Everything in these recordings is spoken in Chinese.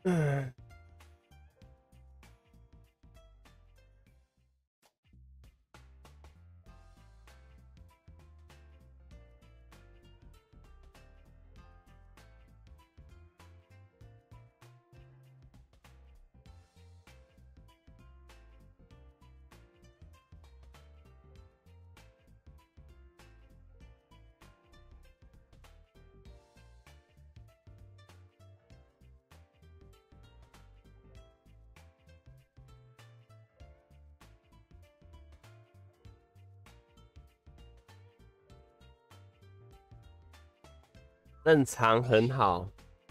嗯。正常很好，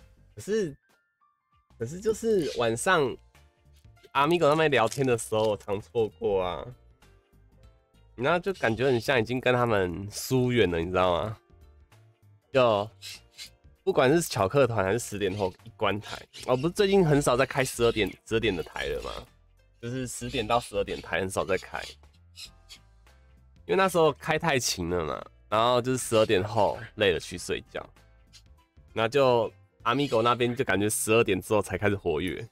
可是就是晚上阿米狗他们聊天的时候，我常错过啊，然后就感觉很像已经跟他们疏远了，你知道吗？就不管是巧克团还是10点后一关台，哦，不是最近很少在开12点的台了吗？就是10点到12点台很少在开，因为那时候开太勤了嘛，然后就是12点后累了去睡觉。那就阿米狗那边就感觉12点之后才开始活跃。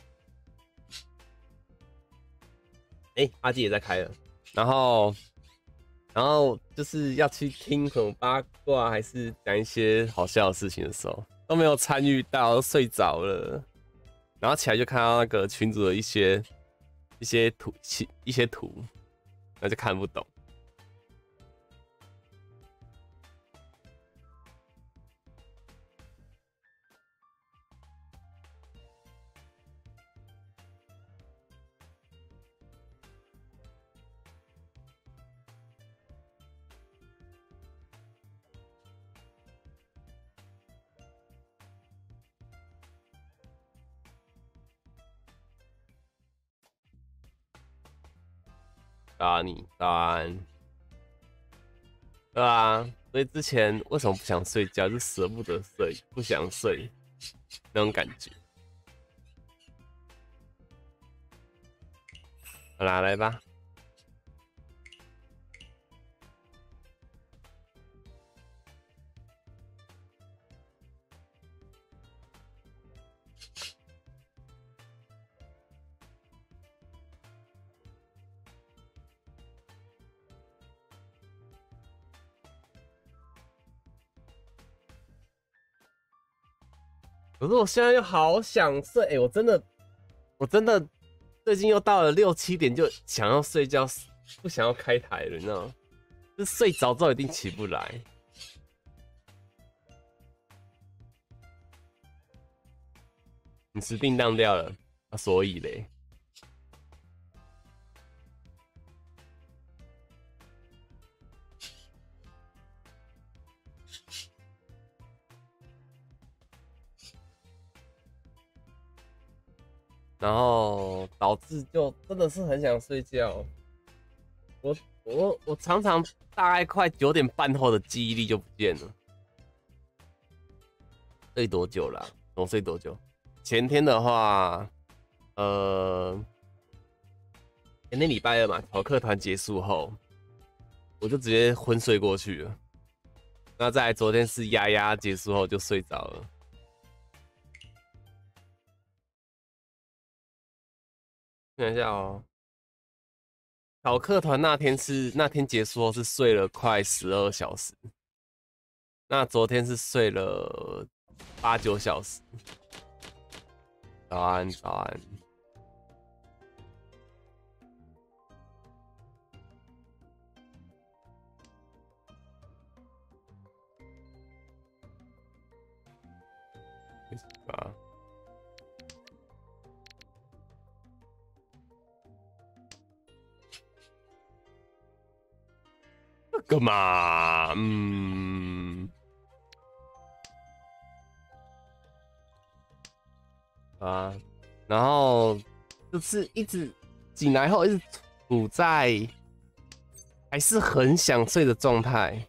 阿基也在开了，然后就是要去听什么八卦，还是讲一些好笑的事情的时候，都没有参与到，都睡着了。然后起来就看到那个群组的一些图，那就看不懂。早安，对啊，所以之前为什么不想睡觉，就舍不得睡，不想睡那种感觉。好啦，来吧。可是我现在又好想睡，我真的最近又到了6、7点就想要睡觉，不想要开台了，你知道吗？就睡着之后一定起不来。你死定当掉了，所以嘞。然后导致就真的是很想睡觉。我常常大概快9点半后的记忆力就不见了。睡多久啦？我睡多久？前天的话，前天礼拜二嘛，考课团结束后，我就直接昏睡过去了。那在昨天是丫丫结束后就睡着了。看一下哦，考课团那天结束后是睡了快12小时，那昨天是睡了8、9小时。早安，早安。啊，这个嘛，然后就是一直醒来后一直处在还是很想睡的状态，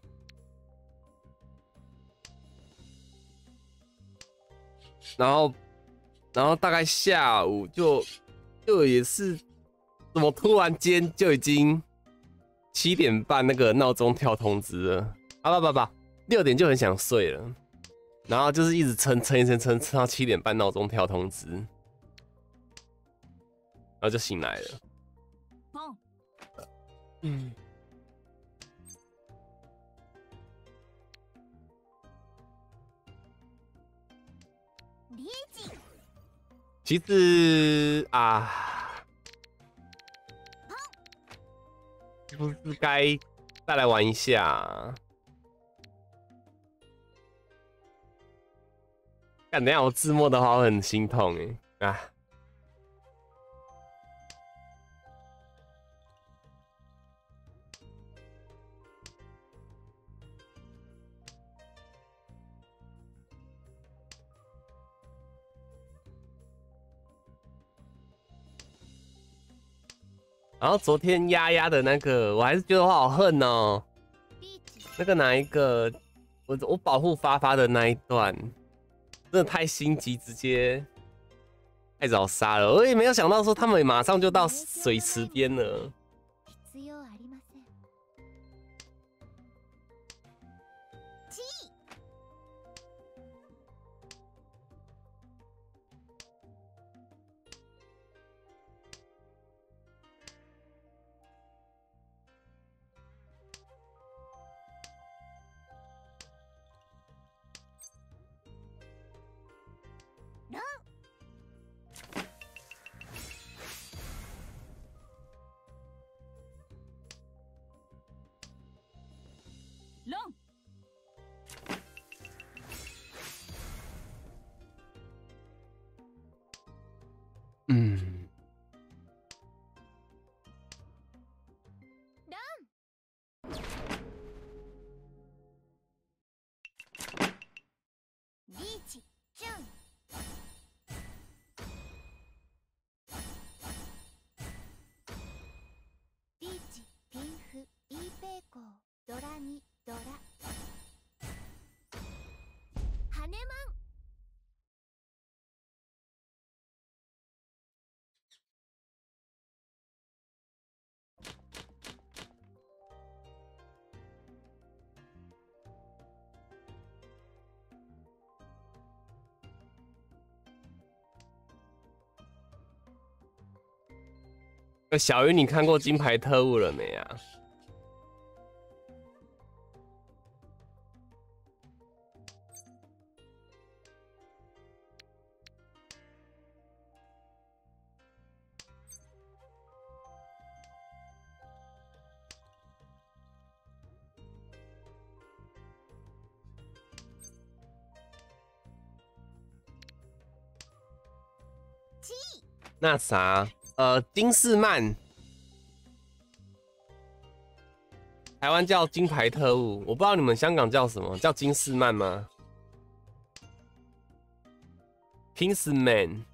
然后大概下午就也是怎么突然间就已经7点半那个闹钟跳通知了，不，6点就很想睡了， 然后就是一直撑到7点半闹钟跳通知，然后就醒来了。嗯。其实啊，是不是该再来玩一下？干，等一下我字幕的话会很心痛哎啊！然后昨天丫丫的那个，我还是觉得我好恨哦。那个哪一个？我保护发发的那一段，真的太心急，直接太早杀了。我也没有想到说他们马上就到水池边了。嗯。小鱼，你看过《金牌特务》了没啊？那啥，金士曼，台湾叫金牌特务，我不知道你们香港叫什么，叫金士曼吗 ？Kingsman，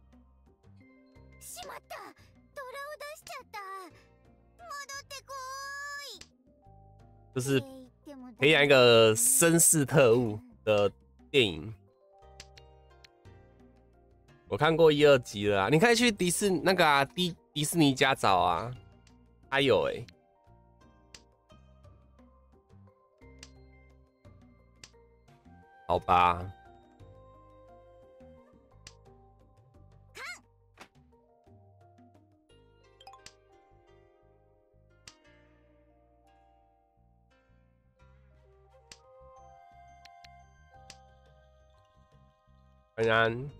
就是培养一个绅士特务的电影。我看过1、2集了啊，你可以去迪士尼家找啊，还有好吧。当然。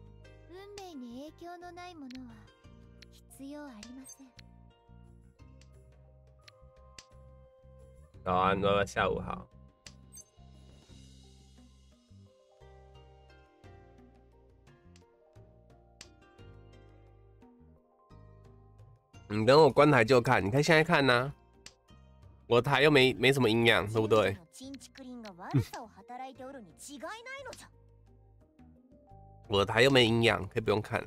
早安，下午好。你等我关台就看，你看现在看呢、啊，我台又没什么营养，对不对？我的台又没营养，可以不用看了。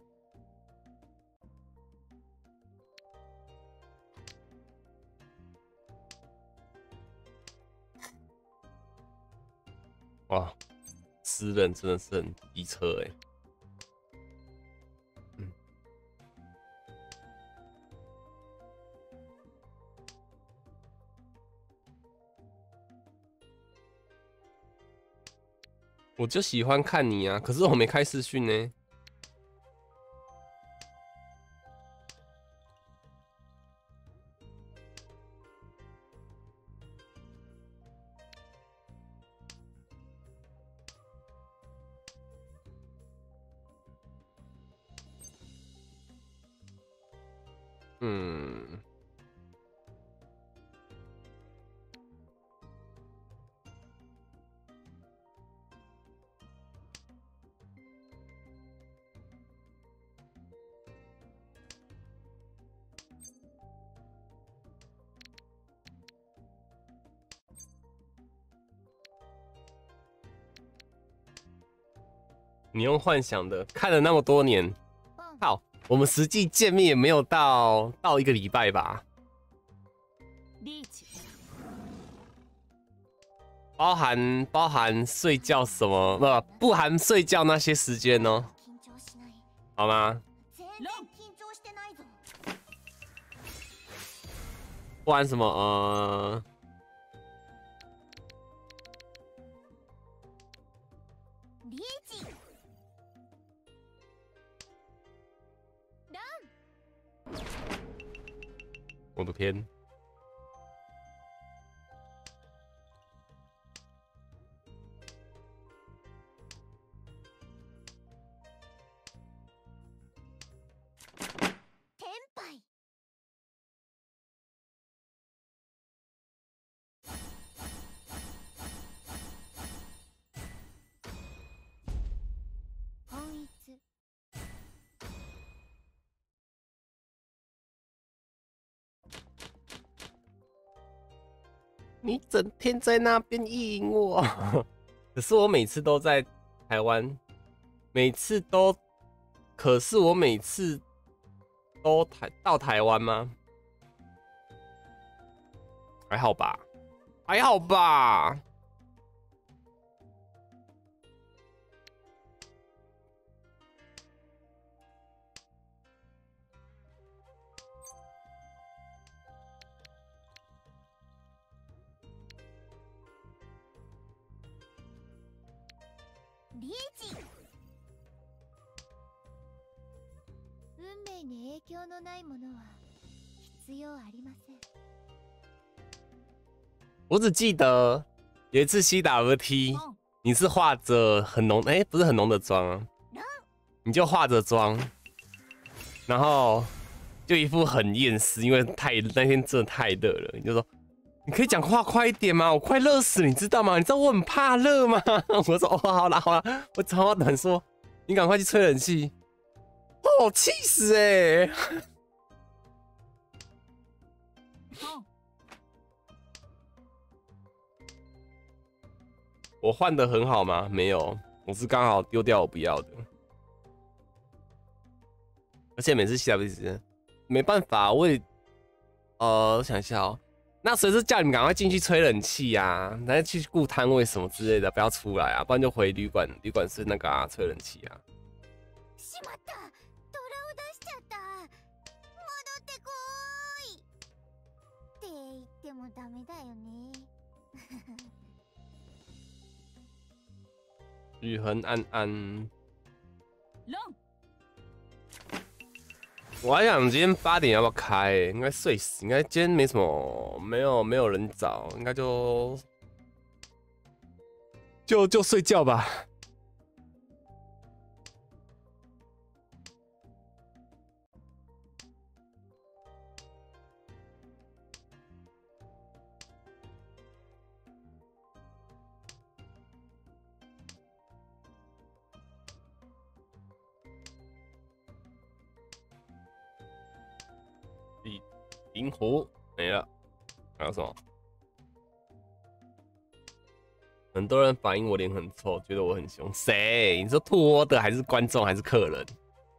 哇，诗人真的是很机车我就喜欢看你啊，可是我没开视讯呢。嗯，你用幻想的看了那么多年，靠，我们实际见面也没有到1个礼拜吧？包含睡觉什么不含睡觉那些时间哦，好吗？不含什么我的天！你整天在那边意淫我，可是我每次都在台湾，可是我每次都到台湾吗？还好吧，还好吧。我只记得有一次 CWT， 你是化着很浓，不是很浓的妆啊，你就化着妆，然后就一副很厌世，因为那天真的太热了，你就说你可以讲话快一点吗？我快热死，你知道吗？你知道我很怕热吗？我说哦，好啦好啦，我长话短说，你赶快去吹冷气。哦，气死欸！我换的很好吗？没有，我是刚好丢掉我不要的。而且每次洗澡时没办法，我想一下哦，那谁是叫你们赶快进去吹冷气啊？然后去顾摊位什么之类的，不要出来啊，不然就回旅馆，旅馆是那个啊，吹冷气啊。雨恒安安，我还想今天8点要不要开、应该睡死，应该今天没什么，没有人找，应该就睡觉吧。银湖没了，还有什么？很多人反映我脸很臭，觉得我很凶。谁？你说托的还是观众还是客人？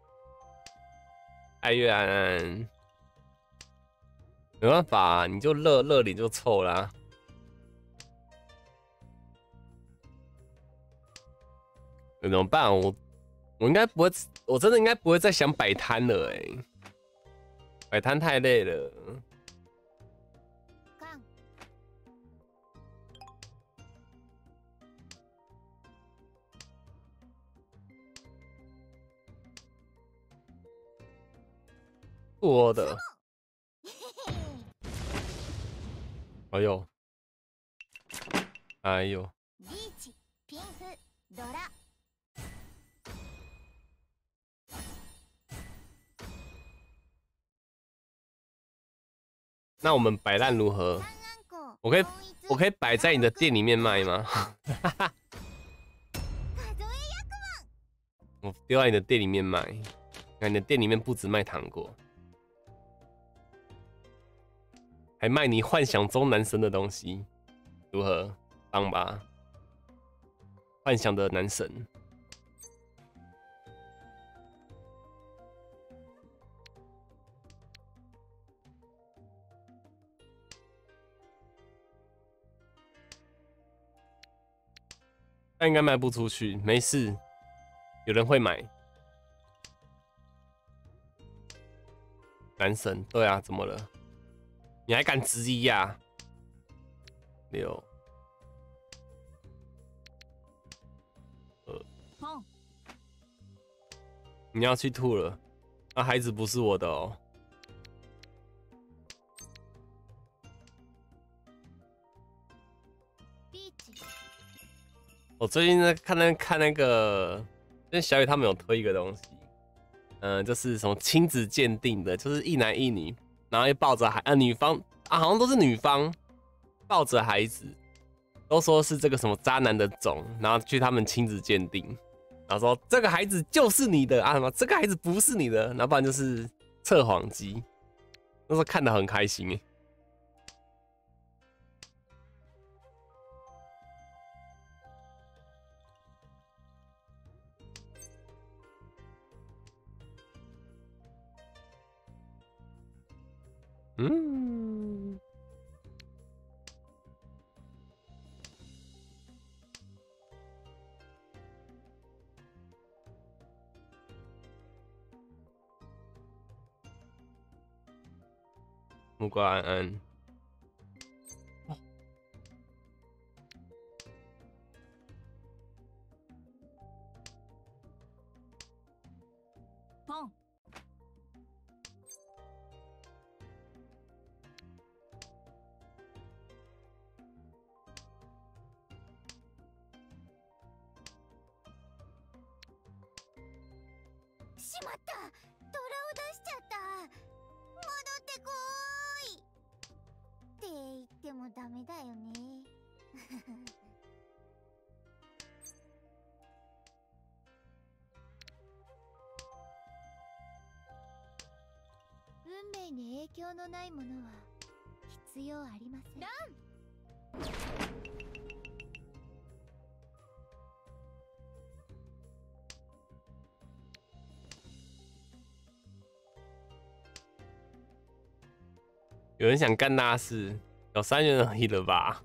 爱月安安，没办法，你就热脸就臭啦。怎么办？我应该不会，我真的应该不会再想摆摊了摆摊太累了。 我的，哎呦，哎呦，那我们摆烂如何？我可以摆在你的店里面卖吗？我丢在你的店里面卖，看你的店里面不止卖糖果，还卖你幻想中男神的东西，如何？棒吧？幻想的男神。但应该卖不出去，没事，有人会买。男神，对啊，怎么了？你还敢质疑呀？6、2，你要去吐了，那孩子不是我的哦。我最近在看那个，因为小雨他们有推一个东西，就是什么亲子鉴定的，就是一男一女，然后又抱着女方好像都是女方抱着孩子，都说是这个什么渣男的种，然后去他们亲子鉴定，然后说这个孩子就是你的啊，什么这个孩子不是你的，然后不然就是测谎机，那时候看得很开心哎。嗯，木瓜安安。 しまった、ドラを出しちゃった。戻ってこーいって言ってもダメだよね。運命に影響のないものは必要ありません。ラン有人想干大事，有3元而已了吧？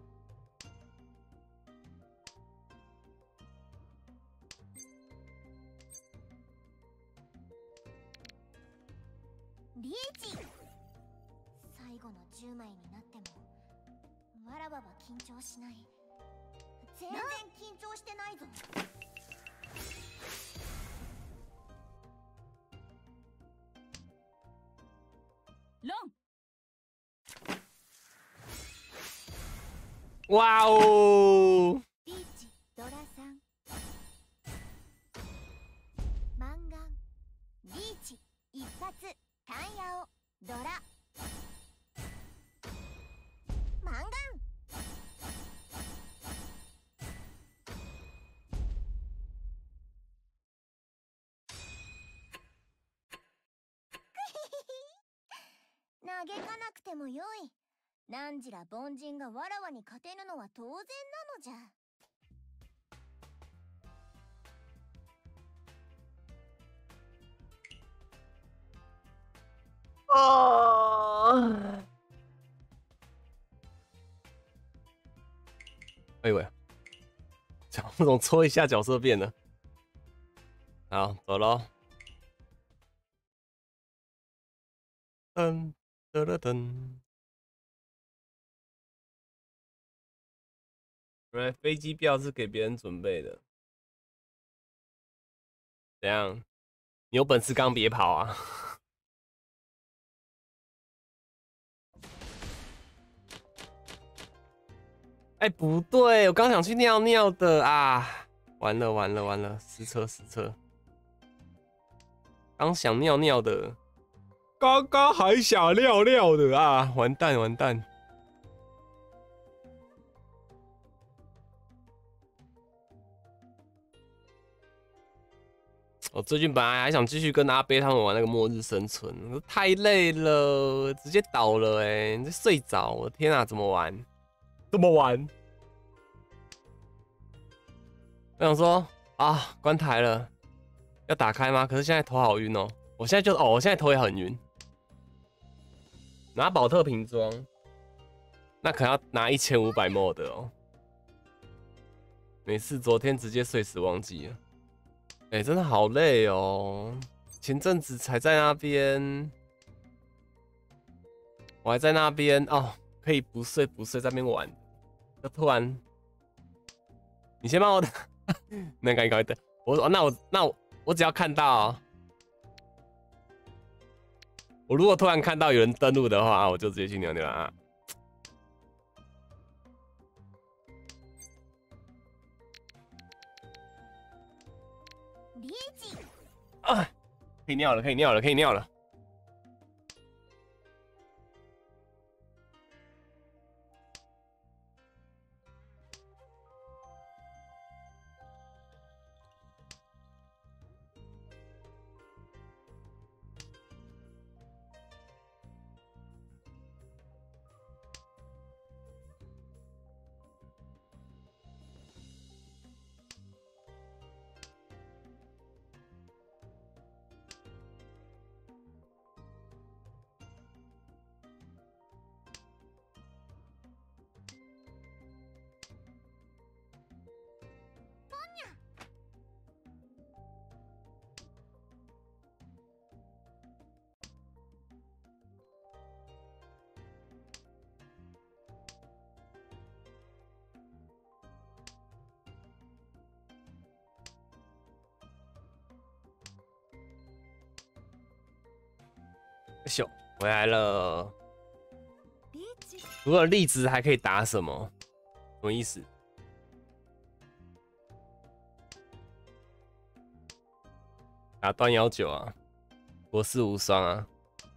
リエジ、最後の10枚になってもわらわは緊張しない。全然緊張してないぞ。ラン哇哦！ リーチ、ドラさん、マンガン、リーチ、一発、タンヤオ、ドラ、マンガン。嘆かなくてもよい。何時ら凡人がわらわに勝てぬのは当然なのじゃ。 啊！哎呦喂，小不总搓一下角色变了。好，走喽。噔噔噔噔。原来飞机票是给别人准备的。怎样？你有本事刚别跑啊！ 哎，不对，我刚想去尿尿的啊！完了完了完了，失策失策！刚想尿尿的，刚刚还想尿尿的啊！完蛋完蛋！我最近本来还想继续跟阿贝他们玩那个末日生存，太累了，直接倒了哎！你睡着，我的天啊，怎么玩？怎么玩？我想说啊，关台了，要打开吗？可是现在头好晕哦，我现在就我现在头也很晕。拿宝特瓶装，那可能要拿1500ml 的哦。没事，昨天直接睡死忘记了。哎、真的好累哦！前阵子才在那边，我还在那边哦，可以不睡在那边玩，就突然，你先帮我打，那赶紧等我只要看到，我如果突然看到有人登录的话，我就直接去尿尿啊。啊，可以尿了，可以尿了，可以尿了。秀回来了。除了荔枝还可以打什么？什么意思？打断幺九啊，国士无双啊，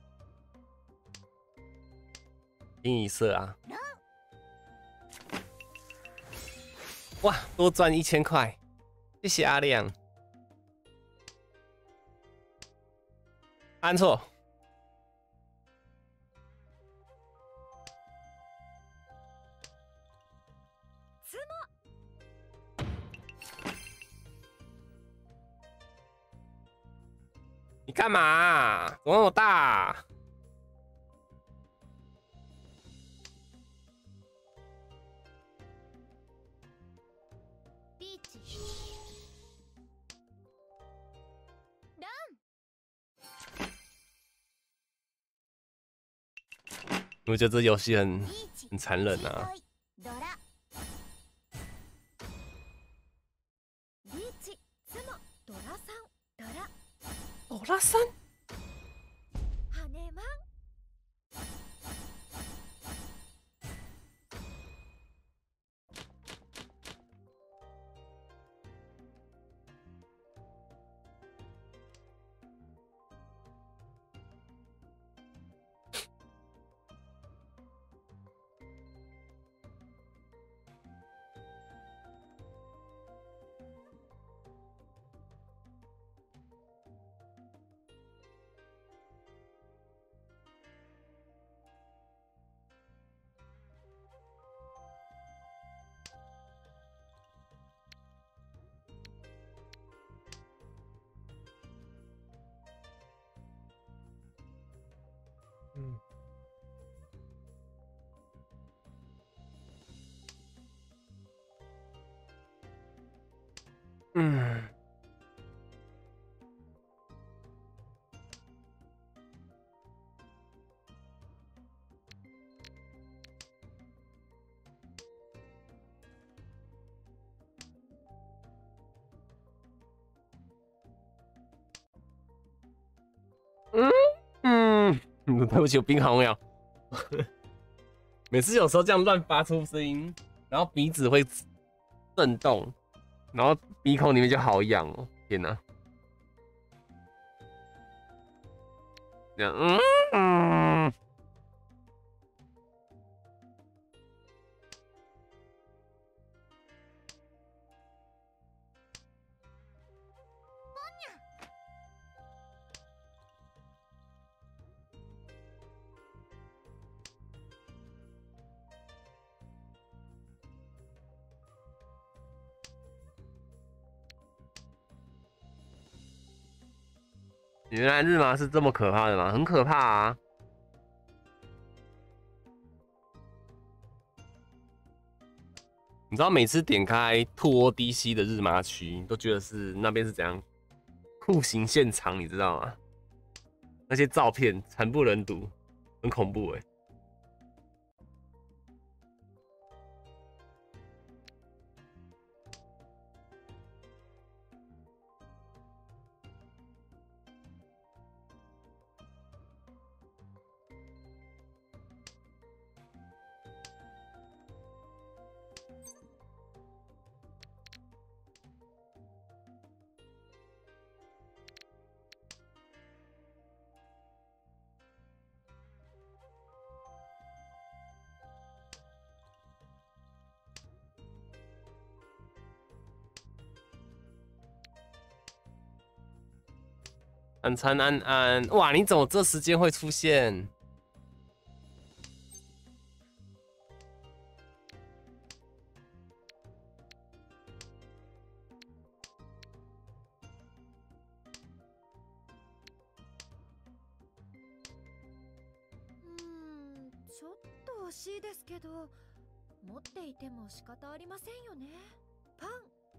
清一色啊。哇，多赚1000块，谢谢阿亮。按错。你干嘛啊？怎么那么大啊？我觉得这游戏很残忍啊。ドラさん？嗯。对不起，我冰好秒。每次有时候这样乱发出声音， 然后鼻子会震动，然后鼻孔里面就好痒哦，天哪！这样，原来日麻是这么可怕的吗？很可怕啊！你知道每次点开兔窝 DC 的日麻区，都觉得是那边是怎样酷刑现场，你知道吗？那些照片惨不忍睹，很恐怖哎。晚餐安安，哇！你怎么这时间会出现？ ちょっと惜しいですけど、持っていても仕方ありませんよね。パン。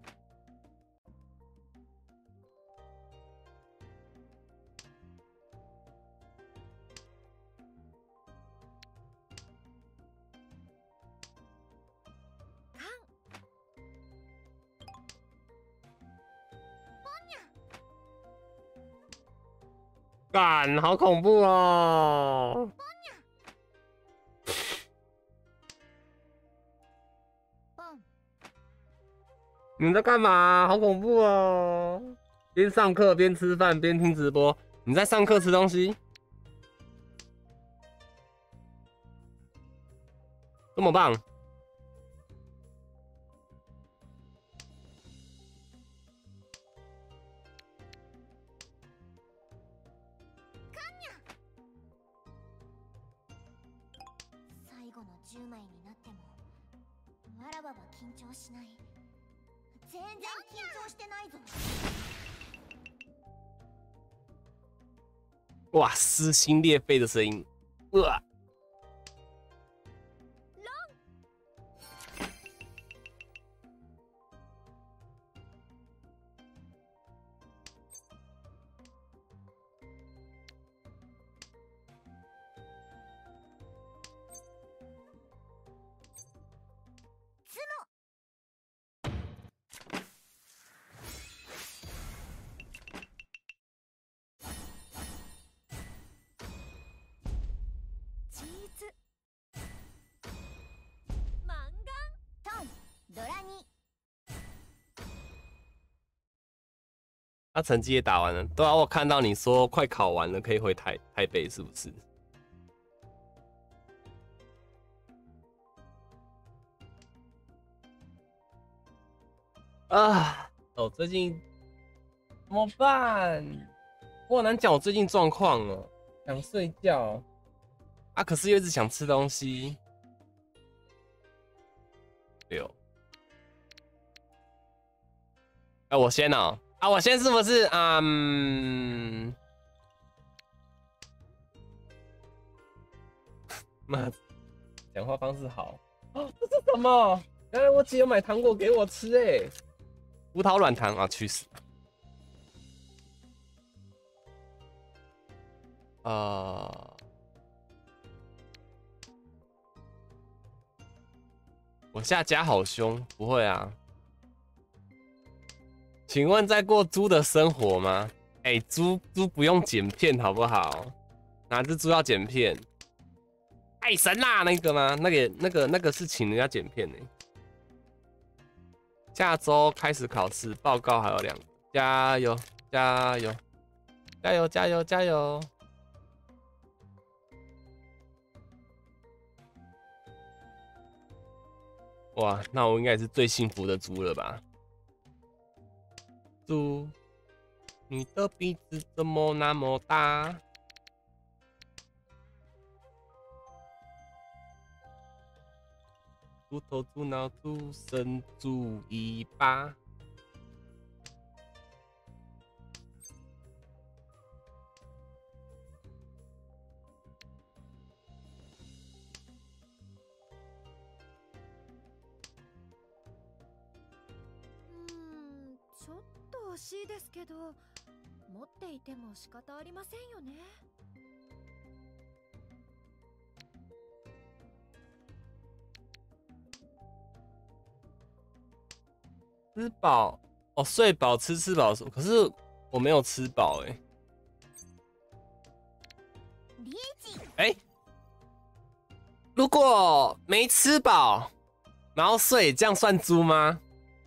干，好恐怖哦！你们在干嘛？好恐怖哦！边上课边吃饭边听直播，你在上课吃东西？这么棒！ 最後の10枚になってもわらわは緊張しない。全然緊張してないぞ。 哇，撕心裂肺的声音， チーズ。漫画。 トンドラ2。 他成绩也打完了，对啊，我看到你说快考完了，可以回台北，是不是？啊，我最近怎么办？我好难讲我最近状况哦，想睡觉啊，可是又一直想吃东西。6，哎，我先哦。啊，我先是不是？妈，讲话方式好。哦，这是什么？原来我姐有买糖果给我吃哎，葡萄软糖啊，去死！我下家好凶，不会啊。请问在过猪的生活吗？哎、猪不用剪片好不好？哪只猪要剪片？爱神啦那个吗？那个是请人家剪片呢、 下周开始考试，报告还有2个，加油加油加油加油加油！哇，那我应该是最幸福的猪了吧？猪，你的鼻子怎么那么大？猪头、猪脑、猪身、猪尾巴。 ちょっと惜しいですけど、持っていても仕方ありませんよね。 吃饱哦，睡饱吃饱，可是我没有吃饱哎。哎，如果没吃饱，然后睡，这样算猪吗？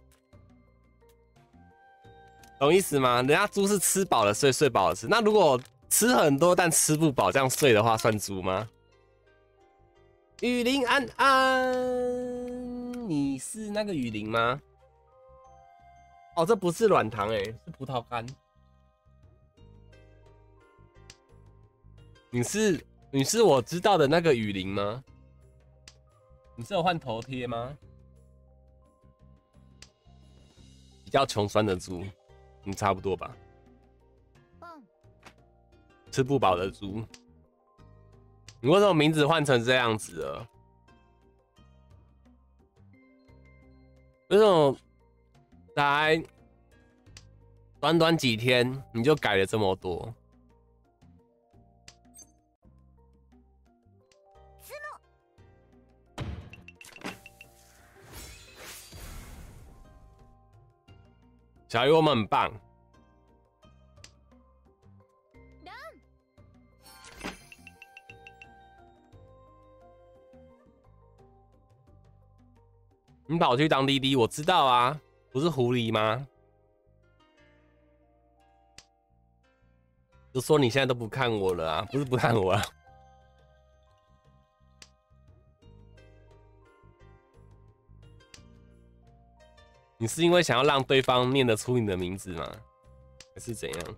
懂意思吗？人家猪是吃饱了睡，睡饱了吃。那如果吃很多但吃不饱，这样睡的话，算猪吗？雨林安安，你是那个雨林吗？哦，这不是软糖哎，是葡萄干。你是我知道的那个雨林吗？你是有换头贴吗？比较穷酸的猪，差不多吧。吃不饱的猪，你为什么名字换成这样子了？为什么才短短几天你就改了这么多？小鱼，我们很棒。你跑去当滴滴，我知道啊，不是狐狸吗？就说你现在都不看我了啊，不是不看我啊。你是因为想要让对方念得出你的名字吗？还是怎样？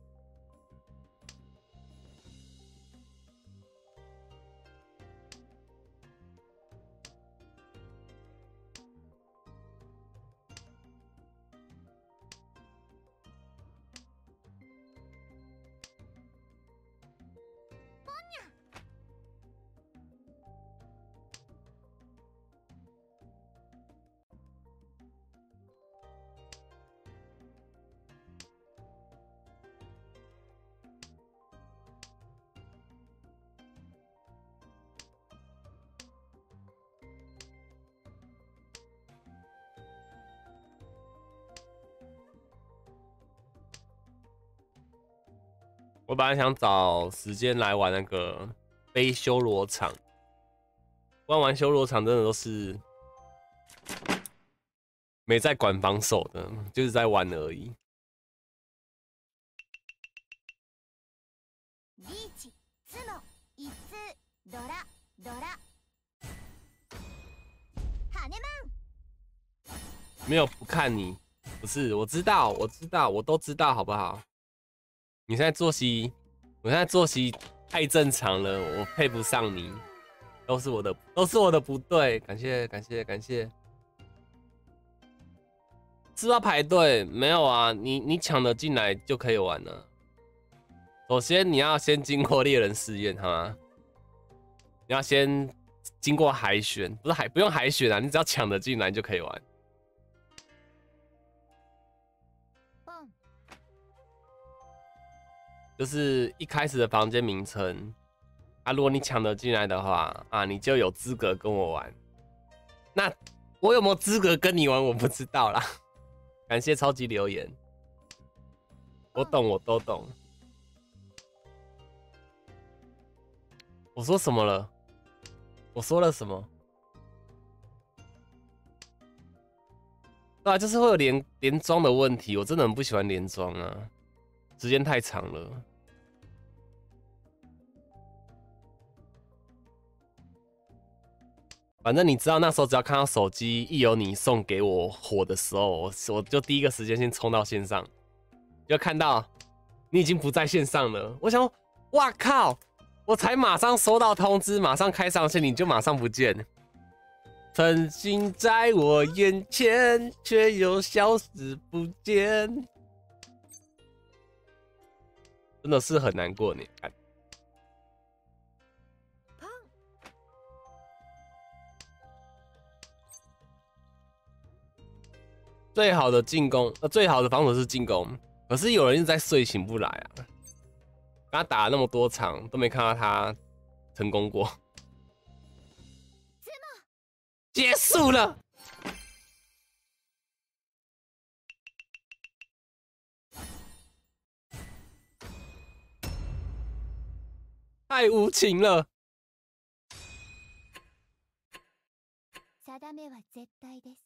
我本来想找时间来玩那个非修罗场，玩修罗场真的都是没在管防守的，就是在玩而已。没有不看你，不是，我知道，我都知道，好不好？你现在作息，我现在作息太正常了，我配不上你，都是我的不对，感谢。是不是要排队？没有啊，你抢得进来就可以玩了。首先你要先经过猎人试验，好吗？你要先经过海选，不用海选啊，你只要抢得进来就可以玩。就是一开始的房间名称啊，如果你抢得进来的话啊，你就有资格跟我玩。那我有没有资格跟你玩，我不知道啦。感谢超级留言，我懂，我都懂。我说什么了？我说了什么？ 对啊，就是会有连装的问题，我真的很不喜欢连装啊，时间太长了。反正你知道，那时候只要看到手机一有你送给我火的时候，我就第一个时间先冲到线上，就看到你已经不在线上了。我想说，哇靠！我才马上收到通知，马上开上线，你就马上不见。曾经在我眼前，却又消失不见，真的是很难过呢。看。最好的进攻，最好的防守是进攻。可是有人一直在睡，醒不来啊！跟他打了那么多场，都没看到他成功过。结束了。太无情了。 定めは絶対です。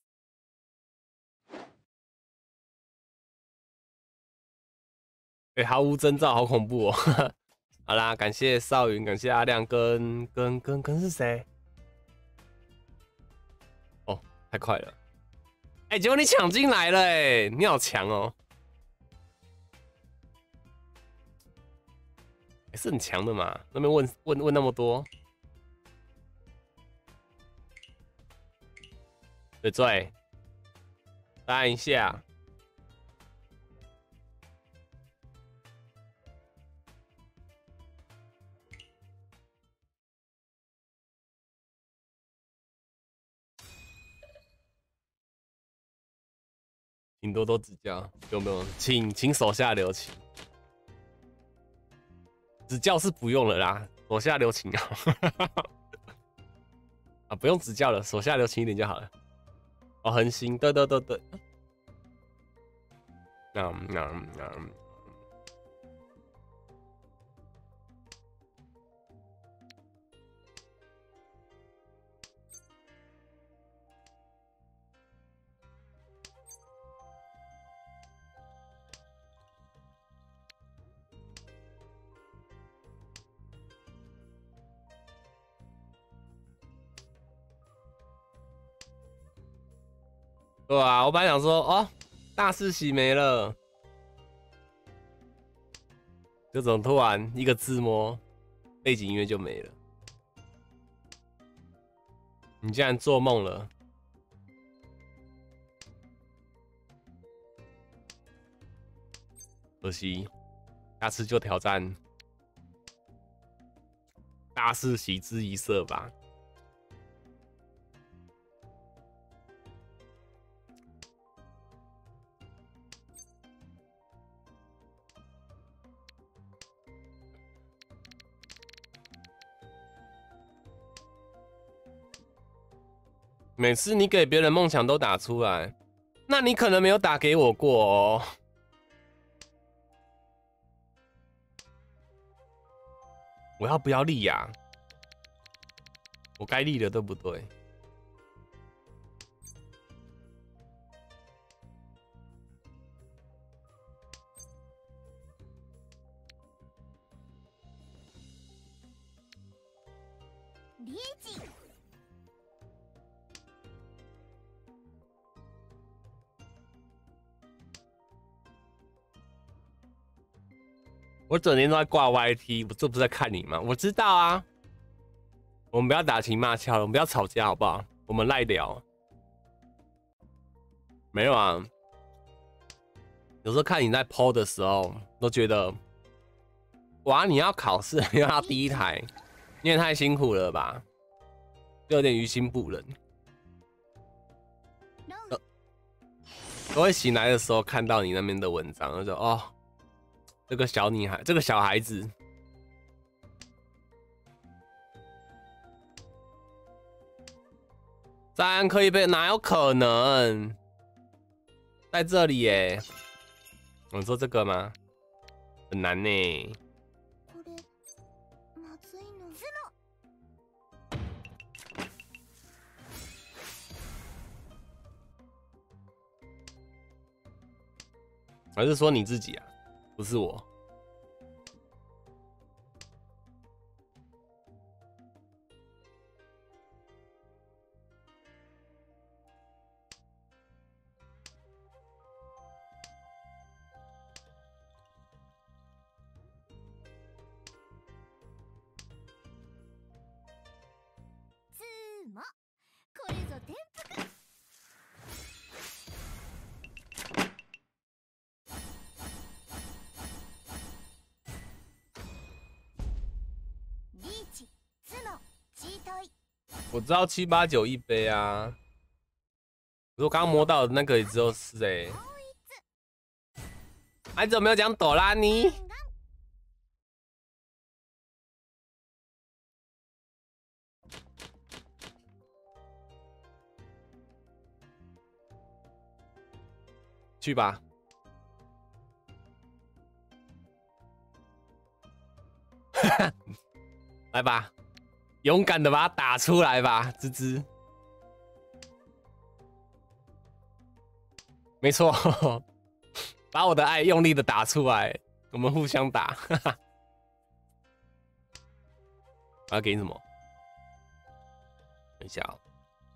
毫无征兆，好恐怖哦！好啦，感谢少云，感谢阿亮跟是谁？哦，太快了！结果你抢进来了，你好强哦！是很强的嘛？那边问那么多，对，答案一下。请多多指教，不用，请手下留情。指教是不用了啦，手下留情啊！啊，不用指教了，手下留情一点就好了。哦，恒星，对。对啊，我本来想说，哦，大四喜没了，就怎么突然一个自摸，背景音乐就没了？你竟然做梦了！可惜，下次就挑战大四喜之一色吧。每次你给别人梦想都打出来，那你可能没有打给我过哦。我要不要立呀？我该立的，对不对？ リエジ。 我整天都在挂 YT， 这不是在看你吗？我知道啊。我们不要打情骂俏了，我们不要吵架，好不好？我们赖聊。没有啊，有时候看你在 PO 的时候，都觉得，哇，你要考试，又要第一台，你也太辛苦了吧，就有点于心不忍。我会醒来的时候看到你那边的文章，就说哦，这个小女孩，这个小孩子。3可以被，哪有可能？在这里耶！我说这个吗？很难呢。 还是说你自己啊？不是我。 もこれぞ転覆。リーチ、ツノ、チートイ。 我知道7、8、9一杯啊。可是我刚刚摸到的那个也只有4哎。哎，怎么没有讲朵拉尼？去吧，来吧，勇敢的把它打出来吧，芝芝。没错，把我的爱用力的打出来，我们互相打。我要给你什么？等一下哦。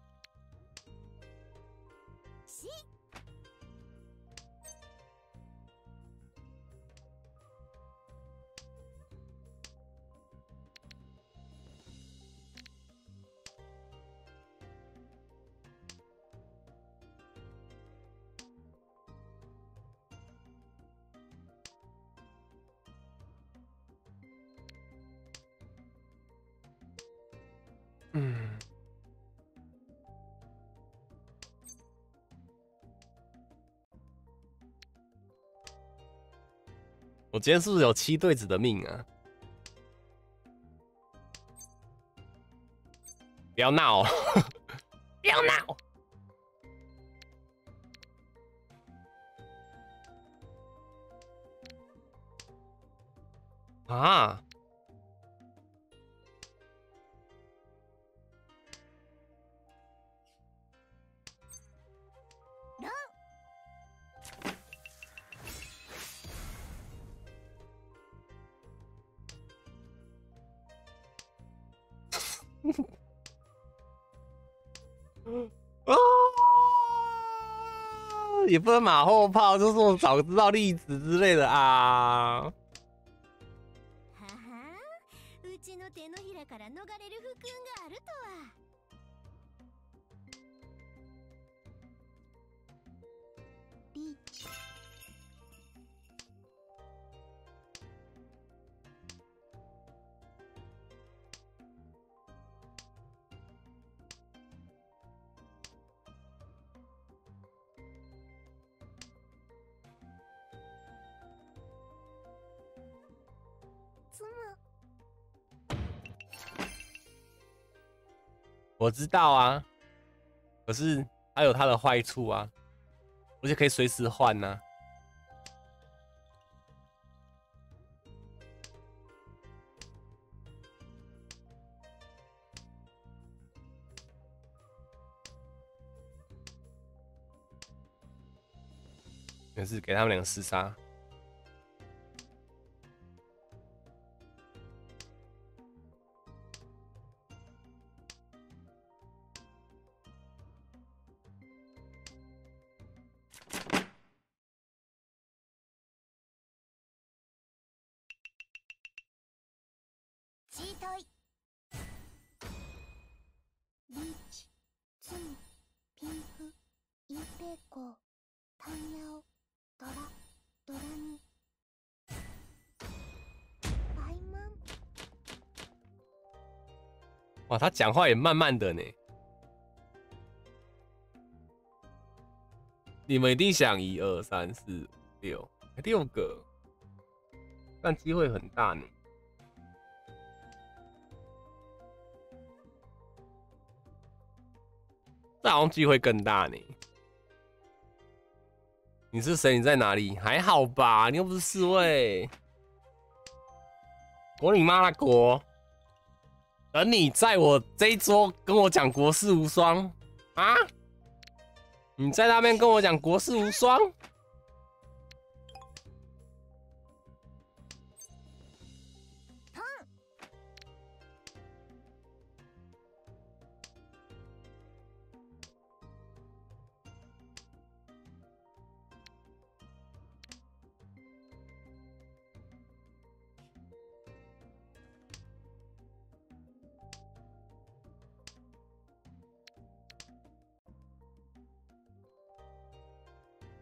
我今天是不是有7对子的命啊？不要闹，不要闹！啊！啊！也不能马后炮，就是我早知道例子之类的啊。 ははうちの手のひらから逃れる不君があるとは。リーチ。 我知道啊，可是它有它的坏处啊，而且可以随时换呐。也是给他们两个厮杀。 チートイ。リーチ、ツム、ピンフ、イーペーコー、タンヤオ、ドラ、ドラニ、バイマン。 哇，他讲话也慢慢的呢。你们一定想1、2、3、4、5、6个，但机会很大呢。这好像机会更大呢。你是谁？你在哪里？还好吧，你又不是4位。国你妈的国！等你在我这一桌跟我讲国士无双啊！你在那边跟我讲国士无双，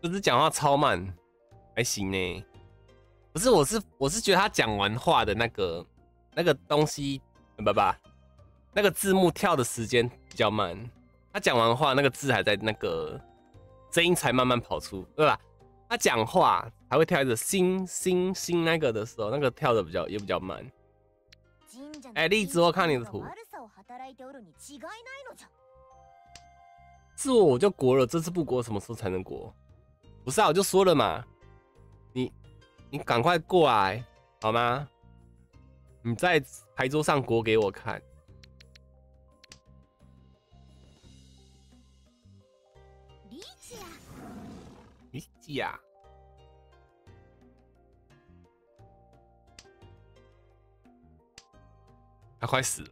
就是讲话超慢，还行呢。不是，我是觉得他讲完话的那个东西，不，那个字幕跳的时间比较慢。他讲完话，那个字还在那个声音才慢慢跑出，对吧？他讲话还会跳一个星那个的时候，那个跳的也比较慢。哎，栗子，我看你的图。是我就国了，这次不国什么时候才能国？不是啊，我就说了嘛，你赶快过来好吗？你在牌桌上国给我看。理解啊！他快死了。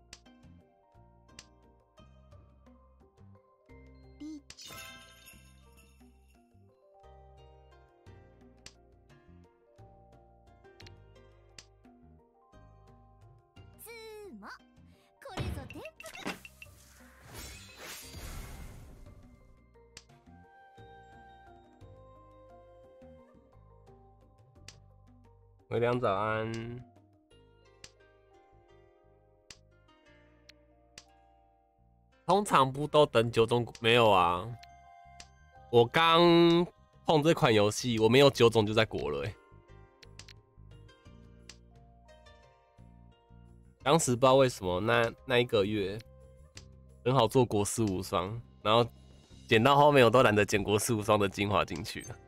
微凉早安。通常不都等9种？没有啊，我刚碰这款游戏，我没有9种就在国了当时不知道为什么那一个月很好做国士无双，然后剪到后面我都懒得剪国士无双的精华进去了。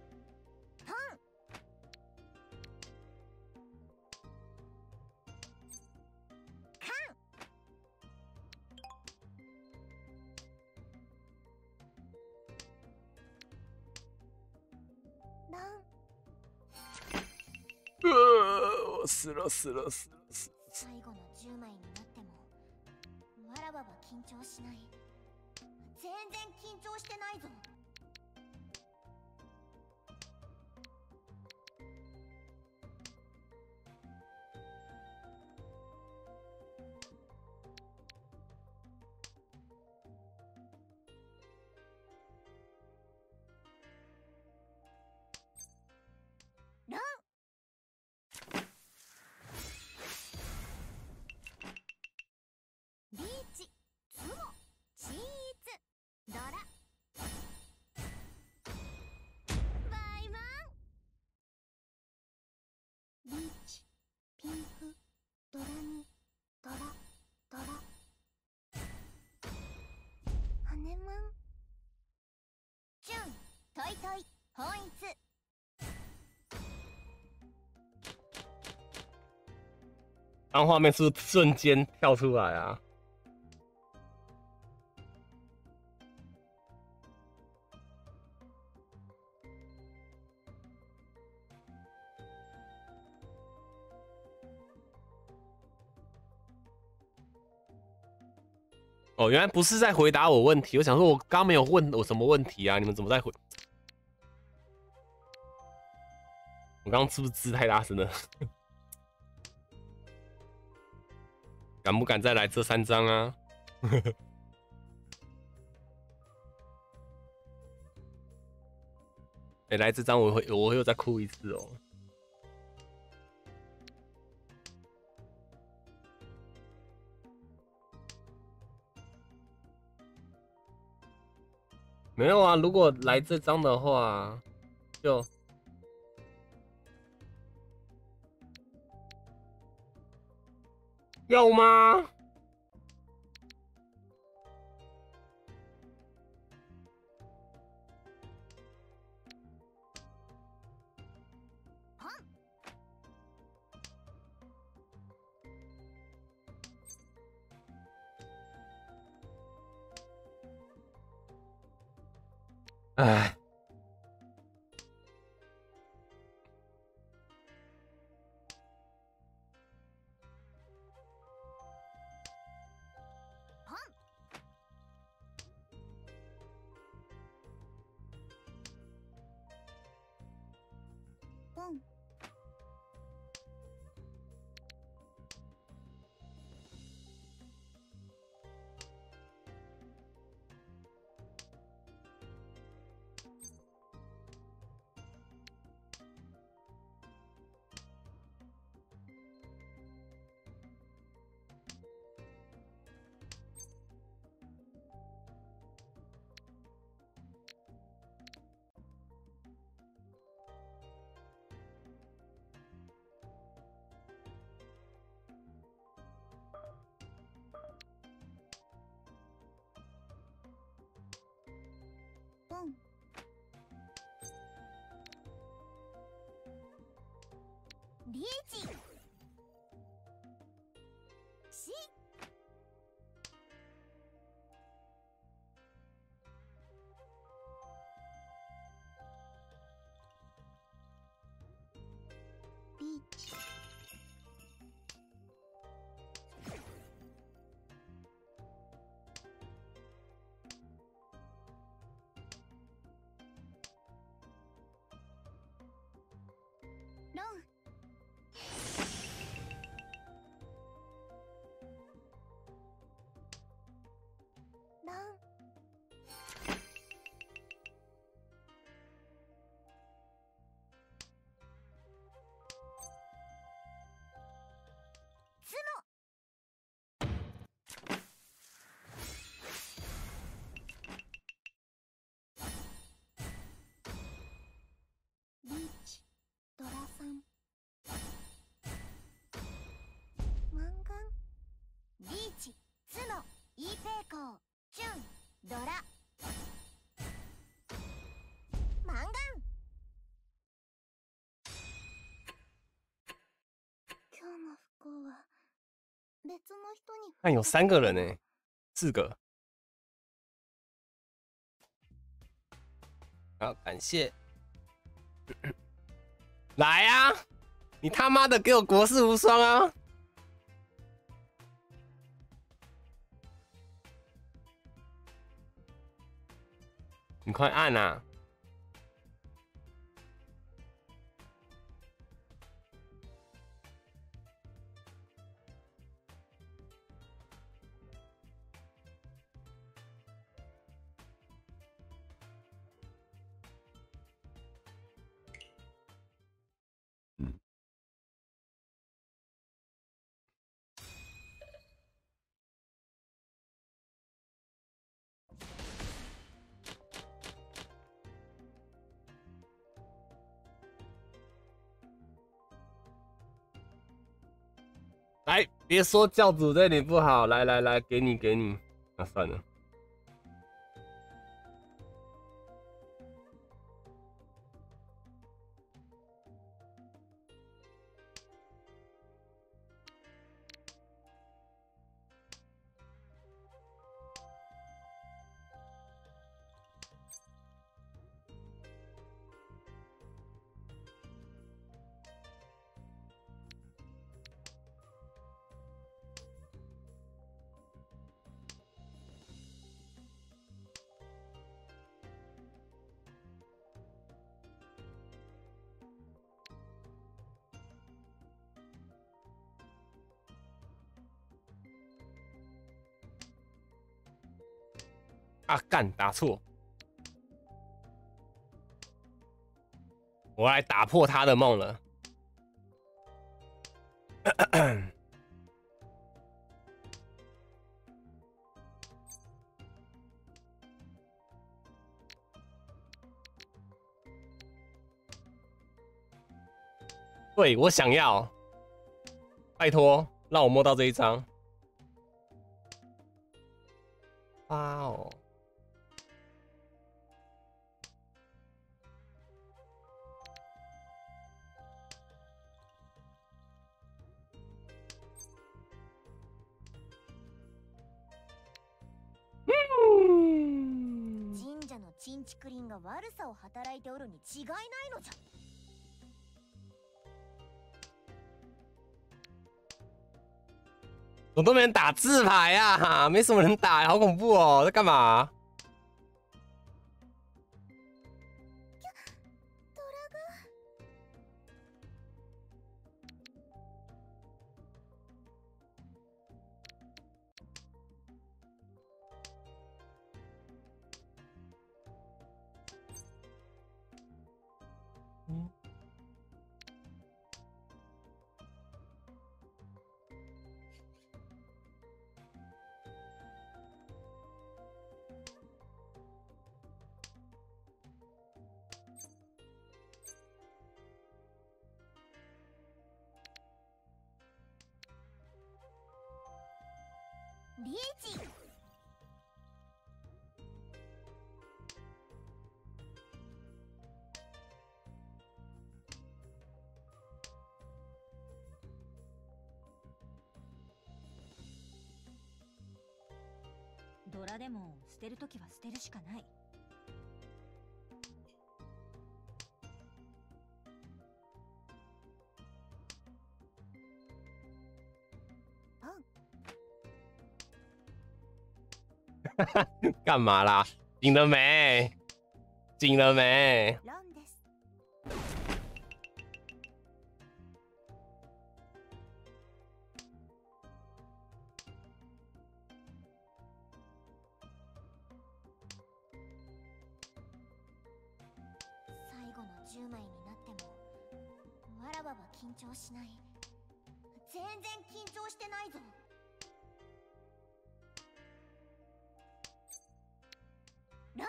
我死了！ 最後の10枚になってもわらばは緊張しない。全然緊張してないぞ。リーチ、ツモ、チーズ、ドラ、バイマン。リーチ、ピンク、ドラミ、ドラ、ドラ、ハネマン、ジュン、トイトイ、本一。 当画面是不是瞬间跳出来啊？哦，原来不是在回答我问题。我想说，我刚没有问我什么问题啊？你们怎么在回？我刚刚是不是字太大声了？敢不敢再来这3张啊？来这张我会又再哭一次哦。没有啊，如果来这张的话，就要吗？唉。 リーチしリーチロンロンリーチドラさんマンガンリーチツノイーペイコーチュンドラマンガン今日の不幸は別の人に看有3个人呢，4个。好，感谢。来啊！你他妈的给我国士无双啊！你快按啊！来，别说教主对你不好，来来来，给你给你。那算了。啊，干，打错！我来打破他的梦了。对，我想要，拜托，让我摸到这一张。哇哦！ 神社のチンチクリンが悪さを働いておるに違いないのじゃ。 怎么都没人打字牌啊？没什么人打，好恐怖哦！在干嘛？ ドラが虎でも捨てるときは捨てるしかない。 干嘛啦？紧了没？紧了没？ ロンです。最後の10枚になってもわらわは緊張しない。全然緊張してないぞ。ラン。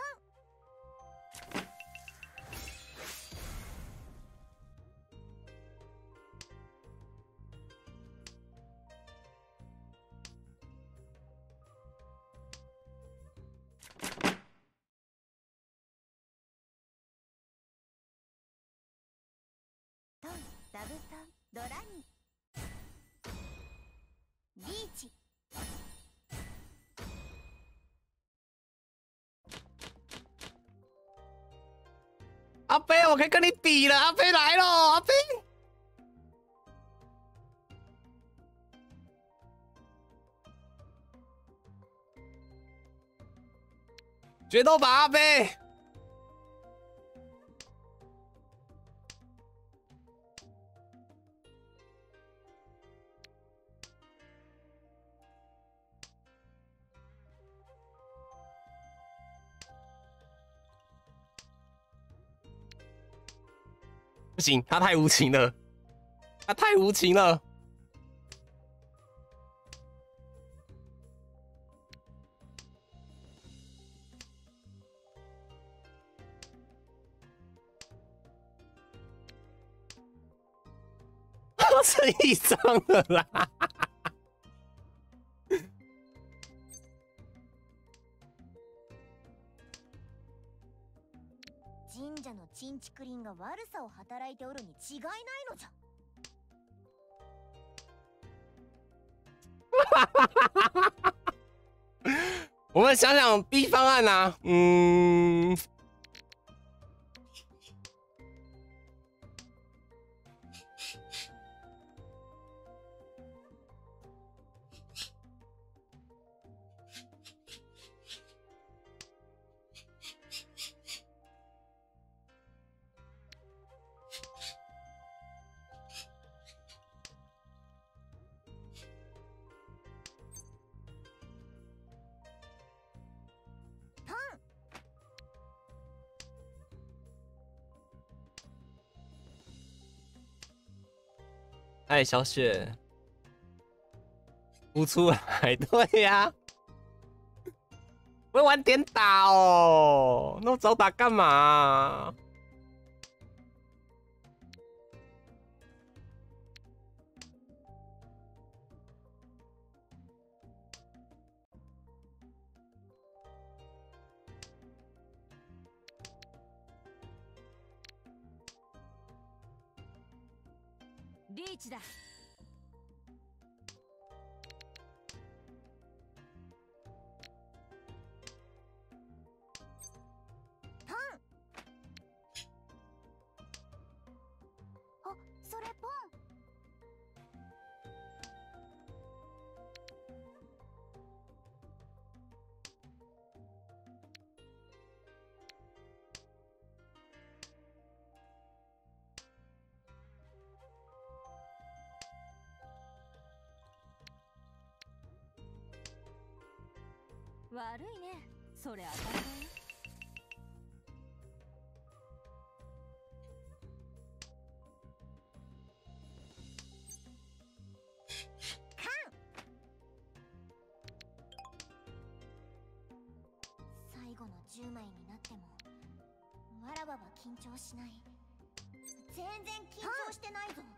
トンダブトンドラニリーチ。 阿飞，我可以跟你比了，阿飞来了，阿飞，决斗吧，阿飞。不行，他太无情了，他太无情了。是一张了啦！ 神社のチンチクリンが悪さを働いておるに違いないのじゃ。 我们想想 B 方案啊，哎，小雪，不出来，对呀、啊，会玩点打哦，那我找打干嘛？ リーチだ。 パン。あ、それポン。 悪いね。それ当たりだよ。 最後の10枚になってもわらわは緊張しない。全然緊張してないぞ。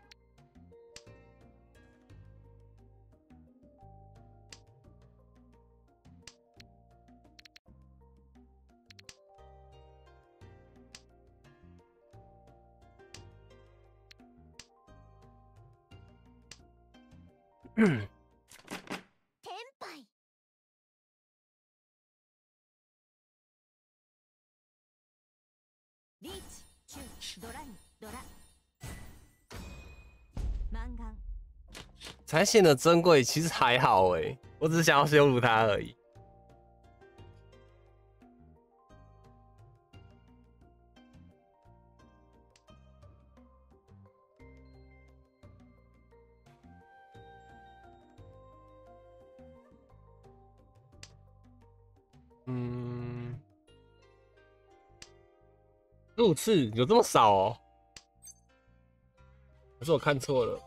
嗯。 才显得珍贵，其实还好哎，我只是想要羞辱他而已。15次有这么少哦？可是我看错了。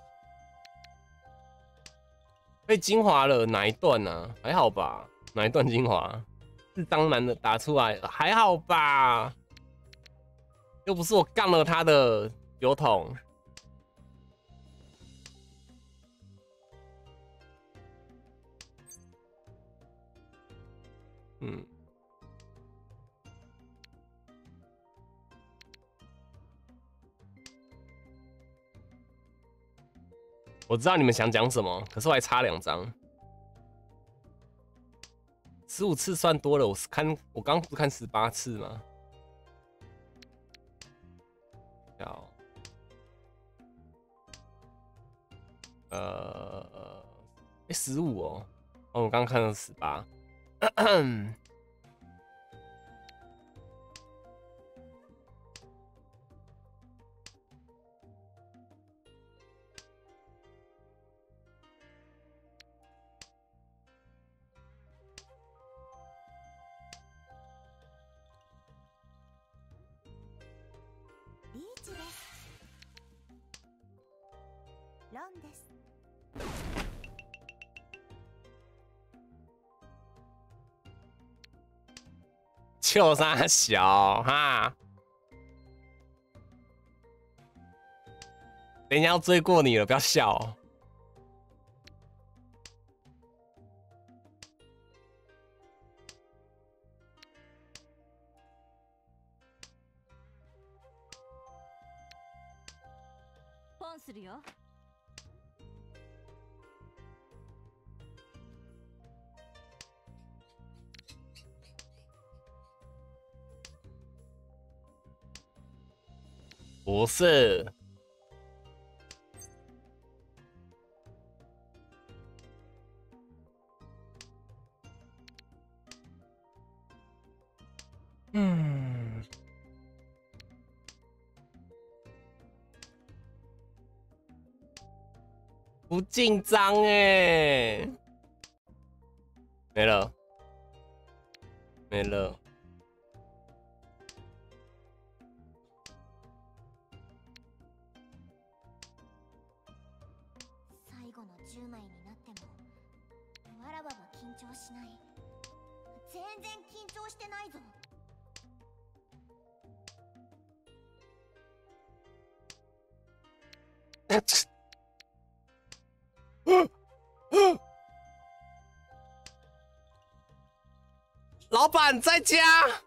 被精华了哪一段呢、啊？还好吧？哪一段精华？是当男的打出来，还好吧？又不是我杠了他的油桶。我知道你们想讲什么，可是我还差2张。15次算多了，我刚不是看18次吗？好，15哦，哦，我刚看到18。 リーチです。ロンです。 笑啥小哈？人家要追过你了，不要笑。 ポンするよ。 不是。不紧张哎，没了，没了。 最後の10枚になってもわらわは緊張しない。全然緊張してないぞ。 老板在家。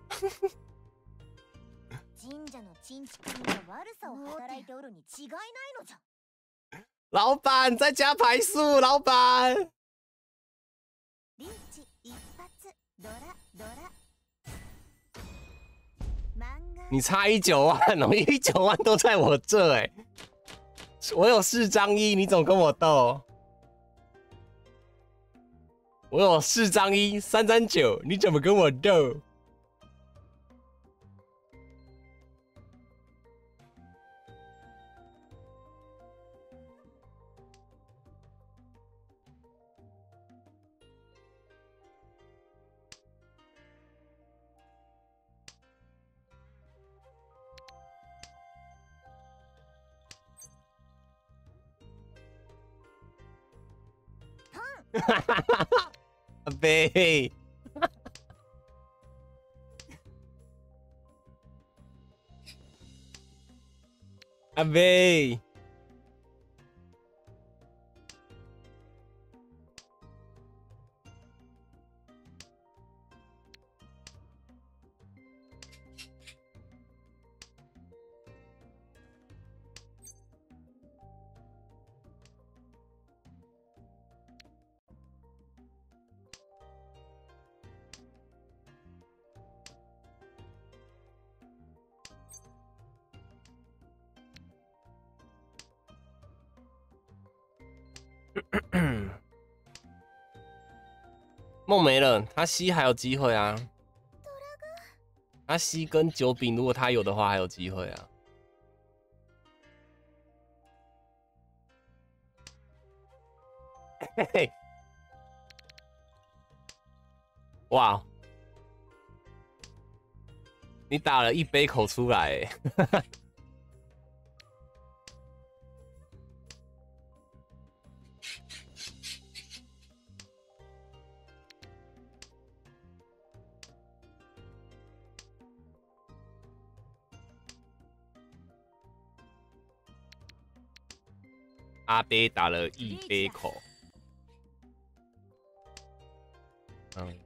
神社のチンチクには悪さを働いておるに違いないのじゃ。 老板在家排宿，老板。 リーチ一発ドラドラ。 你差19万哦，19万都在我这哎，我有4张1，你怎么跟我斗？我有4张1，3张9，你怎么跟我斗？阿贝，阿贝， 梦没了，他西还有机会啊。他西跟九饼，如果他有的话，还有机会啊。嘿嘿，哇，你打了一杯口出来，欸。阿杯打了一杯口，嗯，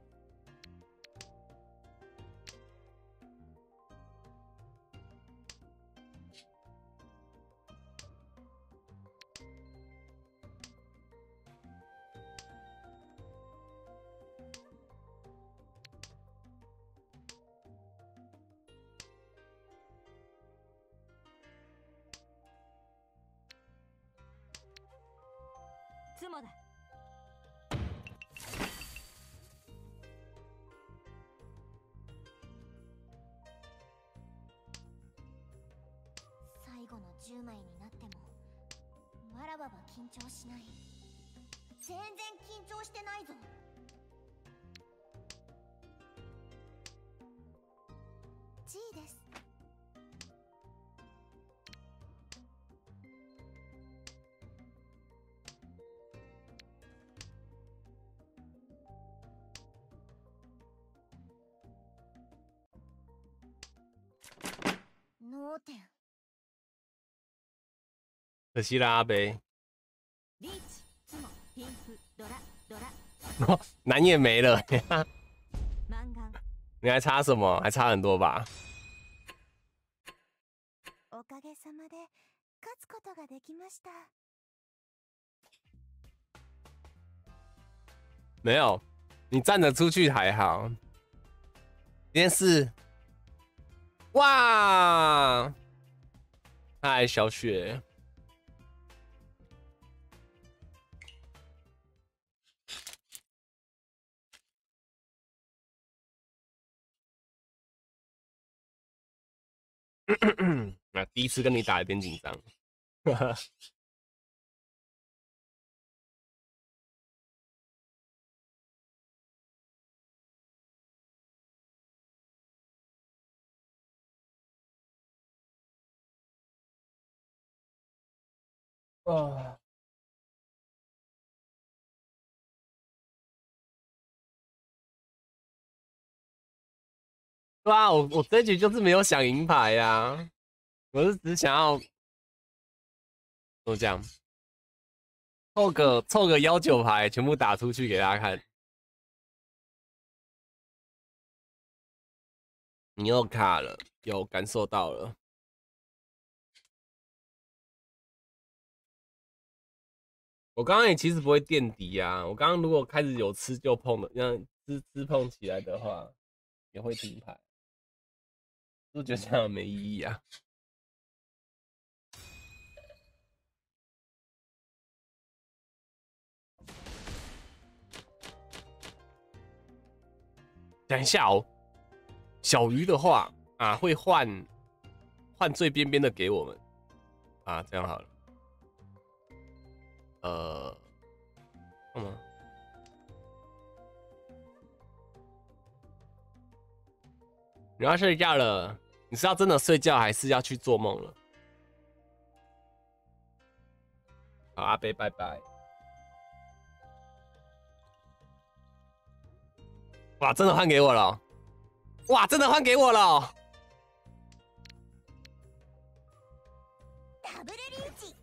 妻だ。 最後の10枚になってもわらわは緊張しない。全然緊張してないぞ。G です。脳天。 可惜了阿杯， リーチ、ツモ、ピンク、ドラ、ドラ、 男也没了， マンガン。 你还差什么？还差很多吧？ おかげさまで勝つことができました。 没有，你站着出去还好。今天是，哇，嗨，小雪。那第一次跟你打有点紧张。啊，对啊，我这局就是没有想赢牌呀、啊，我是只想要怎么讲，凑个幺九牌，全部打出去给大家看。你又卡了，有感受到了。我刚刚也其实不会垫底啊，我刚刚如果开始有吃就碰的，那吃碰起来的话，也会停牌，就觉得这样没意义啊。等一下哦，小鱼的话啊，会换最边边的给我们啊，这样好了。干嘛？你要睡觉了？你是要真的睡觉，还是要去做梦了？好，阿贝，拜拜。哇，真的换给我了哦！哇，真的换给我了哦！ ダブルリーチ。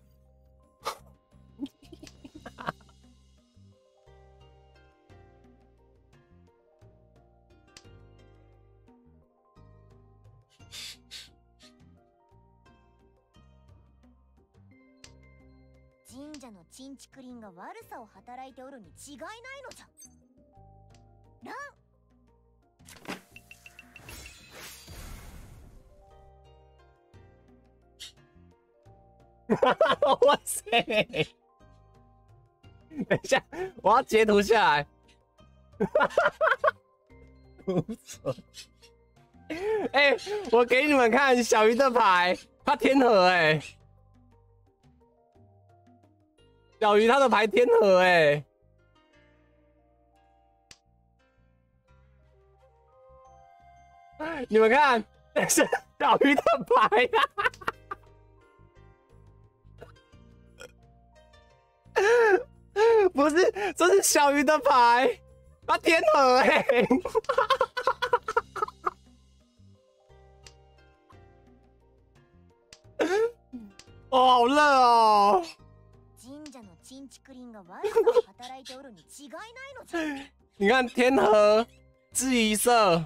神社のチンチクリンが悪さを働いておるに違いないのじゃ。ラン。 哇塞！ 等一下，我要截图下来。不错。哎、我给你们看小鱼的牌，他天河哎、小鱼他的牌天河哎、你们看，这是小鱼的牌呀、不是，这是小鱼的牌，他天河哎、哦，好热哦！ 神社のチンチクリンが悪く働いておるに違いないのじゃ。 你看天河质疑色，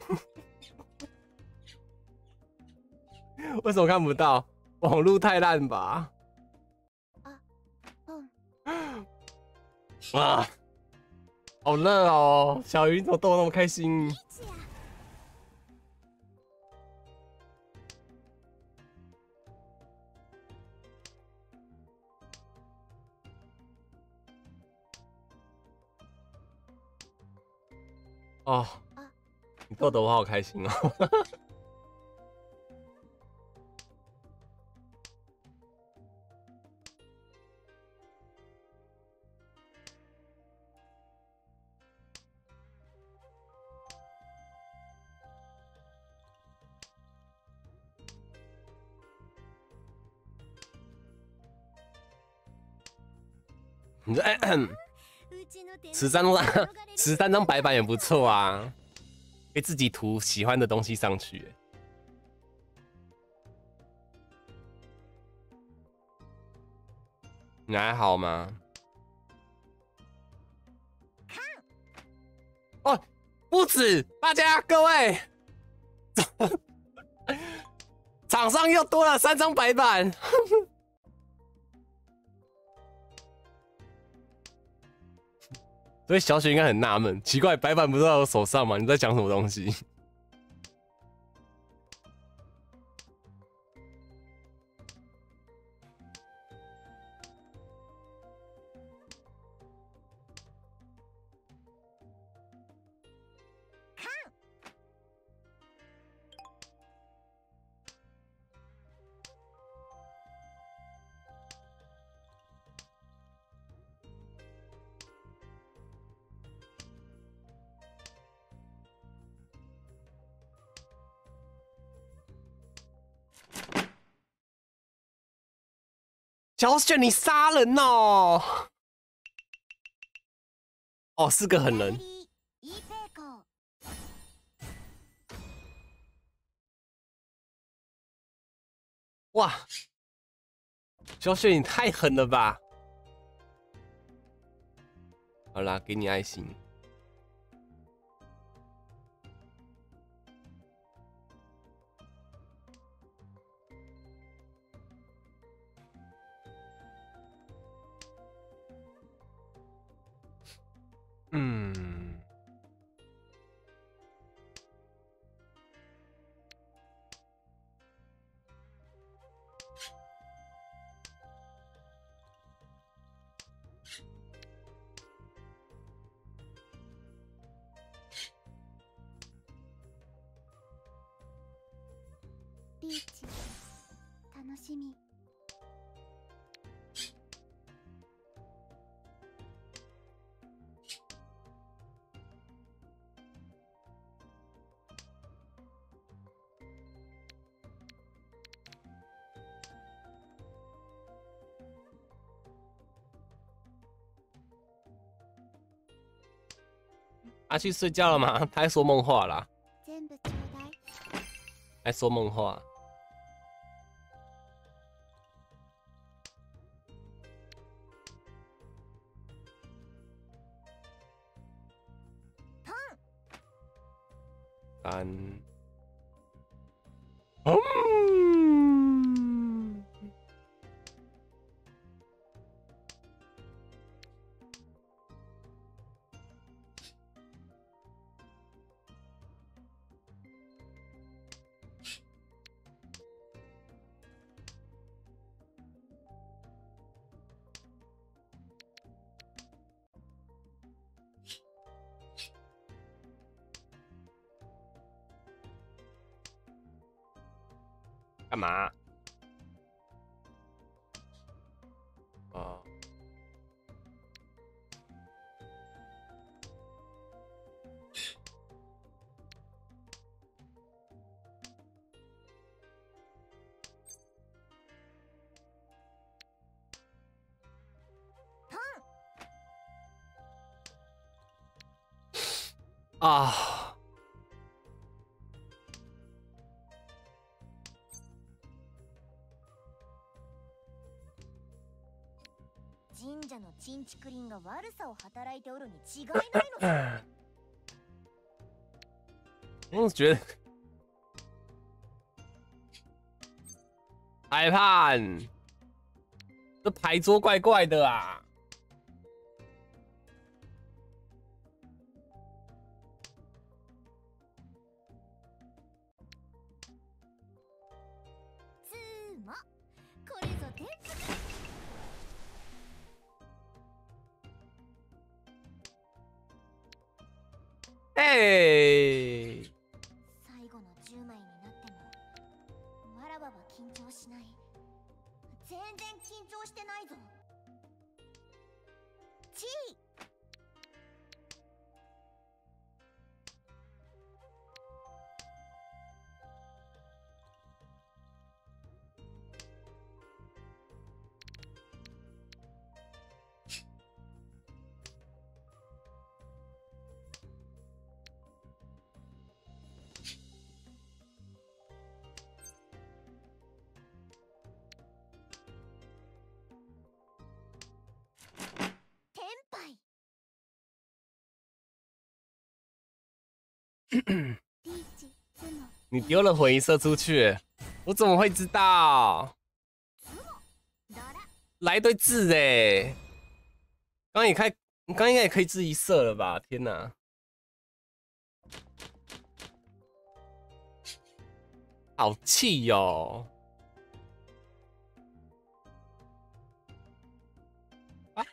为什么看不到？网路太烂吧？啊，好热哦！小鱼怎么逗那么开心？哦，你逗得我好开心哦！你这13张白板也不错啊，可以自己涂喜欢的东西上去。你还好吗？哦，不止，大家各位，场上又多了3张白板。所以小雪应该很纳闷，奇怪，白板不是在我手上吗？你在讲什么东西？小雪，你杀人哦！哦，是个狠人。哇，小雪，你太狠了吧！好啦，给你爱心。嗯， リーチ楽しみ。 他去睡觉了吗？他在说梦话啦， 全部ちょうだい。 在说梦话。 干嘛？哦。啊！ 神社のチンチクリンが悪さを働いておるに違いないのさ。 我觉得裁判这牌桌怪怪的啊。 つーもこれぞ天賦。 哎， 最後の10枚になってもわらわは緊張しない。全然緊張してないぞ。チー。天杯。リーチ、ツノ。 你丢了回音射出去，我怎么会知道？来一堆字哎！刚也开，刚应该也可以自己射了吧？天哪！好气哟！啊！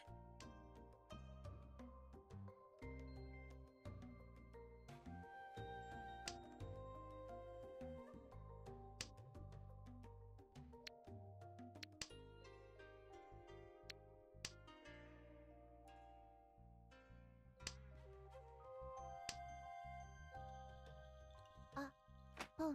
うん。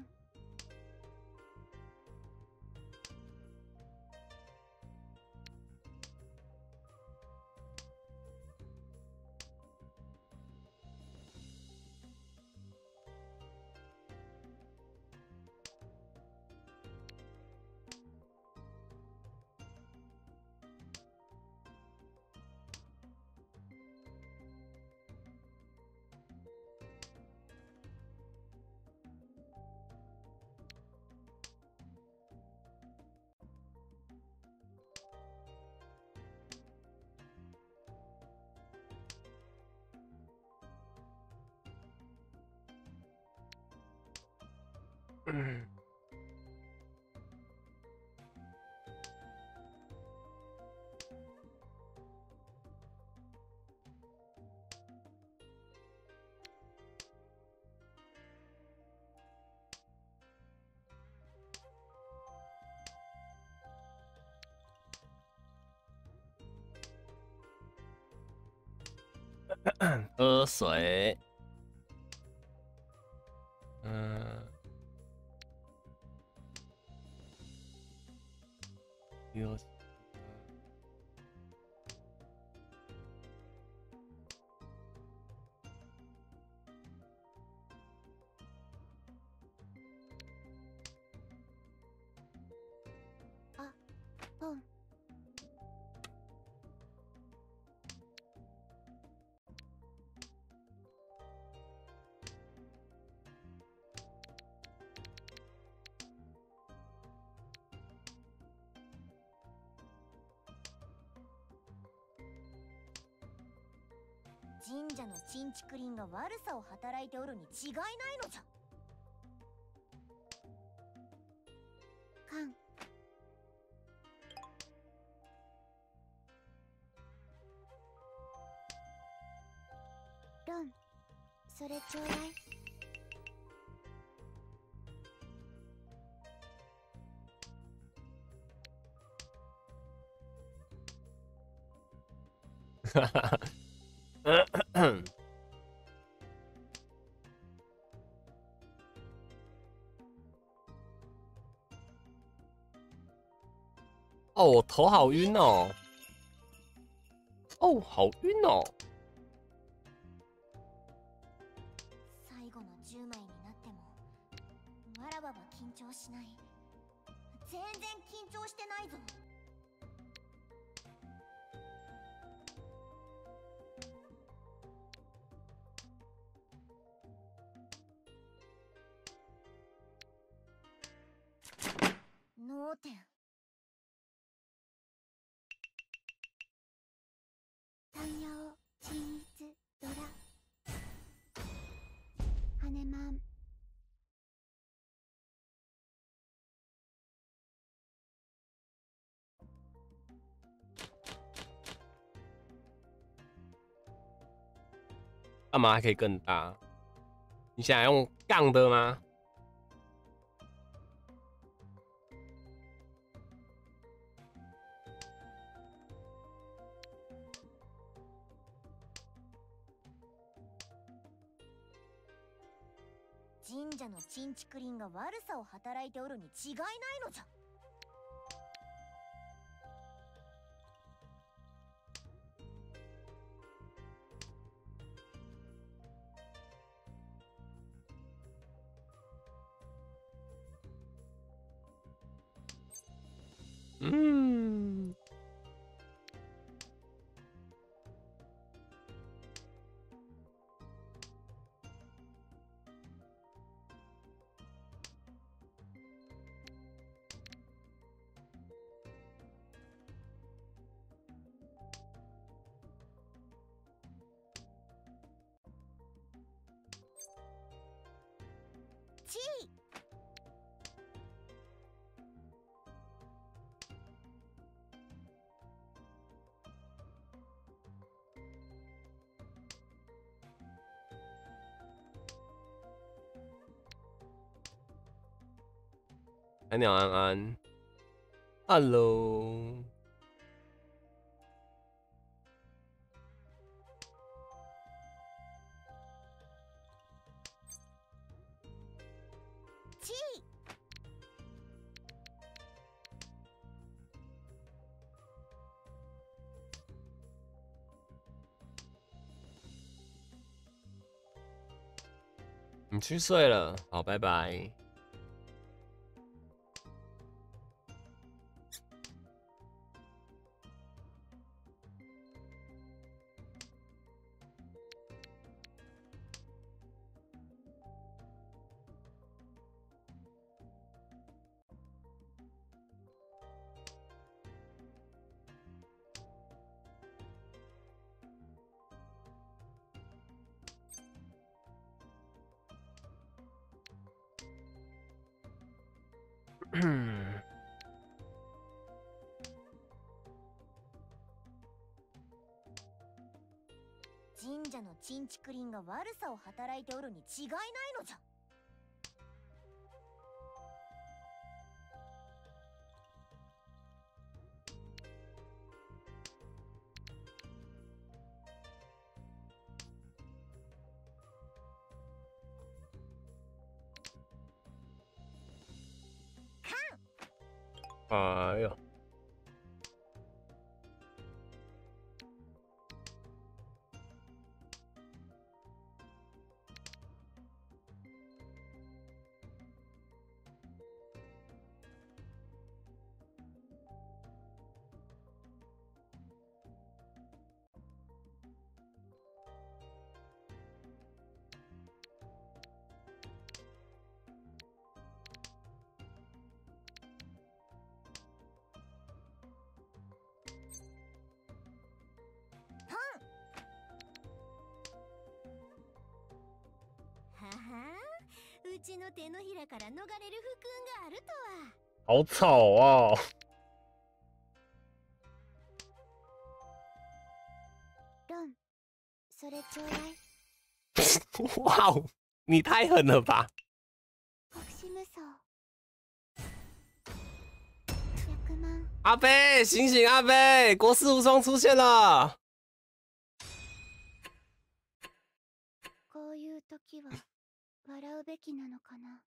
嗯。喝水。有。 あ、うん。神社のチンチクリンが悪さを働いておるに違いないのじゃ。カン。ロン、それちょうだい。 哦，我头好晕哦。哦，好晕哦。 最後の10枚になってもわらわは緊張しない。全然緊張してないぞ。脳天。山陽均一ドラ羽マン。 干嘛还可以更大？你想用杠的吗？ 神社のチンチクリンが悪さを働いておるに違いないのじゃ。チー。 蓝鸟安安 ，Hello。 チー。 你去睡了，好，拜拜。 神社のチンチクリンが悪さを働いておるに違いないのじゃ。 哎呦！ ははうちの手のひらから逃れる不君があるとは。 好丑哦！ ロン、それちょうだい。 哇哦，你太狠了吧！ 国士無双。100万。 阿贝，醒醒，阿贝，国士无双出现了。 ういう時は笑うべきなのかな。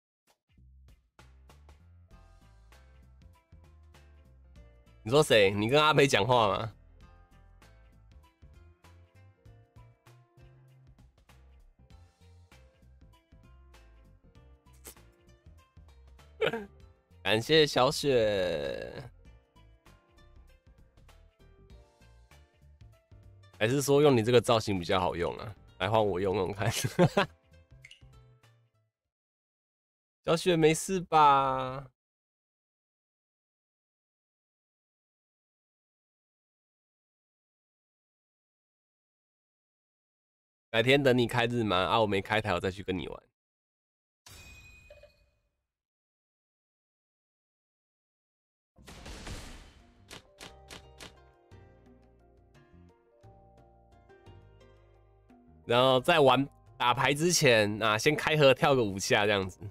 你说谁？你跟阿北讲话吗？感谢小雪，还是说用你这个造型比较好用啊？来换我用用看。小雪没事吧？改天等你开日吗？啊，我没开台，我再去跟你玩。然后在玩打牌之前啊，先开盒跳个5下这样子。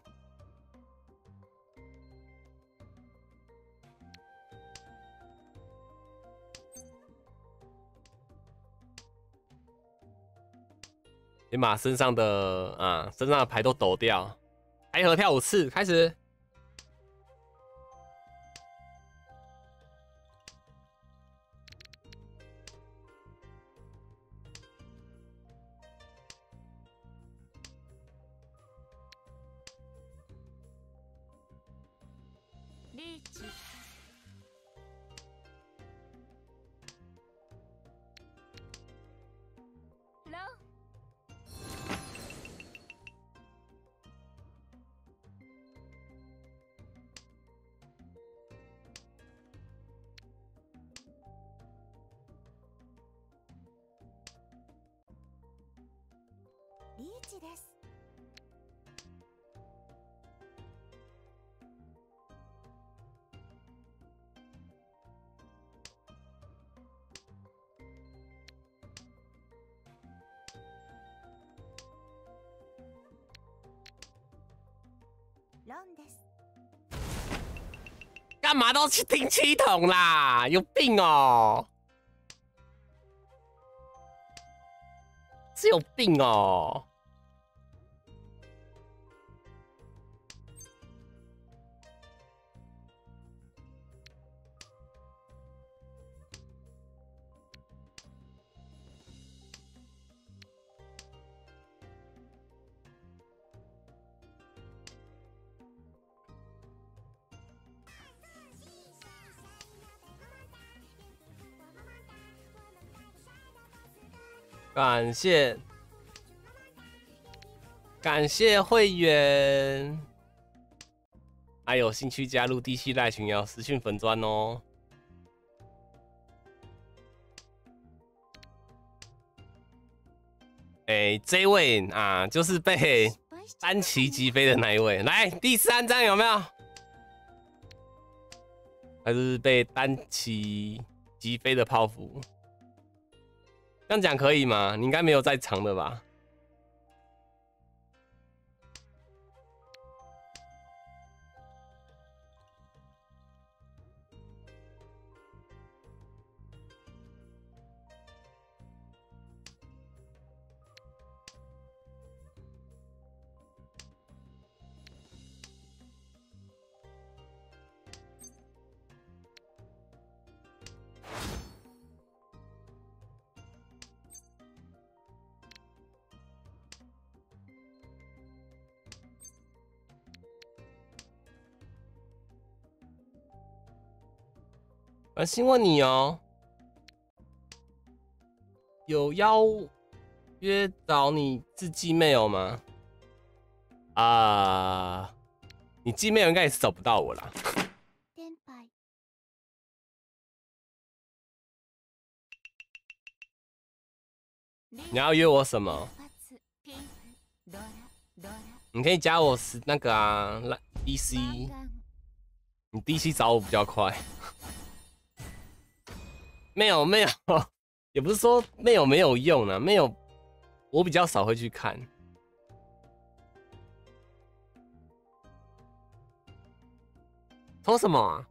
先把身上的牌都抖掉，开盒跳5次，开始。 リーチ。ロー。 リーチです。ロンです。 干嘛都去听七筒啦？有病哦！是有病哦！感谢会员，还有兴趣加入 DC 赖群要私讯粉专哦。这位啊，就是被单骑击飞的那一位。来，第3张有没有？还是被单骑击飞的泡芙？这样讲可以吗？你应该没有在场的吧？关心问你哦，有邀约找你自寄 mail 吗？你寄 mail 应该也是找不到我啦。你要约我什么？你可以加我那个DC， 你 DC 找我比较快。没有，也不是说没有用啊，没有，我比较少会去看。抽什么啊？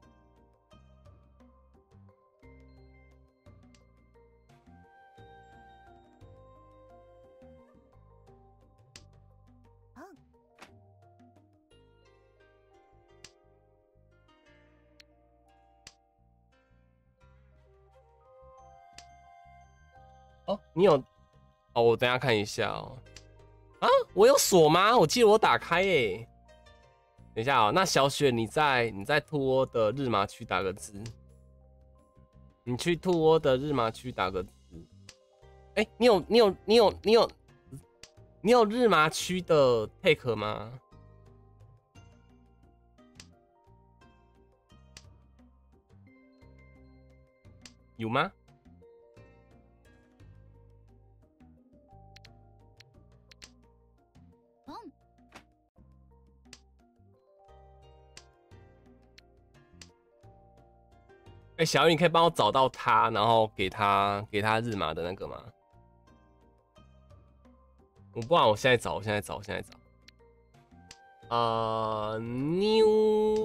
哦，你有哦，我等一下看一下哦。啊，我有锁吗？我记得我打开耶。等一下哦，那小雪你在兔窝的日麻区打个字，你去兔窝的日麻区打个字。哎、你有日麻区的 take 吗？有吗？哎、小雨，你可以帮我找到他，然后给他日麻的那个吗？我不然我现在找。new，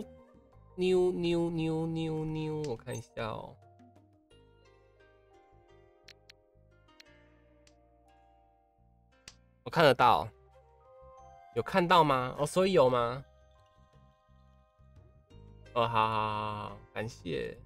我看一下哦。我看得到，有看到吗？哦，所以有吗？哦，好，感谢。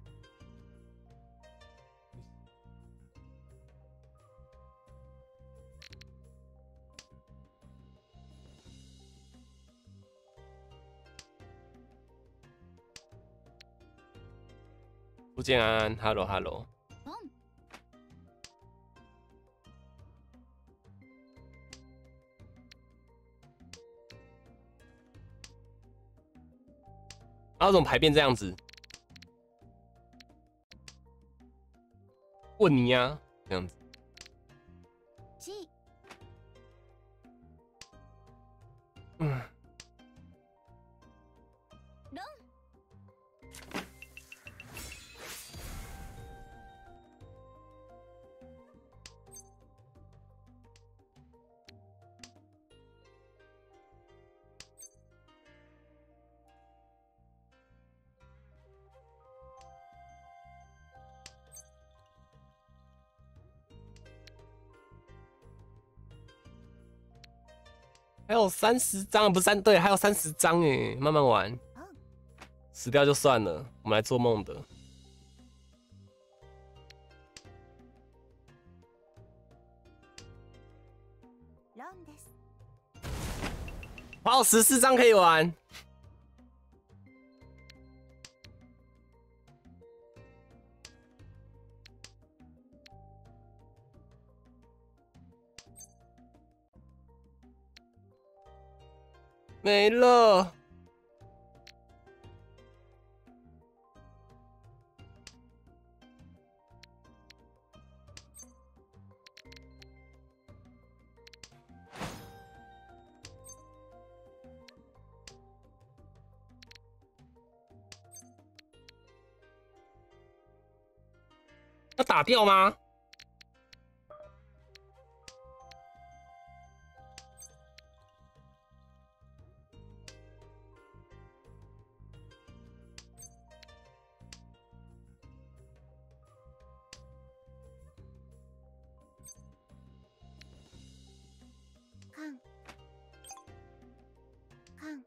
不见安安 ，hello。然后怎么排变这样子？问你呀，这样子。嗯。还有30张，不是对，还有30张哎，慢慢玩，死掉就算了，我们来做梦的。还有14张可以玩。没了。要打掉吗？ 看，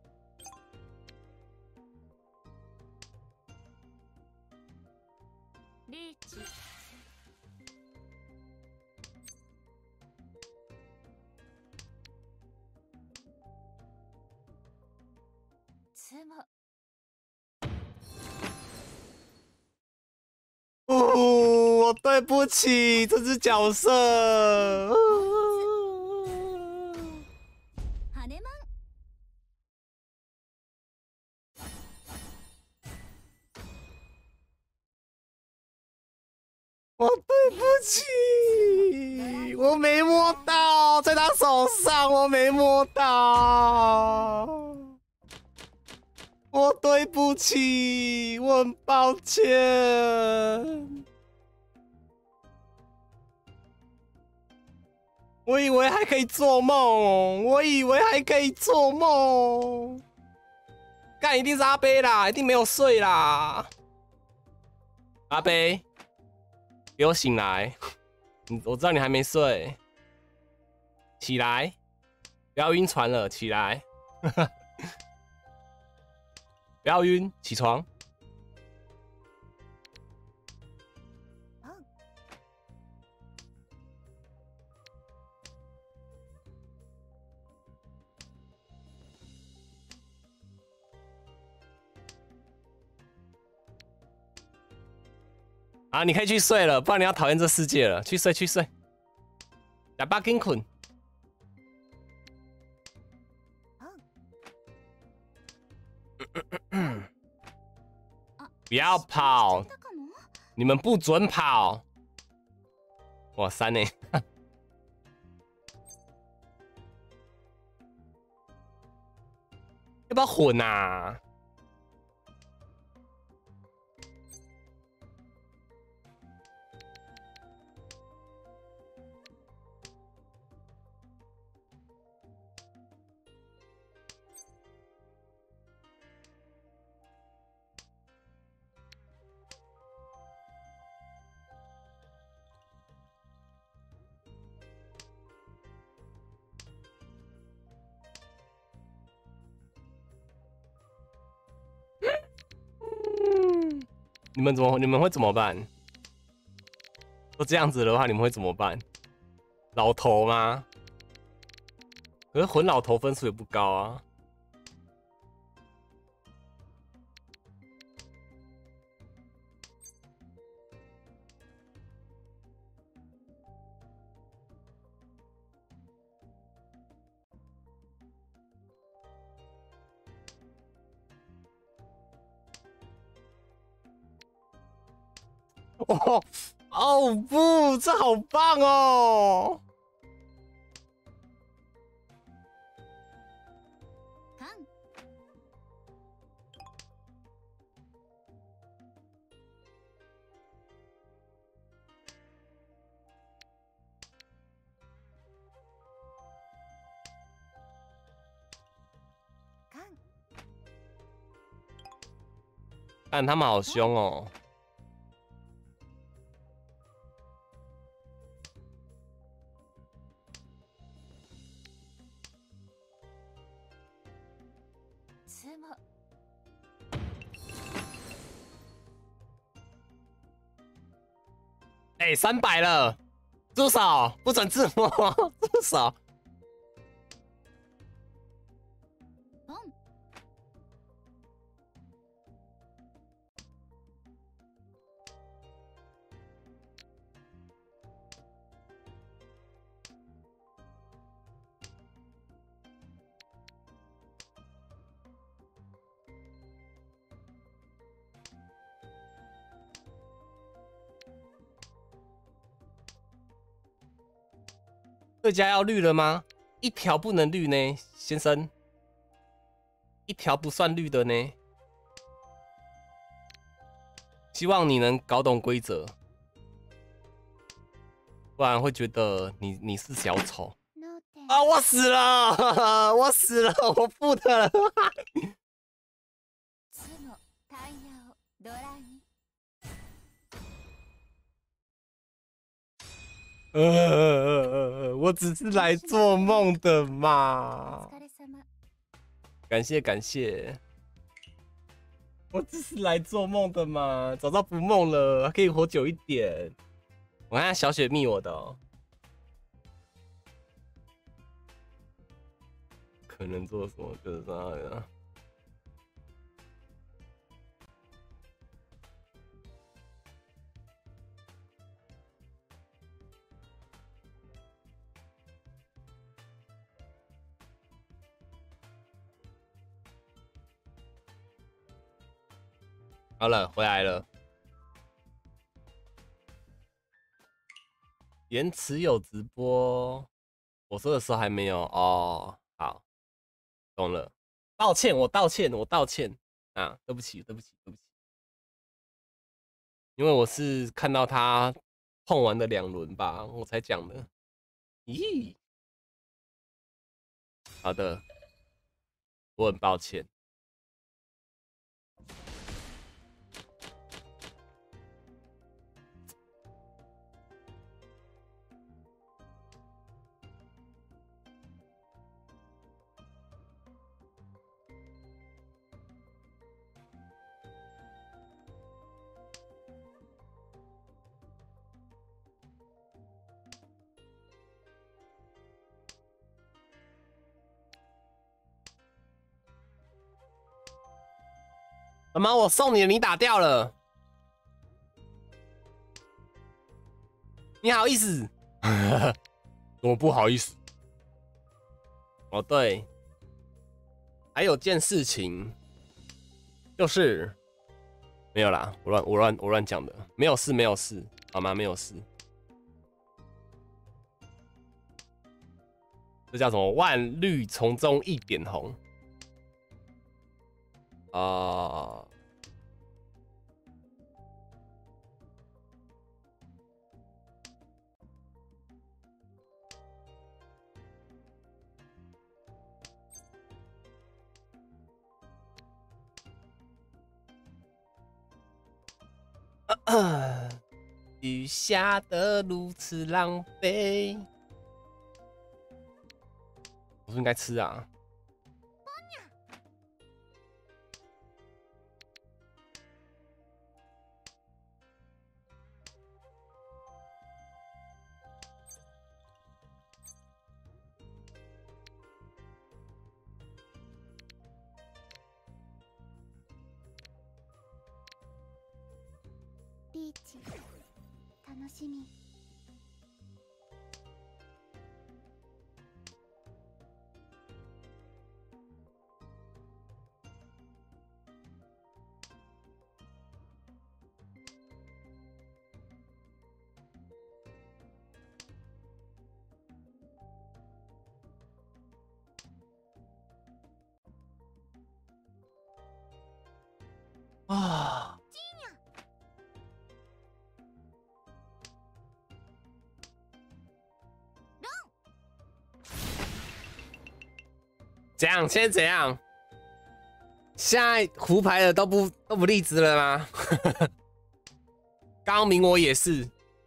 リーチ。 つも。 我对不起这只角色。 羽マン。 我对不起，我没摸到，在他手上，我没摸到。我对不起，我很抱歉。我以为还可以做梦，干一定是阿贝啦，一定没有睡啦。阿贝，给我醒来！我知道你还没睡，起来，不要晕船了，起来，不要晕，起床。 啊，你可以去睡了，不然你要讨厌这世界了。去睡，去睡。哑巴跟困。不要跑！你们不准跑！哇塞呢！要不要混啊？你们会怎么办？都这样子的话，你们会怎么办？老头吗？可是混老头分数也不高啊。哦哦不，这好棒哦！看他们好凶哦！哎，300了，住手！不准自摸，住手！对家要绿了吗？一条不能绿呢，先生。一条不算绿的呢。希望你能搞懂规则，不然会觉得你是小丑。啊！我死了！我死了！我负的了。我只是来做梦的嘛。感谢感谢，我只是来做梦的嘛。早知道不梦了，还可以活久一点。我看小雪密我的哦，可能做什么就是这样。好了，回来了。延迟有直播，我说的时候还没有哦。好，懂了，抱歉，我道歉，我道歉啊，对不起，对不起，对不起。因为我是看到他碰完的2轮吧，我才讲的。咦，好的，我很抱歉。妈妈，我送你的，你打掉了。 你好意思？我不好意思。哦，对，还有件事情，就是没有啦，我乱讲的，没有事，没有事，好吗？没有事。这叫什么？万绿丛中一点红。啊、雨下得如此狼狈。我是不是应该吃啊？ リーチ楽しみ。 啊！怎样？现在怎样？现在胡牌的都不立直了吗？刚明我也是。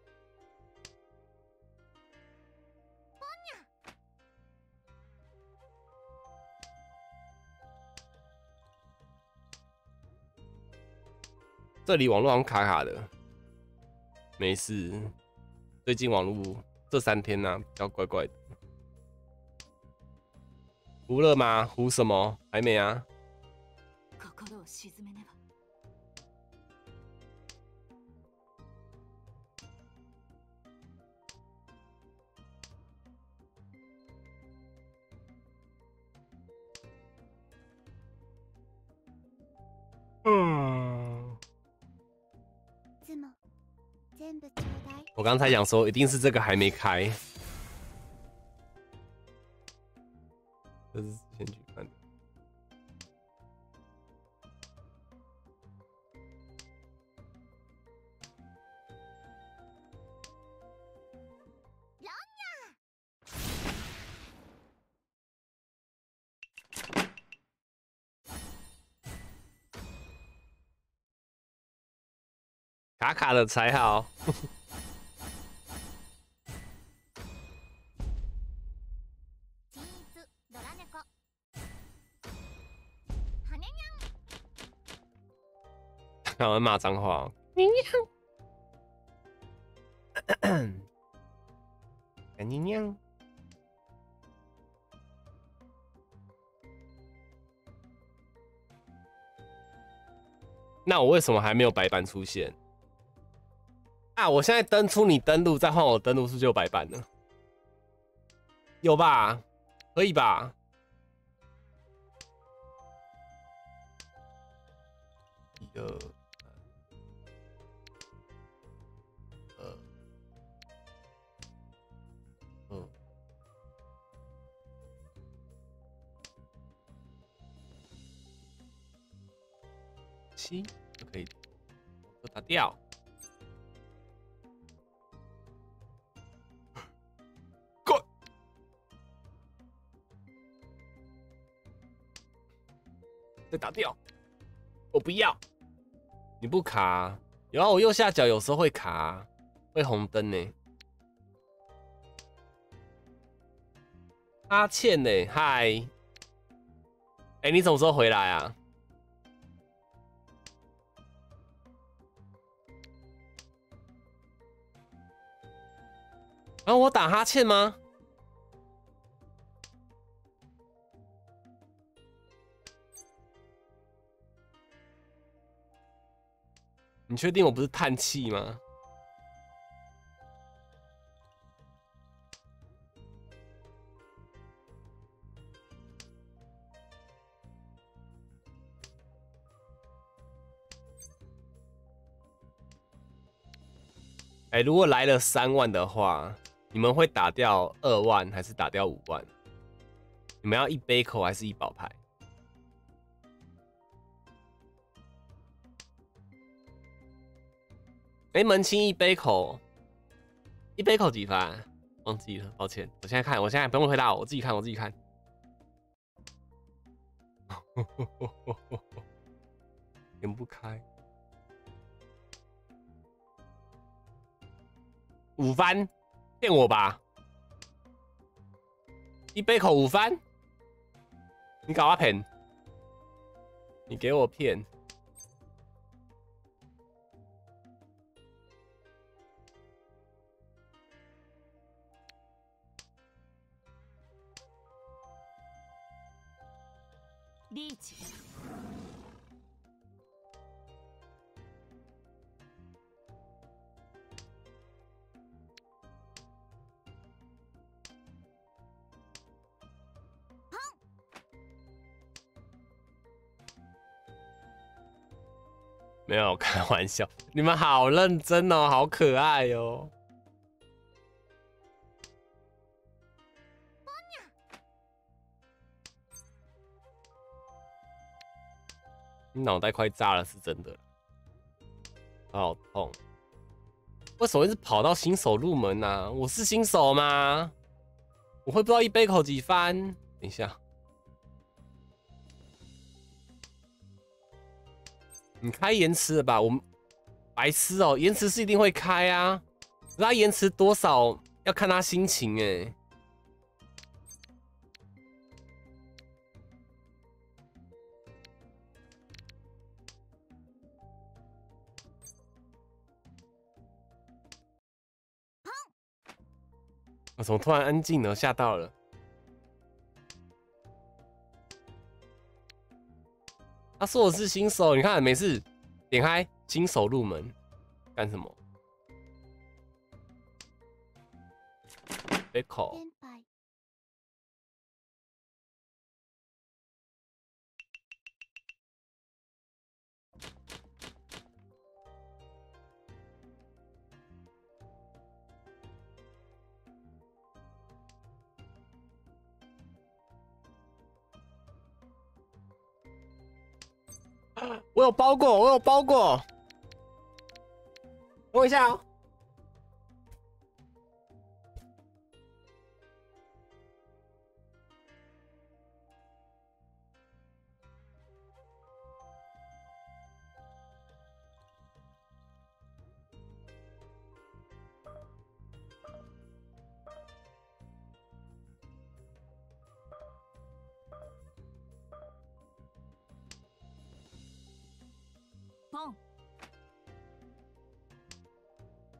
这里网络好像卡卡的，没事。最近网络这3天呢、比较怪怪的。胡了吗？胡什么？还没啊。 心を鎮めねば。 ズモ全部ちょうだい。 我刚才想说，一定是这个还没开。这是先去看的。卡卡的才好。 チーズドラ猫羽ニ看我骂脏话、哦。干你娘！那我为什么还没有白板出现？啊！我现在登出你登录，再换我登录，是不是就有白板了？有吧？可以吧？一二7就可以，都打掉。滚！再打掉。我不要。你不卡、啊？有啊，我右下角有时候会卡、啊，会红灯呢、阿倩呢？嗨，哎，你什么时候回来啊？然后我打哈欠吗？你确定我不是叹气吗？ 哎、如果来了3万的话，你们会打掉2万还是打掉5万？你们要1杯口还是1宝牌？哎、门清1杯口，1杯口几番？忘记了，抱歉。我现在看，我现在不用回答我，自己看，我自己看。点不开。5番，骗我吧！1杯口5番，你搞我骗？你给我骗！ リーチ。 没有开玩笑，你们好认真哦，好可爱哦。你脑袋快炸了，是真的。好痛！为什么一直跑到新手入门啊？我是新手吗？我会不知道1杯口几番？等一下，你开延迟了吧？我们白痴哦，延迟是一定会开啊，可是它延迟多少要看他心情哎。我怎么突然安静了？吓到了。他说我是新手，你看每次点开新手入门干什么？杯口。 先輩我有包过，我有包过。等我一下哦。 ポン。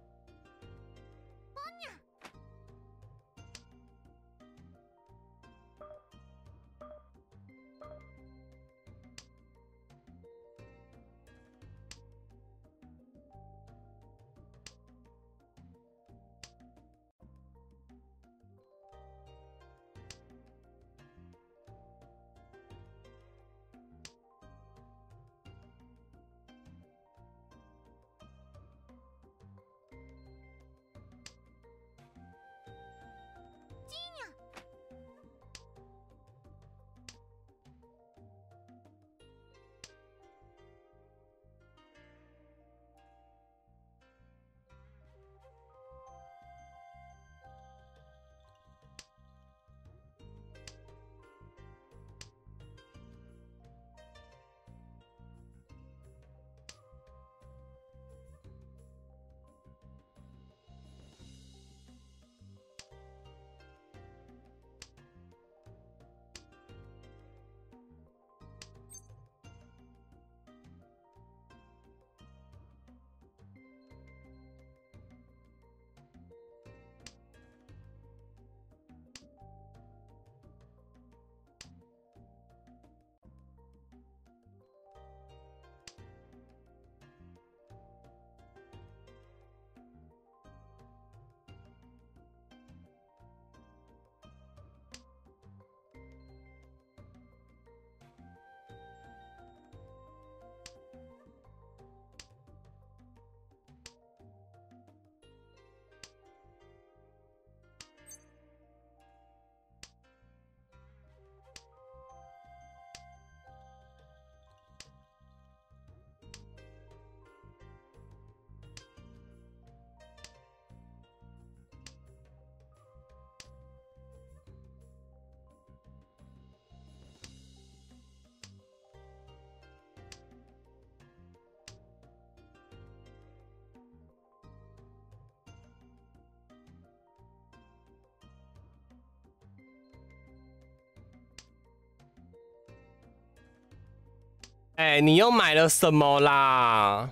哎，你又买了什么啦？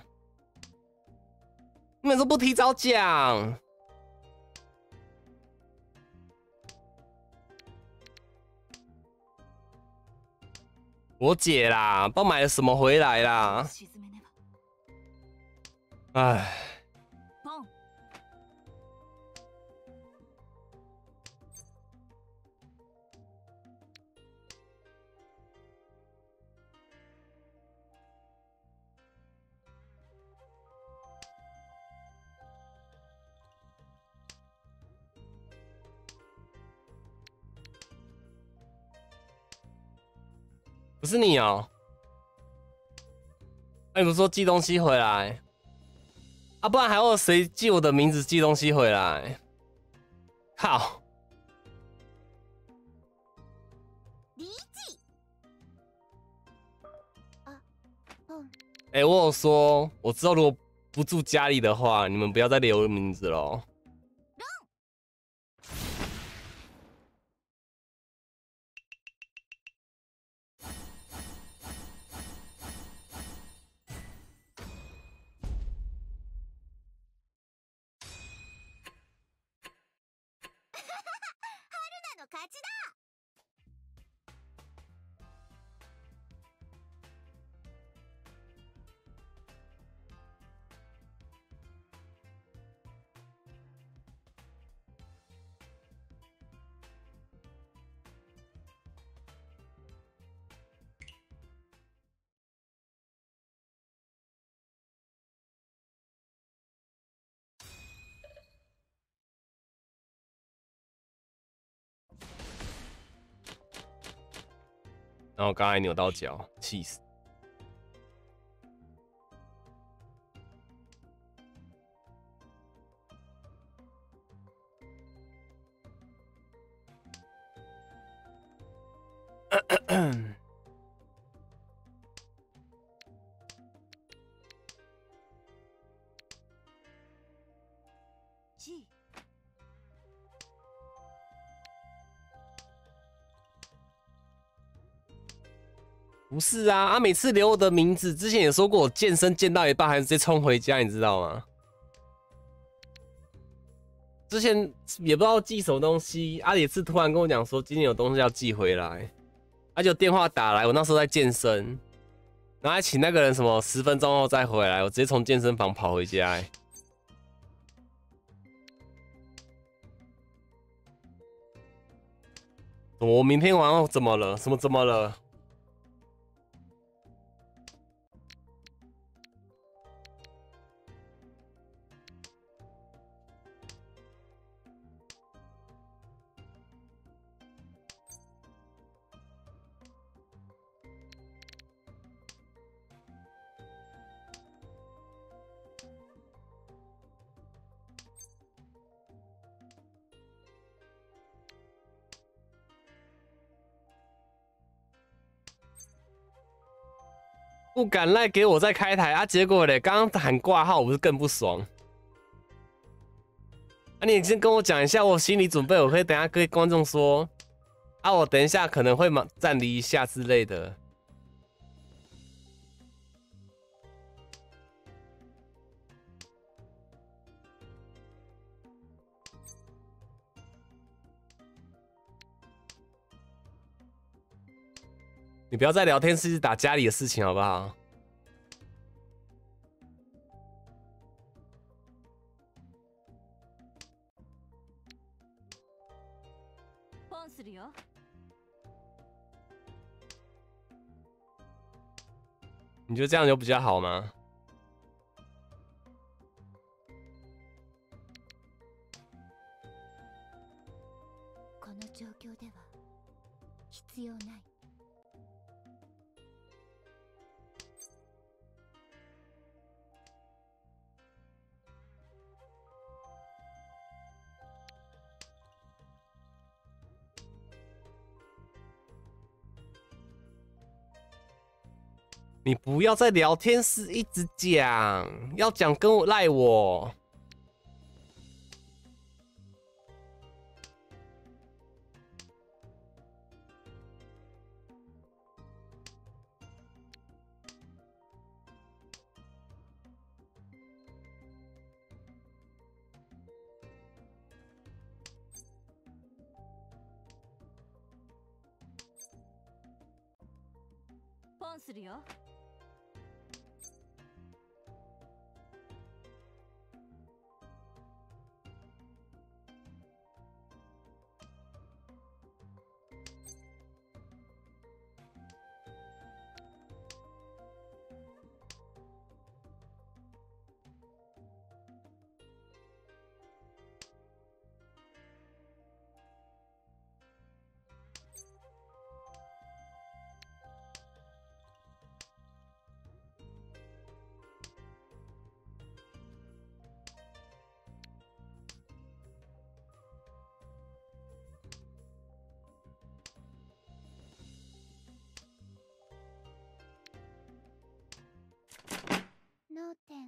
你们都不提早讲。我姐啦，不知道买了什么回来啦。唉。不是你哦，那你不是说寄东西回来啊？不然还有谁寄我的名字寄东西回来？靠！ 理事。啊，嗯。 哎，我有说，我知道如果不住家里的话，你们不要再留名字喽。 春菜の勝ちだ。 然后刚才扭到脚，气死！不是啊，每次留我的名字，之前也说过，我健身健到一半还是直接冲回家，你知道吗？之前也不知道寄什么东西，阿里是突然跟我讲说今天有东西要寄回来，就电话打来，我那时候在健身，然后还请那个人什么10分钟后再回来，我直接从健身房跑回家。我明天晚上怎么了？什么怎么了？不敢赖给我再开台啊！结果嘞，刚刚喊挂号，我不是更不爽？啊，你先跟我讲一下，我心理准备，我可以等一下跟观众说，啊，我等一下可能会暂离一下之类的。你不要在聊天室打家里的事情好不好？你觉得这样就比较好吗？ この状況では必要ない。 你不要在聊天室一直讲，要讲跟我赖我。 するよ。 脳天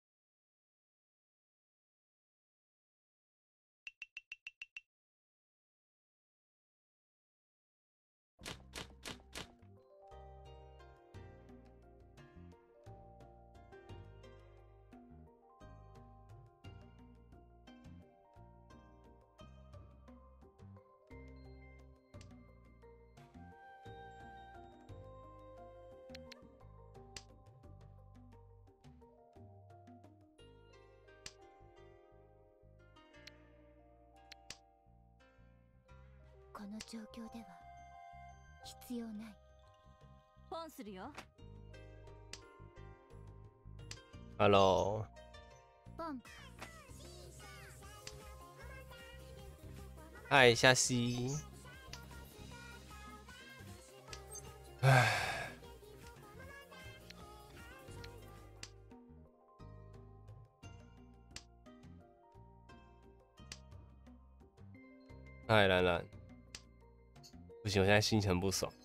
この状況では必要ない。 ポンするよ。 Hello， ポン。 嗨，夏西。唉，嗨，兰兰，不行，我现在心情不爽。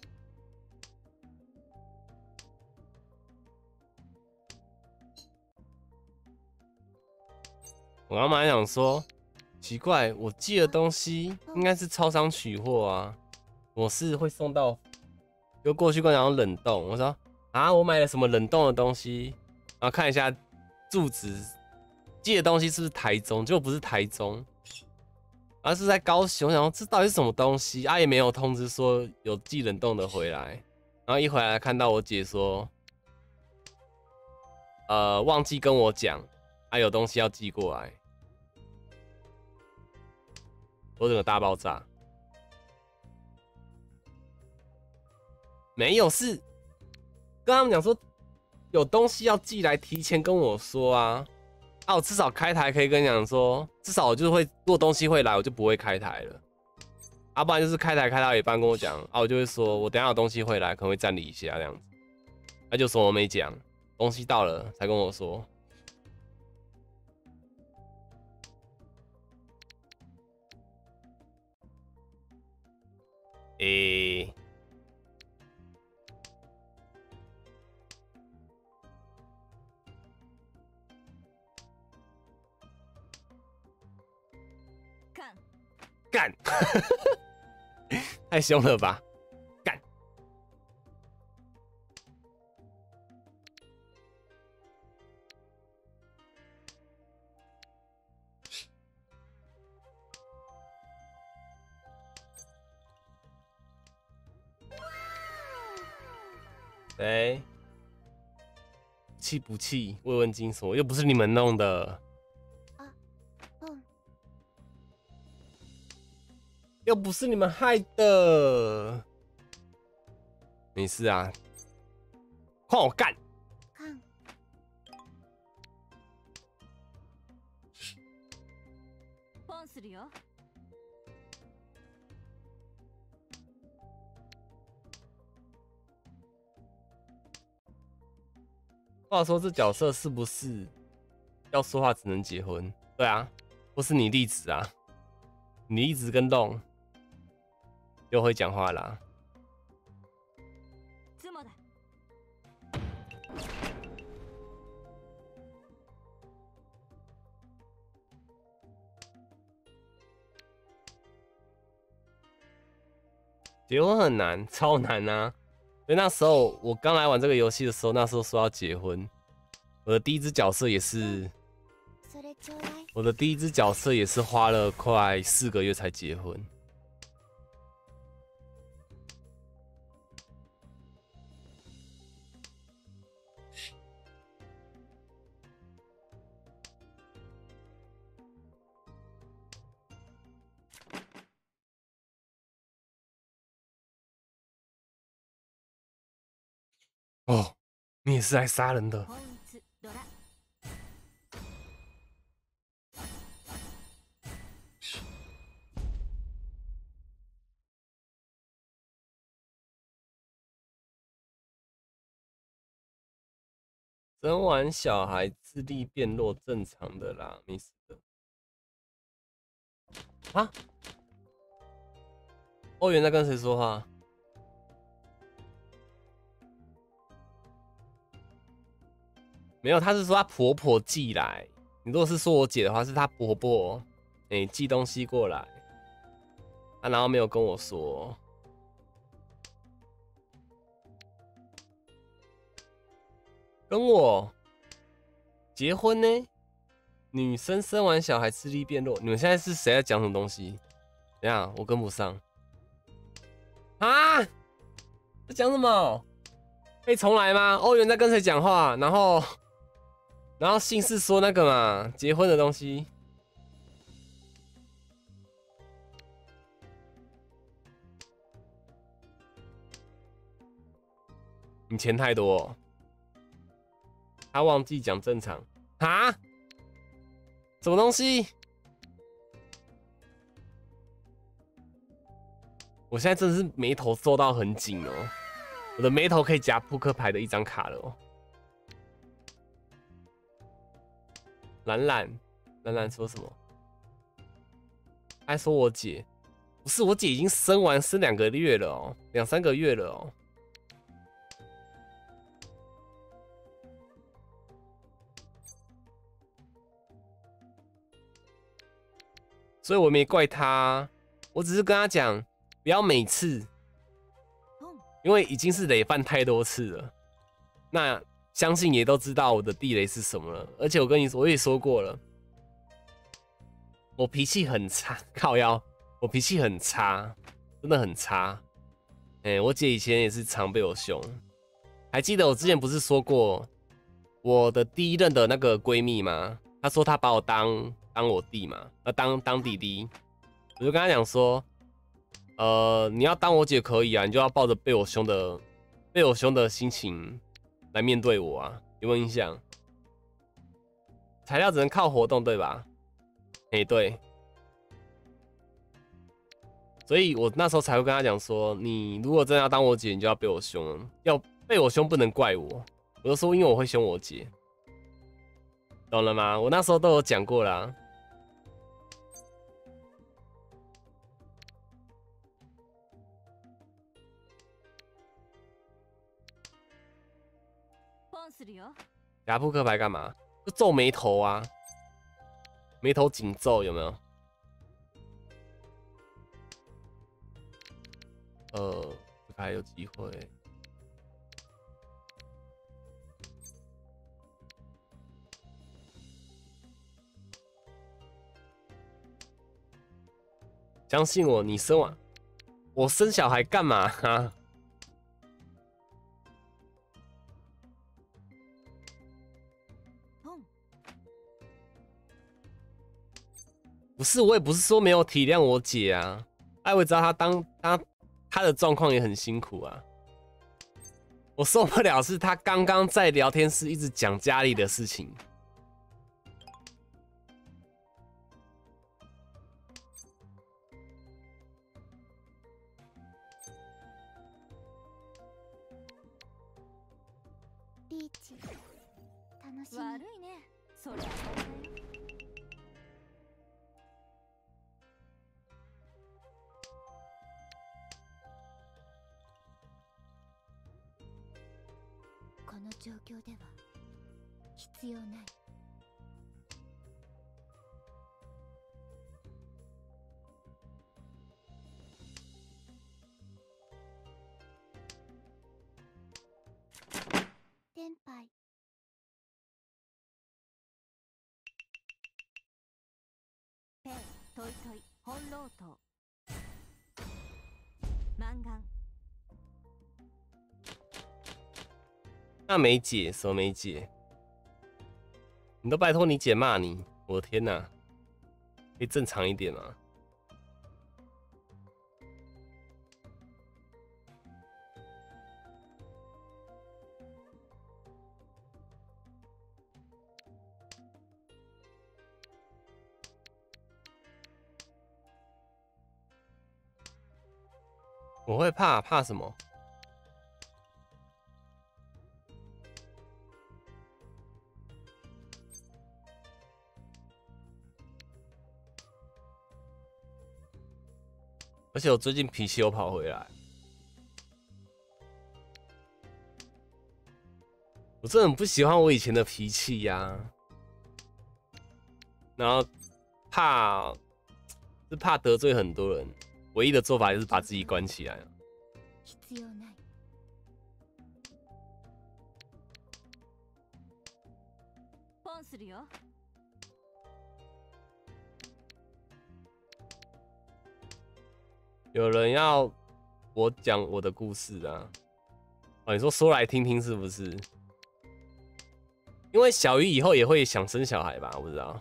我刚本来想说，奇怪，我寄的东西应该是超商取货啊，我是会送到，就过去跟我讲冷冻，我说啊，我买了什么冷冻的东西，然后看一下住址，寄的东西是不是台中，结果不是台中，而是在高雄，我想说这到底是什么东西啊，也没有通知说有寄冷冻的回来，然后一回来看到我姐说，忘记跟我讲，啊有东西要寄过来。我整个大爆炸，没有是跟他们讲说有东西要寄来，提前跟我说啊，啊我至少开台可以跟你讲说，至少我就会，如果东西会来，我就不会开台了，啊不然就是开台开到一半跟我讲，啊我就会说我等一下有东西会来，可能会暂离一下这样子，他就说我没讲，东西到了才跟我说。干，太凶了吧！干，哎，气不气？慰问金锁又不是你们弄的。又不是你们害的，没事啊，换我干！ 看， ポンするよ。 话说这角色是不是要说话只能结婚？对啊，或是你粒子啊，你一直跟动。又会讲话啦。结婚很难，超难啊！所以那时候我刚来玩这个游戏的时候，那时候说要结婚，我的第一只角色也是，花了快4个月才结婚。 哦，你也是来杀人的。生完小孩智力变弱，正常的啦，没事的。啊？欧元在跟谁说话？没有，他是说他婆婆寄来。你如果是说我姐的话，是她婆婆寄东西过来，然后没有跟我说。跟我结婚呢？女生生完小孩智力变弱，你们现在是谁在讲什么东西？等一下我跟不上啊！在讲什么？可以重来吗？欧元在跟谁讲话？然后姓氏说那个嘛，结婚的东西。你钱太多哦，他忘记讲正常啊？什么东西？我现在真的是眉头皱到很紧哦，我的眉头可以夹扑克牌的一张卡了哦。兰兰说什么？还说我姐，不是我姐已经生2个月了哦，2、3个月了哦。所以我没怪他，我只是跟他讲不要每次，因为已经是累犯太多次了。那相信也都知道我的地雷是什么了，而且我跟你说，我也说过了，我脾气很差，靠腰，我脾气很差，真的很差。我姐以前也是常被我凶，还记得我之前不是说过我的第一任的那个闺蜜吗？她说她把我当我弟嘛，当弟弟，我就跟她讲说，你要当我姐可以啊，你就要抱着被我凶的心情来面对我啊，有没有印象？材料只能靠活动，对吧？对。所以我那时候才会跟她讲说，你如果真的要当我姐，你就要被我凶，要被我凶不能怪我。我就说因为我会凶我姐，懂了吗？我那时候都有讲过啦。打扑克牌干嘛？就皱眉头啊，眉头紧皱有没有？这个还有机会。相信我，你生完，我生小孩干嘛啊？不是，我也不是说没有体谅我姐啊。我也知道她的状况也很辛苦啊。我受不了是她刚刚在聊天室一直讲家里的事情。 リーチ楽しみ。 悪いね、そりゃ。 この状況では必要ない。天杯ペイトイトイ本ロートマンガン。 那没解，什么没解？你都拜托你姐骂你，我的天哪，可以正常一点吗？ 我会怕什么？而且我最近脾气又跑回来，我真的很不喜欢我以前的脾气呀。然后怕得罪很多人，唯一的做法就是把自己关起来。 必要ない。ポンするよ。 有人要我讲我的故事啊？哦，你说来听听是不是？因为小鱼以后也会想生小孩吧？我不知道。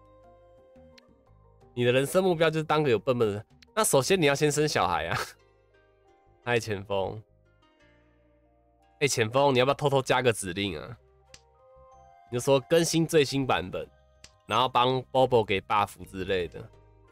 你的人生目标就是当个有笨笨的，那首先你要先生小孩啊。嗨，前锋。哎，前锋，你要不要偷偷加个指令啊？你就说更新最新版本，然后帮 Bobo 给 buff 之类的。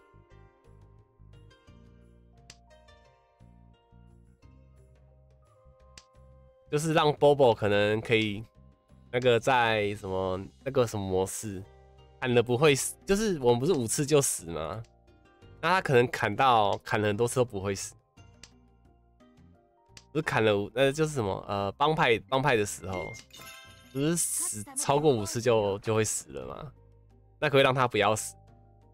就是让 Bobo 可能可以那个在什么那个什么模式砍了不会死，就是我们不是5次就死吗？那他可能砍了很多次都不会死，不是砍了就是什么帮派的时候，不是死超过5次就会死了吗？那可不可以让他不要死？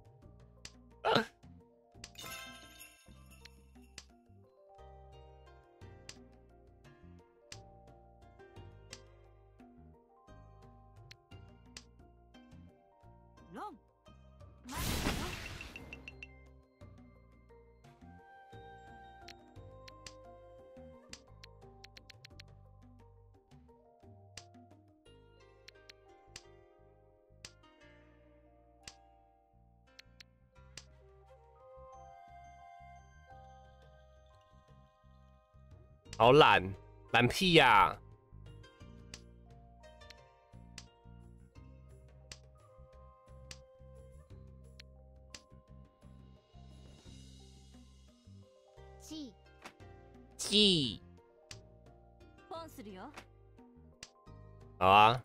好懒屁呀！G。 ポンするよ。 好啊，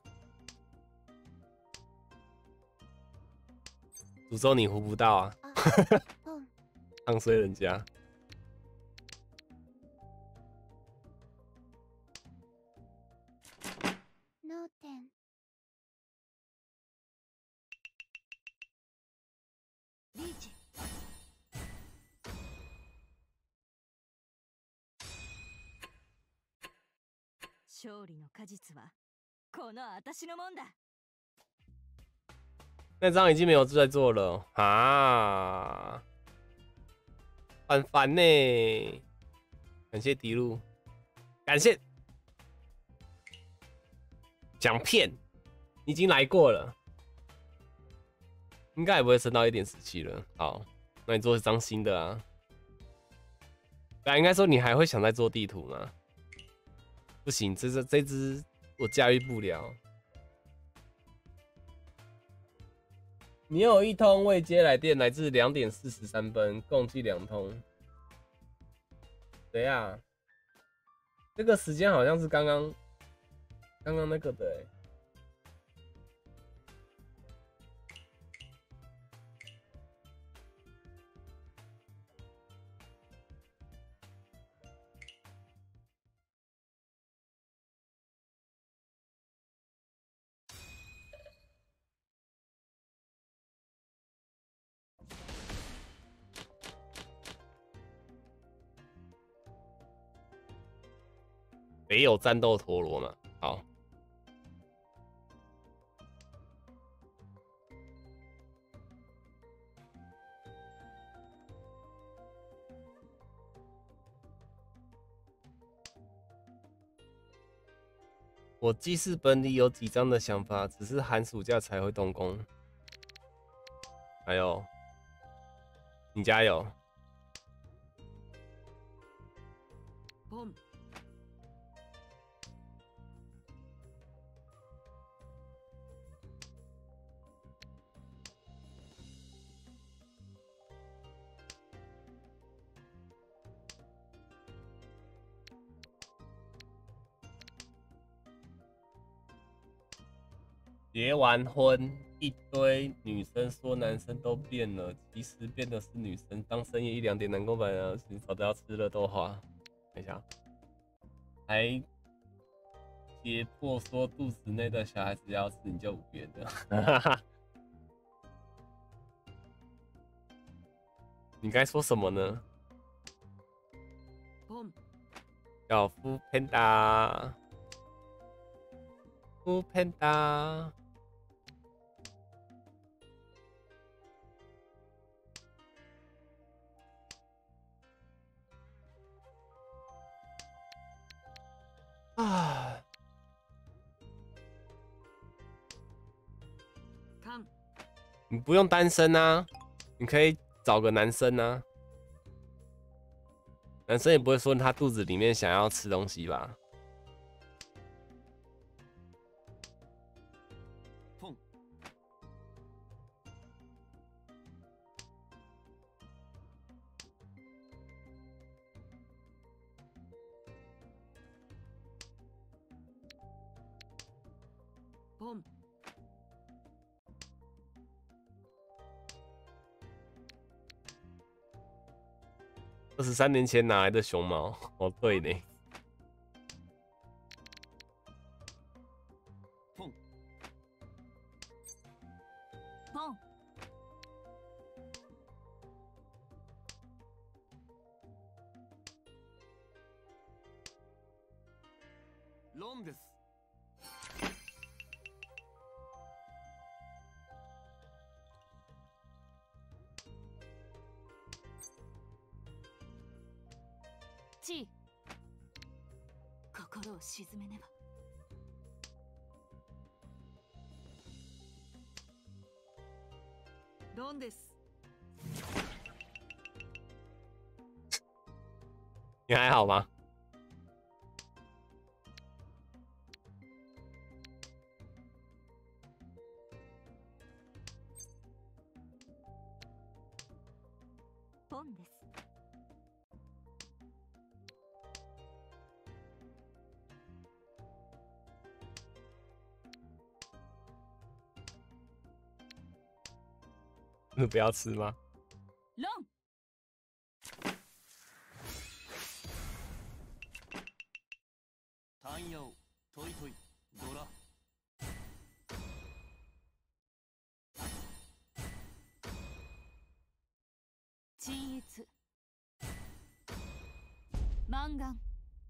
诅咒你胡不到啊！唱衰人家。 脳天。リーチ。勝利の果実はこの私のもんだ。 那张已经没有在做了啊，很烦呢。感谢迪路，感谢奖片，你已经来过了，应该也不会升到1.17了。好，那你做一张新的啊。应该说你还会想再做地图吗？不行，这只我驾驭不了。你有1通未接来电，来自2点43分，共计2通。谁啊？这个时间好像是刚刚那个的欸。北有战斗陀螺嘛？好。我记事本里有几张的想法，只是寒暑假才会动工。还有，你加油！ 结完婚，一堆女生说男生都变了，其实变的是女生。当深夜1、2点南宫本人早都要吃热豆花。等一下，还胁迫说肚子内的小孩子要吃，你就无缘的。你该说什么呢？小夫 panda， 夫 panda。啊！你不用单身啊，你可以找个男生啊。男生也不会说他肚子里面想要吃东西吧？23年前哪来的熊猫？哦，对呢。 ロンです。 チー、心を鎮めねば。ロンです。 你还好吗？ ポンです。 不要吃吗？ ロン。 タンヤオ、トイトイ、ドラ。 鎮逸。満願。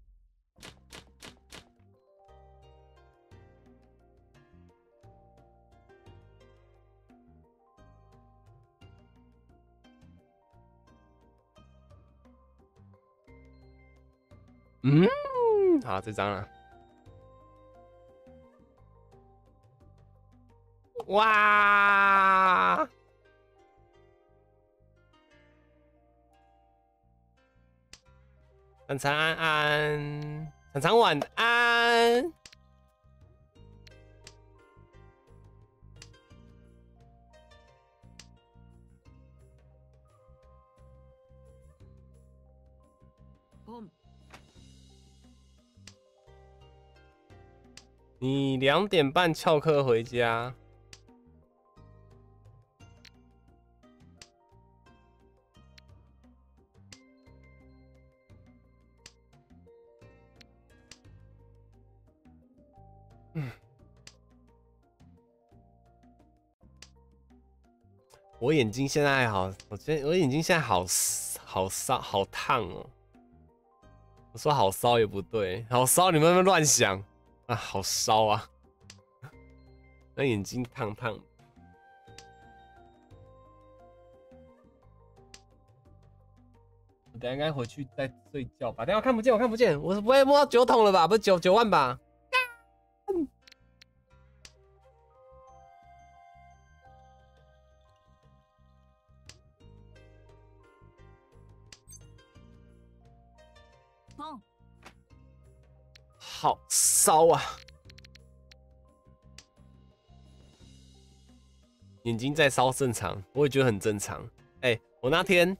嗯，好，这张了。哇！常常安安，常常晚安。你2点半翘课回家。我眼睛现在还好，我眼睛现在好烧好烫哦。我说好烧也不对，好烧你们会乱想啊，好烧啊，那眼睛烫烫。我等下应该回去再睡觉吧。等下我看不见，我看不见，我不会摸到9桶了吧？不是9万吧？好烧啊！眼睛在烧正常，我也觉得很正常。哎，我那天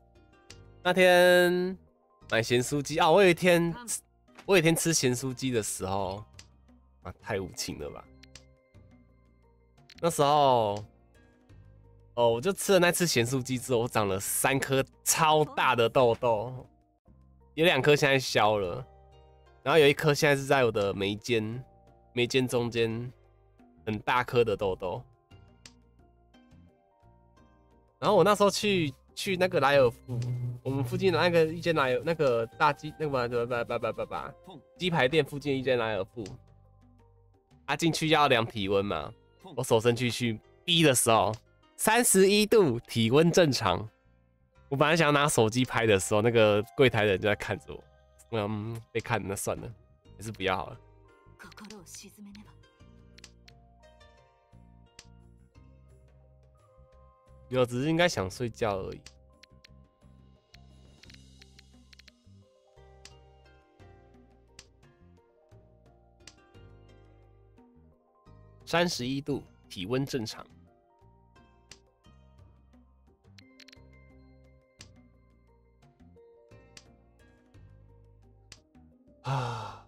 买咸酥鸡啊，我有一天吃咸酥鸡的时候啊，太无情了吧！ 那时候，哦，我就吃了那次咸酥鸡之后，我长了3颗超大的痘痘，有2颗现在消了，然后有1颗现在是在我的眉间中间很大颗的痘痘。然后我那时候去那个莱尔富，我们附近的那个一间那个大鸡那个鸡排店附近的一间莱尔富，进去要量体温嘛，我手伸去逼的时候，31度，体温正常。我本来想要拿手机拍的时候，那个柜台的人就在看着我，被看那算了，还是不要好了。没有，只是应该想睡觉而已。31度，体温正常。啊。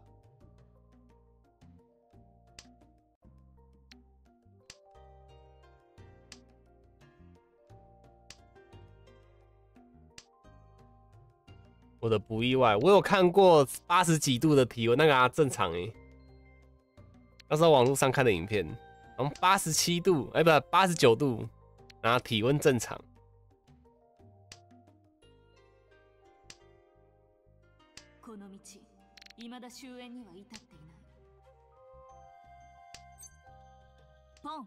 我的不意外，我有看过80几度的体温，那个正常欸。那时候网络上看的影片，好像87度，不89度，然后体温正常。 この道、未だ終焉には至っていない。ポン。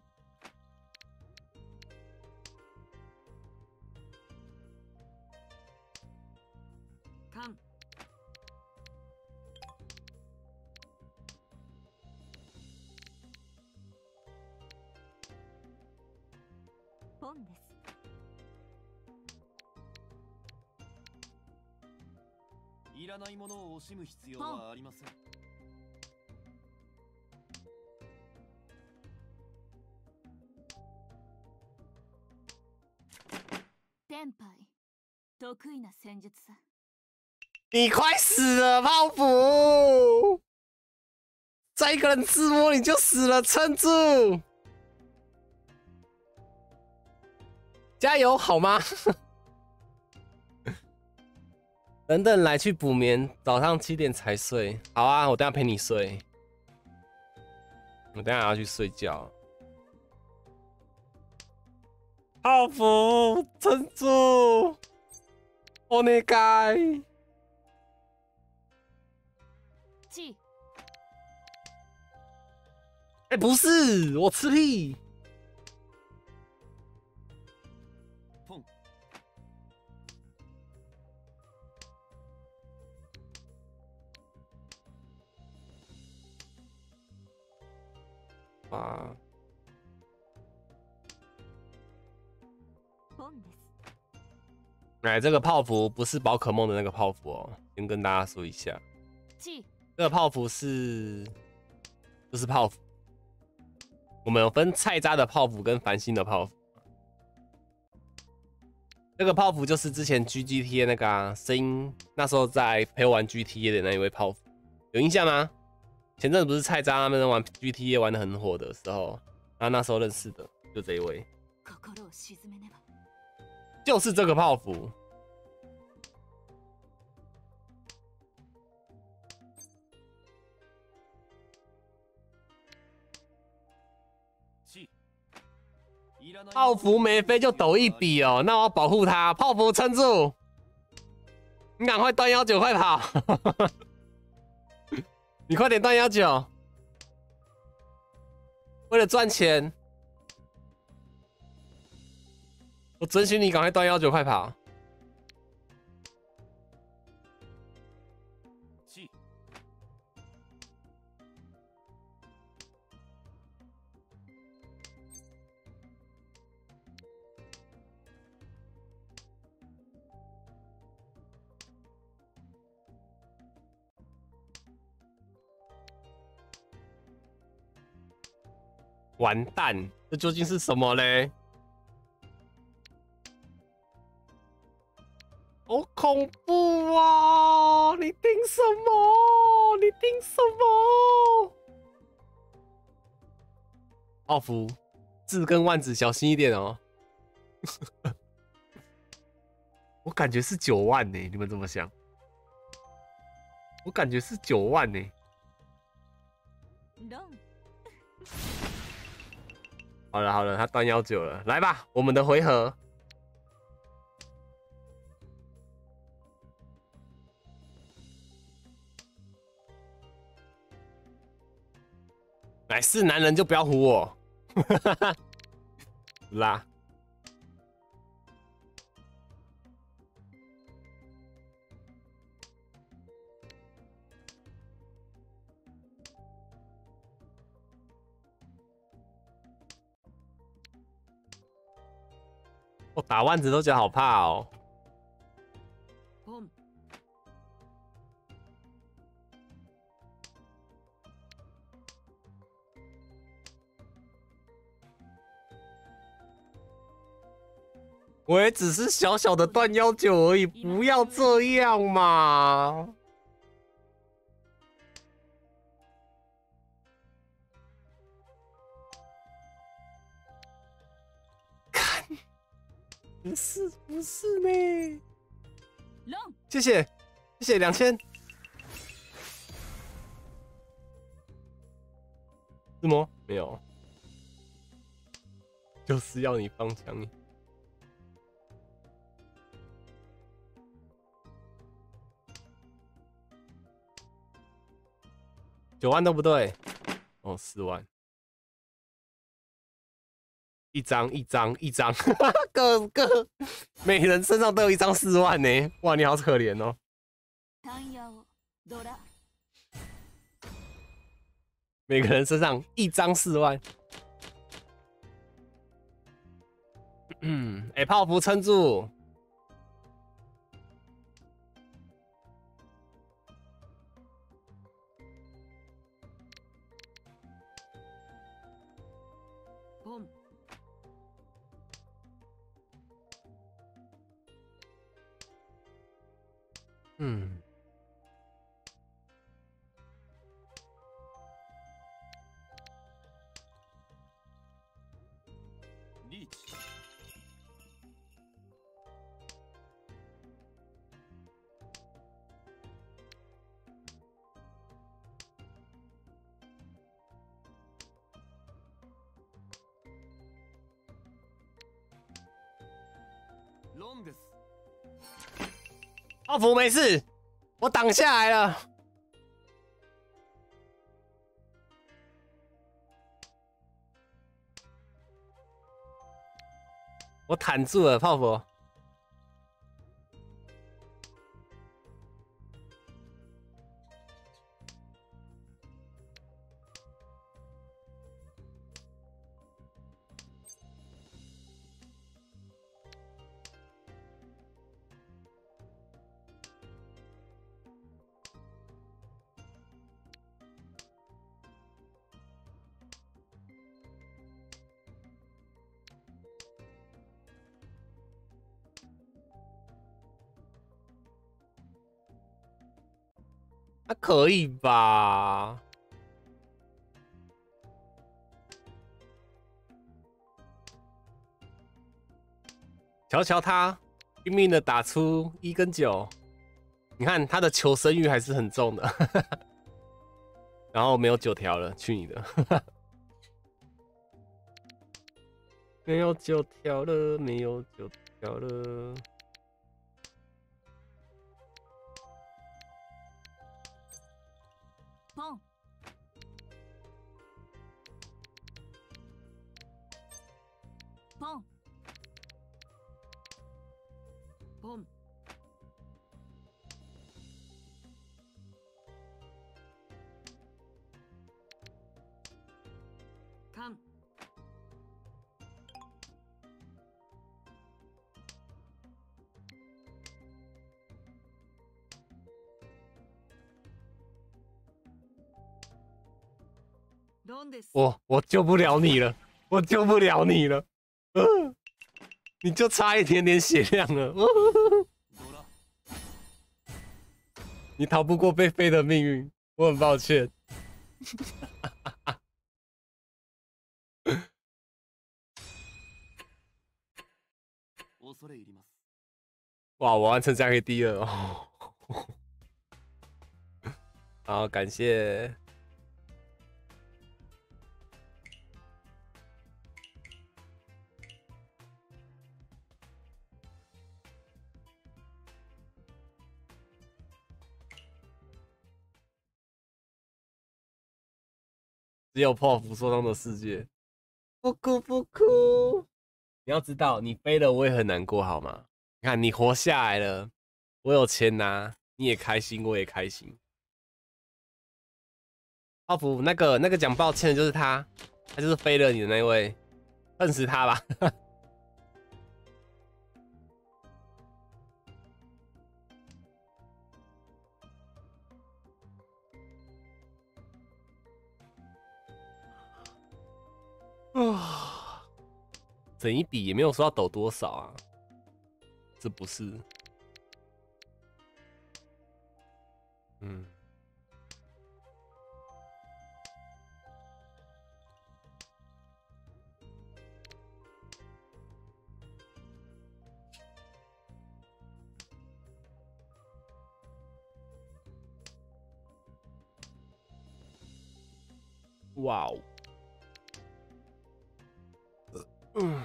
カン。ポンです。 いらないものを惜しむ必要はありません。 天杯、得意な戦術さ。 你快死了，泡芙！再一个人自摸你就死了，撑住！加油好吗？等等来去补眠，早上7点才睡。好啊，我等下陪你睡。我等下要去睡觉。泡芙，撑住！お願い。不是，我吃屁。啊！这个泡芙不是宝可梦的那个泡芙哦，先跟大家说一下。这个泡芙就是泡芙。我们有分菜渣的泡芙跟繁星的泡芙。这个泡芙就是之前 GGTA 那个声音，那时候在陪我玩 GTA 的那一位泡芙，有印象吗？前阵子不是菜渣他们玩 GTA 玩的很火的时候，然后那时候认识的就这一位，就是这个泡芙。泡芙没飞就抖一笔哦，那我要保护他。泡芙撑住，你赶快端19，快跑！你快点端19，为了赚钱，我准许你赶快端19，快跑！完蛋，这究竟是什么嘞？好恐怖啊！你盯什么？你盯什么？泡芙， 字跟万字小心一点哦。我感觉是9万呢，你们怎么想？我感觉是9万呢。好了好了，他断19了，来吧，我们的回合。来，是男人就不要唬我。啦。我打万子都觉得好怕哦。我也只是小小的断幺9而已，不要这样嘛！看，不是呢。谢谢2000。是吗？没有，就是要你放枪。9万都不对，哦，4万，一张，各每人身上都有一张4万呢，哇，你好可怜哦。每个人身上一张4万。哎，泡芙撑住。 リーチ。ロンです。 泡芙没事，我挡下来了。我坦住了，泡芙。那可以吧？瞧瞧他拼命的打出1跟9，你看他的求生欲还是很重的。然后没有9条了，去你的！没有9条了，没有9条了。 ポンポンポン。カン。 我救不了你了，我救不了你了，你就差一点点血量了，你逃不过被飞的命运，我很抱歉。 恐れ入ります。 哇，我完成这样可以第2哦。好，感谢。只有泡芙说中的世界，不哭不哭。你要知道，你飞了我也很难过，好吗？你看你活下来了，我有钱拿，你也开心，我也开心。泡芙那个讲抱歉的就是他就是飞了你的那一位，恨死他吧。啊，整一笔也没有说要抖多少啊，这不是，嗯，哇哦，嗯。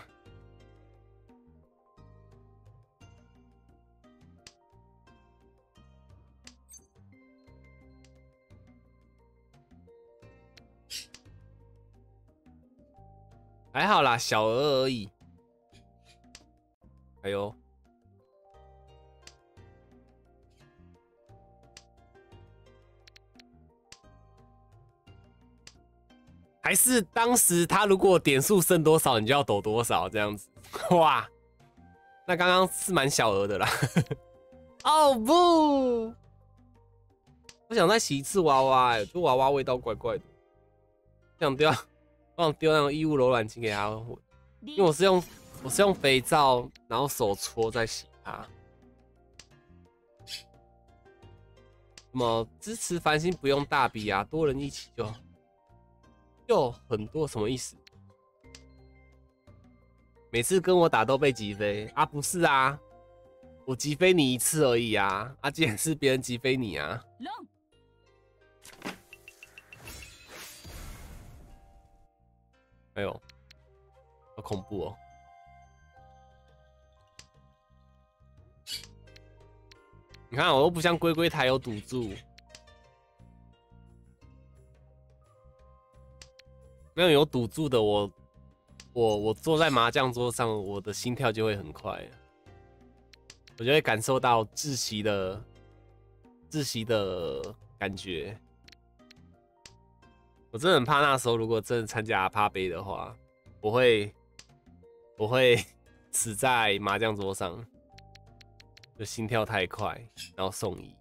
还好啦，小额而已。哎呦，还是当时他如果点数剩多少，你就要抖多少这样子。哇，那刚刚是蛮小额的啦。哦不，我想再洗一次娃娃、欸，这娃娃味道怪怪的。想丢，我想丢那种衣物柔软巾给他，因为我是用肥皂，然后手搓再洗它。什么支持繁星不用大笔啊，多人一起就很多，什么意思？每次跟我打都被击飞啊？不是啊，我击飞你一次而已啊！啊，既然是别人击飞你啊。哎呦，好恐怖哦！你看，我又不像龟龟台有赌注，没有赌注的我坐在麻将桌上，我的心跳就会很快，我就会感受到窒息的感觉。我真的很怕那时候如果真的参加阿帕杯的话，我会死在麻将桌上，就心跳太快，然后送医。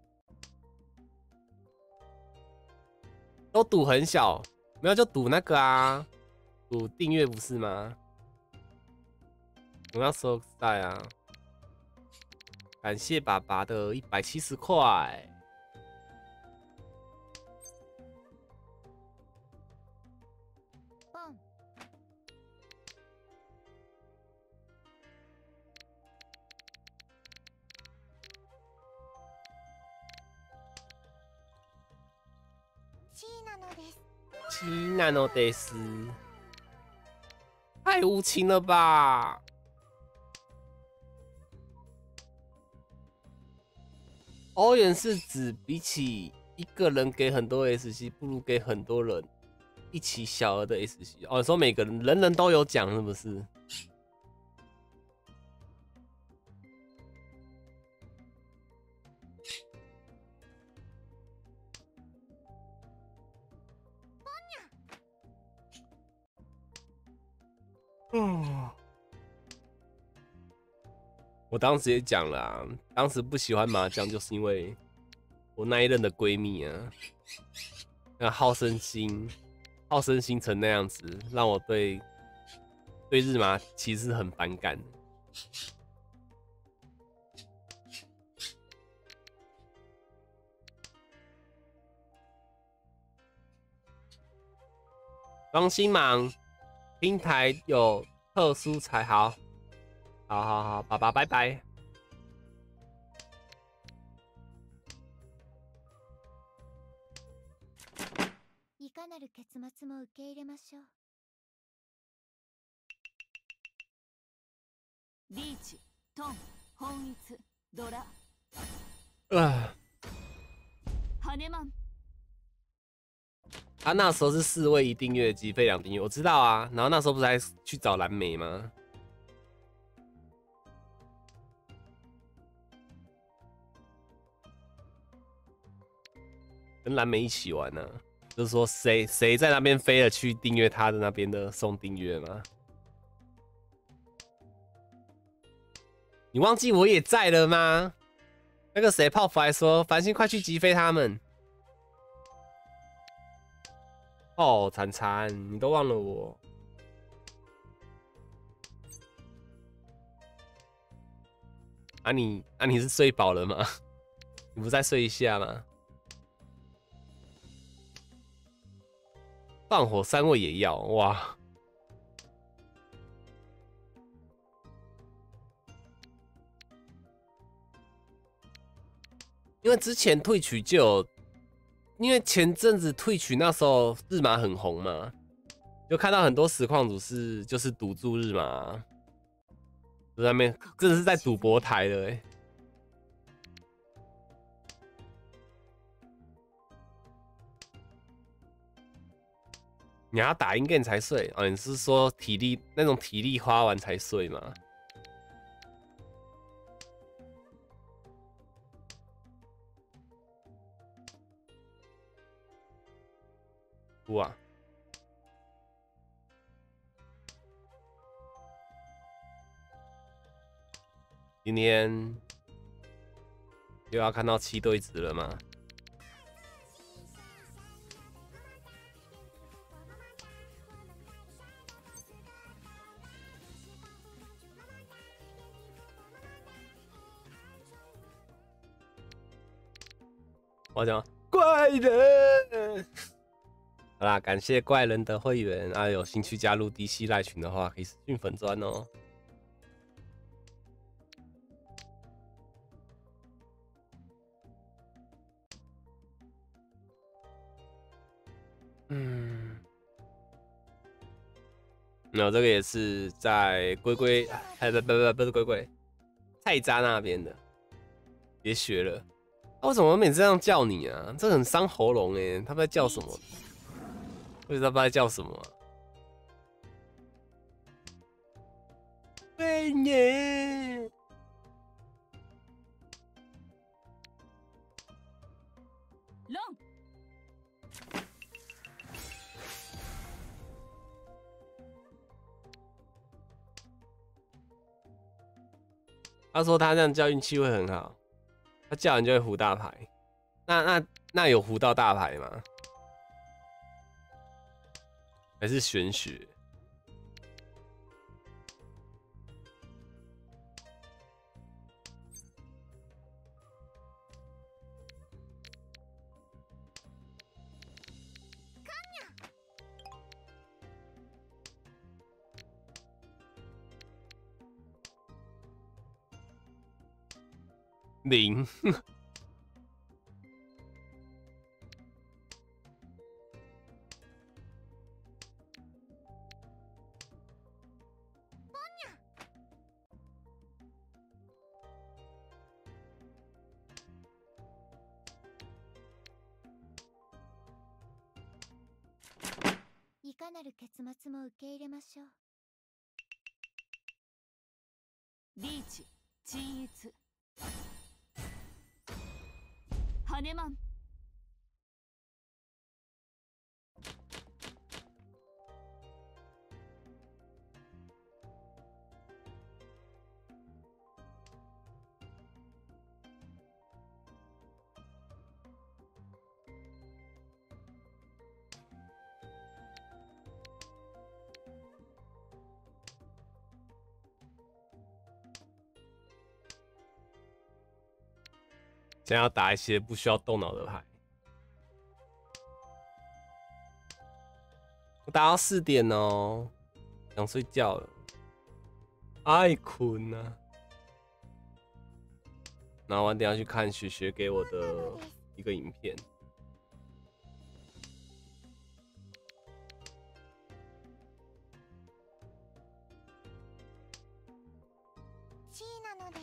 都赌很小，没有就赌那个啊，赌订阅不是吗？我那时候在啊，感谢爸爸的170块。七ナノです。太无情了吧！欧元是指比起一个人给很多 SC， 不如给很多人一起小额的 SC。哦，你说每个人都有奖是不是？我当时也讲了啊，当时不喜欢麻将，就是因为我那一任的闺蜜啊，那好胜心成那样子，让我对日麻其实很反感。帮星忙，平台有特殊才好。 好好好，爸爸拜拜。 いかなる結末も受け入れましょう。 リーチ、トン、本一、ドラ、ハネマン。 他那时候是4位1订阅，击飞2订阅，我知道啊。然后那时候不是还去找蓝莓吗？跟蓝莓一起玩呢、啊，就是说谁在那边飞了去订阅他的那边的送订阅吗？你忘记我也在了吗？那个谁泡芙还说繁星快去击飞他们。哦，惨惨，你都忘了我。你是睡饱了吗？你不再睡一下吗？放火3位也要哇！因为之前退取就有，因为前阵子退取那时候日麻很红嘛，就看到很多实况主就是赌注日麻，在那边真的是在赌博台的欸。你要打 in game 才睡哦？你是说体力那种体力花完才睡吗？哇！今天又要看到7对子了吗？我讲怪人。好啦，感谢怪人的会员啊！有兴趣加入 DC 赖群的话，可以私讯粉专哦。那这个也是在龟龟，不是龟龟，菜渣那边的，别学了。为什么我每次这样叫你啊？这很伤喉咙哎！他不知道叫什么？不知道他在叫什么、啊？喂你！ 龙。 他说他这样叫运气会很好，他叫人就会胡大牌。那有胡到大牌吗？还是玄学？0。 いかなる結末も受け入れましょう。 リーチ、鎮逸、ハネマン。 现在要打一些不需要动脑的牌。我打到4点哦，想睡觉了。 爱困啊。然后我等一下去看雪雪给我的一个影片。 G なのです。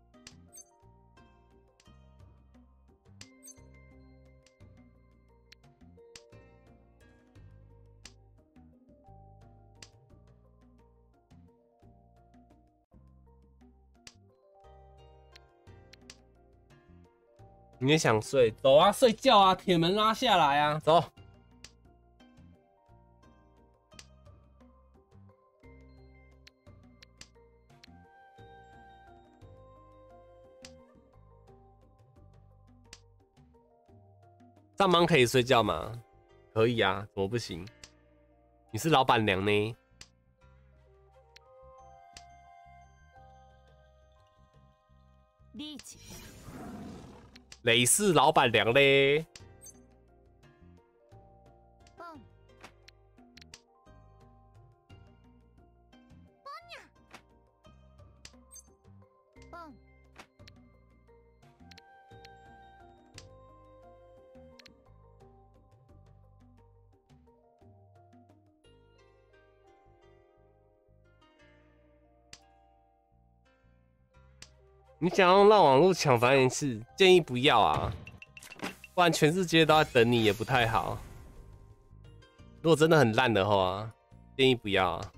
你也想睡？走啊，睡觉啊！铁门拉下来啊，走。上班可以睡觉吗？可以啊，怎么不行？你是老板娘呢？ リーチ。 雷是老板娘嘞。 ポン。ポンニャ。ポン。 你想要让网络抢繁衍次，建议不要啊，不然全世界都在等你也不太好。如果真的很烂的话，建议不要啊。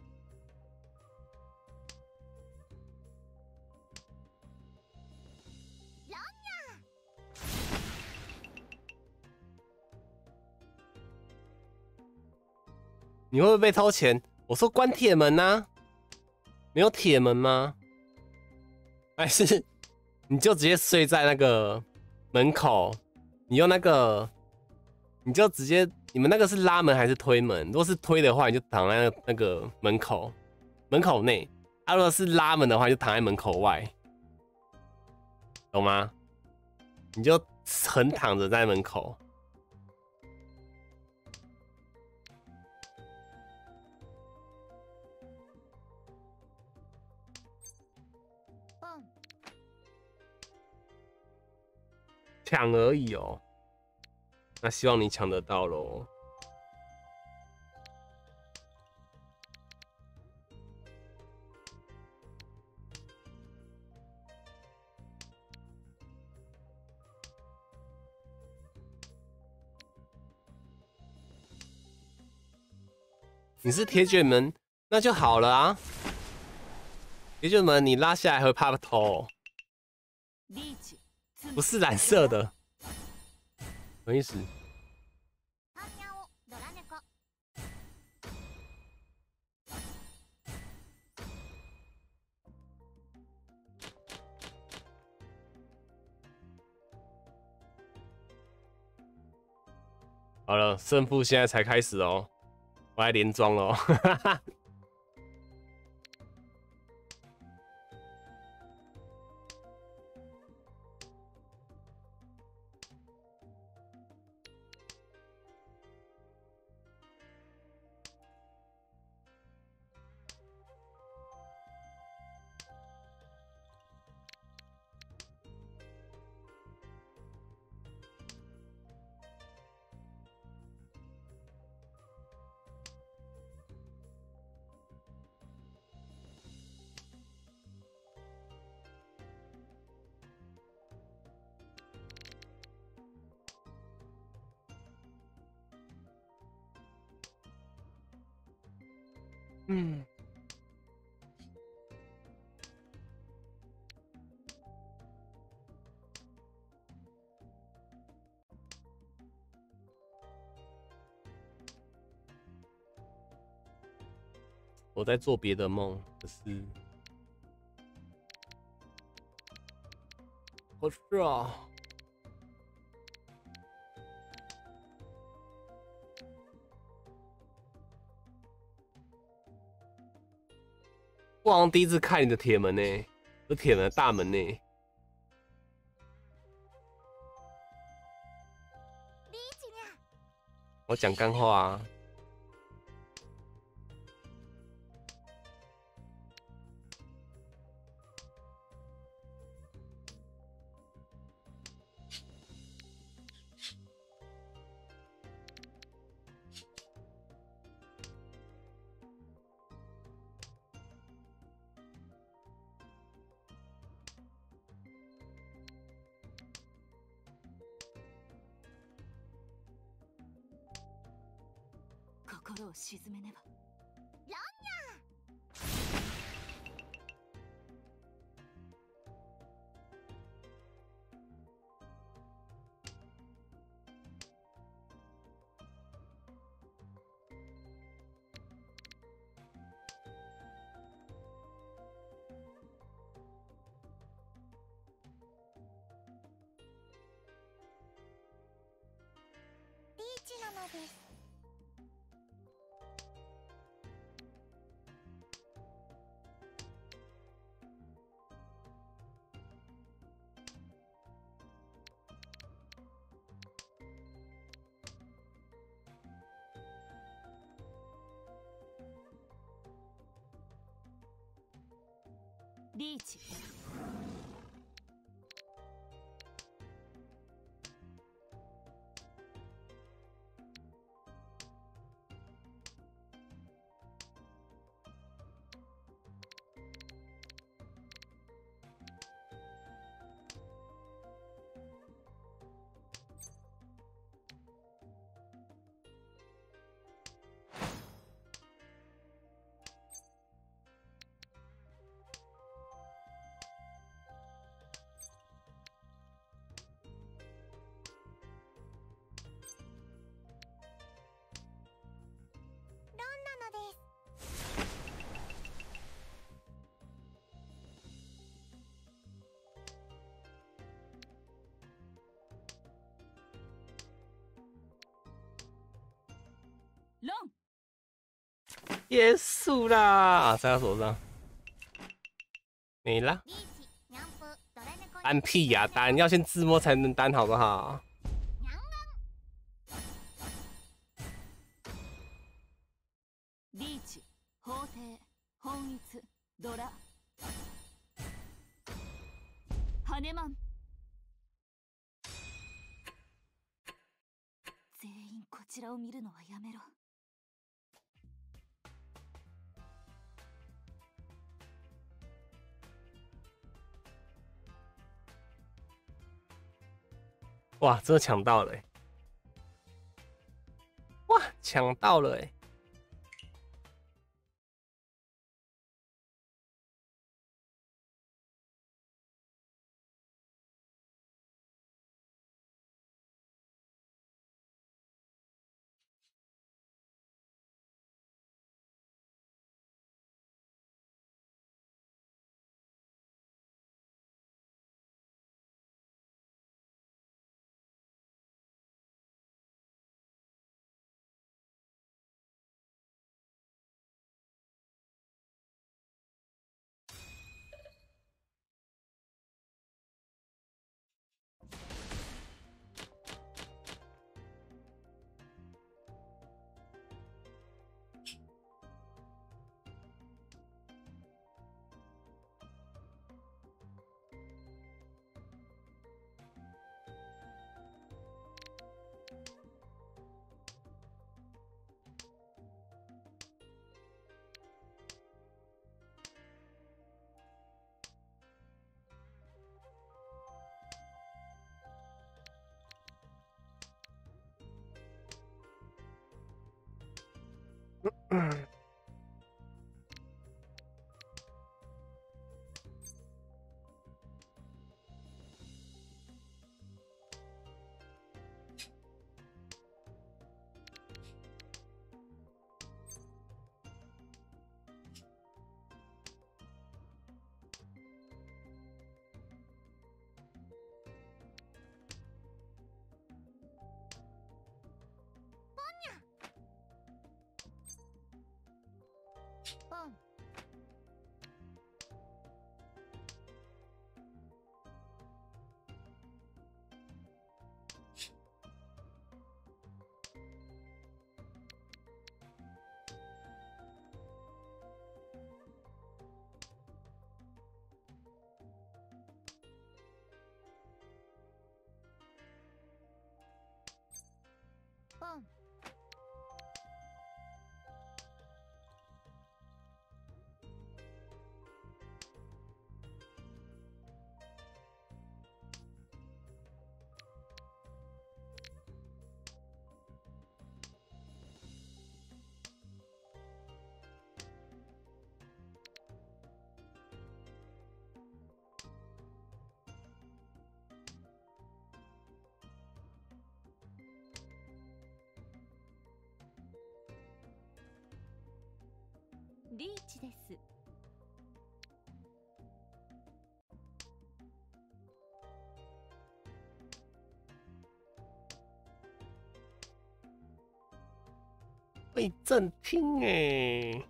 你会不会被偷钱？我说关铁门啊，没有铁门吗？还是你就直接睡在那个门口？你用那个，你就直接，你们那个是拉门还是推门？如果是推的话，你就躺在那个门口内；啊，如果是拉门的话，就躺在门口外，懂吗？你就横躺着在门口。抢而已哦，那希望你抢得到咯。你是铁卷门，那就好了啊。铁卷门你拉下来会怕偷，不是蓝色的，什么意思？ パンニャオドラネコ。 好了，胜负现在才开始哦，我来连庄了哦。嗯，我在做别的梦，可是，是啊。我好像第一次看你的铁门呢，这铁门的大门呢。我讲干话啊。 心を鎮めねば。 リーチなのです。 リーチ。 なのです。 ロン。 结束啦，塞到手上，没了。 リーチ、ニャンプ、ドレネコ。 单屁呀、单要先自摸才能单，好不好？ ニャンリーチ、法廷、本一、ドラ。ハネマン。全員こちらを見るのはやめろ。 哇，真的抢到了、欸！哇，抢到了哎、欸！ リーチです。 被震听哎。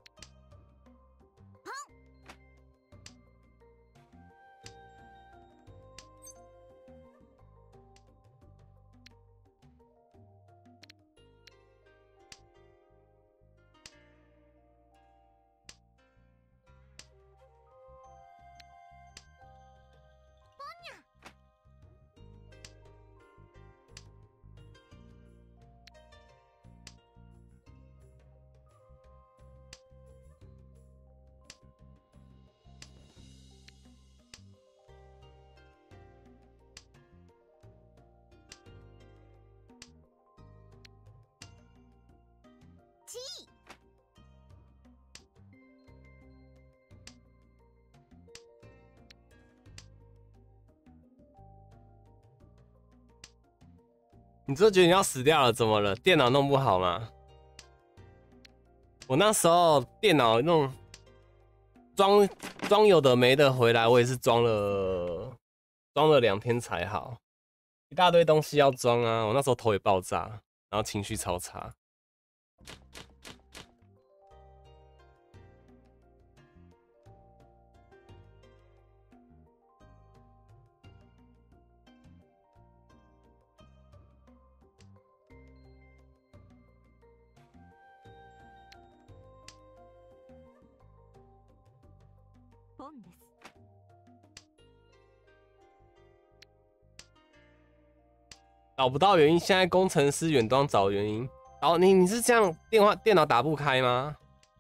你真的觉得你要死掉了？怎么了？电脑弄不好吗？我那时候电脑弄装有的没的回来，我也是装了2天才好，一大堆东西要装啊！我那时候头也爆炸，然后情绪超差。 ポンです。 找不到原因，现在工程师远端找原因。然后你是这样电脑打不开吗？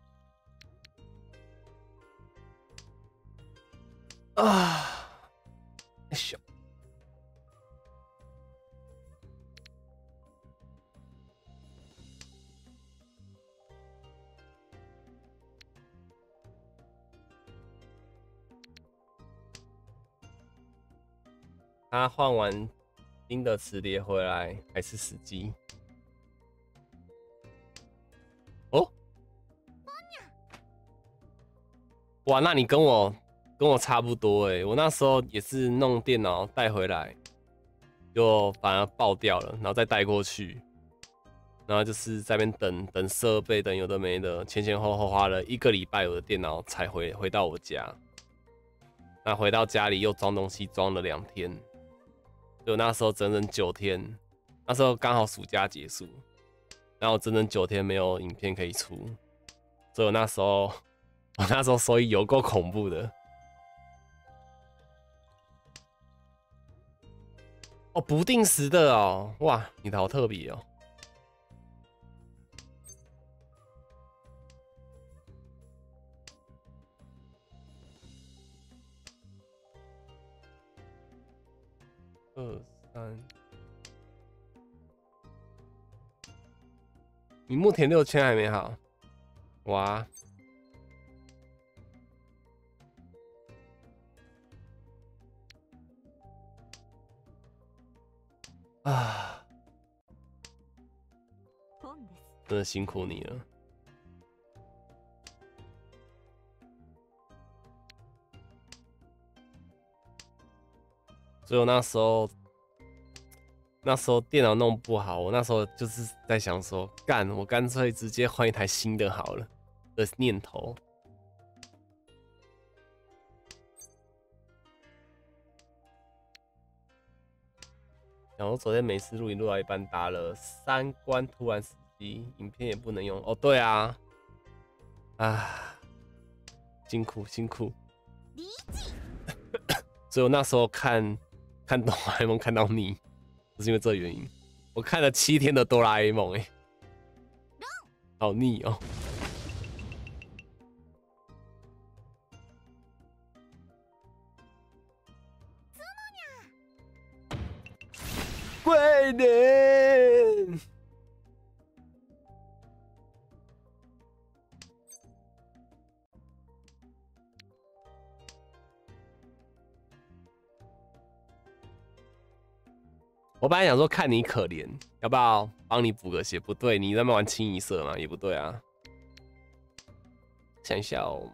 啊，小。他换完新的磁碟回来还是死机。哦，哇，那你跟我差不多哎，我那时候也是弄电脑带回来，就反而爆掉了，然后再带过去，然后就是在那边等设备，等有的没的，前后后花了1个礼拜，我的电脑才回到我家。那回到家里又装东西，装了2天。就那时候整整9天，那时候刚好暑假结束，然后整整9天没有影片可以出，所以我那时候收益有够恐怖的。哦，不定时的哦，哇，你的好特别哦。2、3，你目前6圈还没好，哇！啊，真的辛苦你了。所以我那时候电脑弄不好，我那时候就是在想说，我干脆直接换一台新的好了的念头。然后昨天没事录影录到一半，打了3关，突然死机，影片也不能用。哦，对啊，辛苦。所以我那时候看哆啦 A 梦看到腻，就是因为这个原因。我看了7天的哆啦 A 梦，好腻哦。贵人，我本来想说看你可怜，要不要帮你补个血？不对，你在那玩清一色嘛，也不对啊。 想一下哦，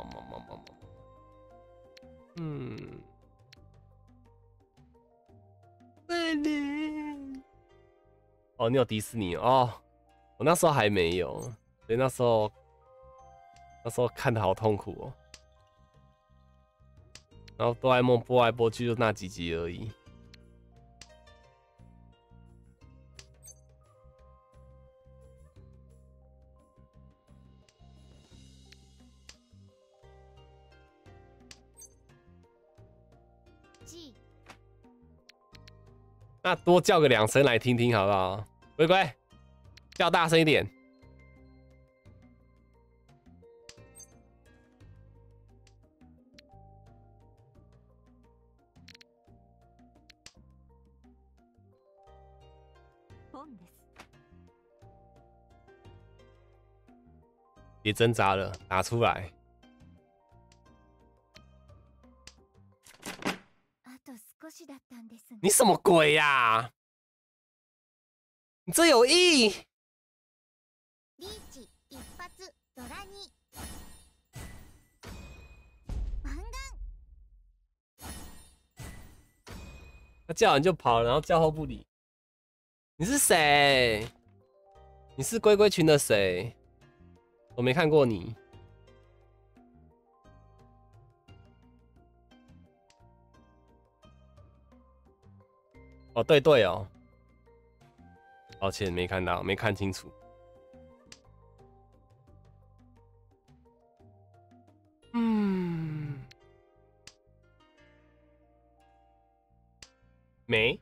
哦，你有迪士尼哦，我那时候还没有，所以那时候看的好痛苦哦。然后哆啦 A 梦播来播去就那几集而已。那多叫个2声来听听好不好？龟龟，叫大声一点。别挣扎了，打出来。你什么鬼呀？你这有意？ リーチ一発ドラ2 他叫完就跑了，然后叫后不理。你是谁？你是龟龟群的谁？我没看过你。哦，对对哦，抱歉，没看到，没看清楚。没，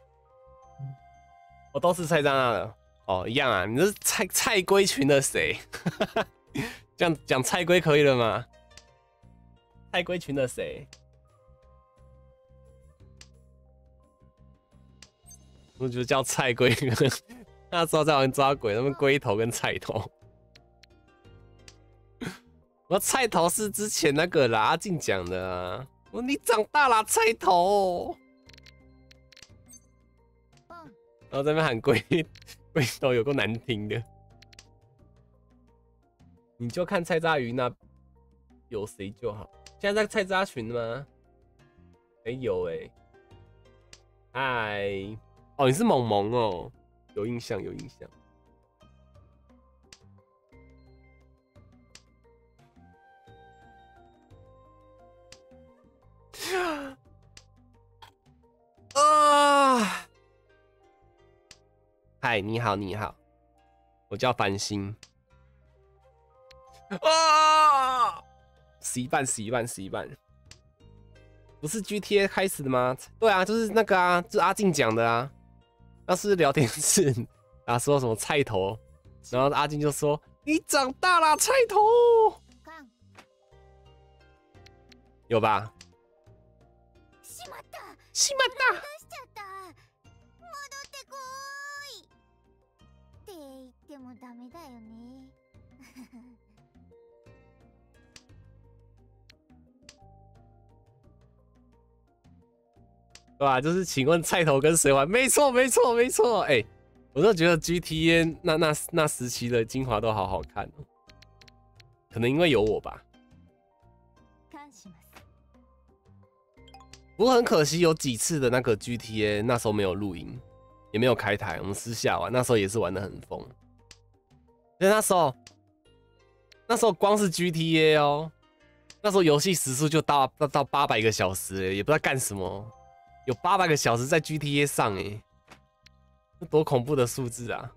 我都是蔡张娜的哦，一样啊。你是蔡龟群的谁？这样讲蔡龟可以了吗？蔡龟群的谁？我觉得叫蔡龟，那时候在玩抓鬼，他们龟头跟菜头。我菜头是之前那个啦，阿静讲的啊。我你长大啦，菜头。然后在那边喊龟头，有够难听的。你就看菜渣鱼那有谁就好。现在在菜渣群吗？没有哎。嗨，哦，你是萌萌哦，有印象有印象。啊！嗨，你好，你好，我叫繁星。啊！死一半，死一半，死一半。不是 GTA 开始的吗？对啊，就是那个啊，就是阿静讲的啊。那是聊天室啊，说什么菜头，然后阿静就说：“你长大啦，菜头。”有吧？しまった。 って言ってもダメだよね。 对吧？就是请问菜头跟谁玩？没错，没错，没错。哎，我都觉得 GTA 那时期的精华都好好看哦。可能因为有我吧。不过很可惜，有几次的那个 GTA 那时候没有录音，也没有开台，我们私下玩，那时候也是玩得很疯。因为那时候光是 GTA 哦，那时候游戏时速就到800个小时，也不知道干什么，有800个小时在 GTA 上，哎，这多恐怖的数字啊！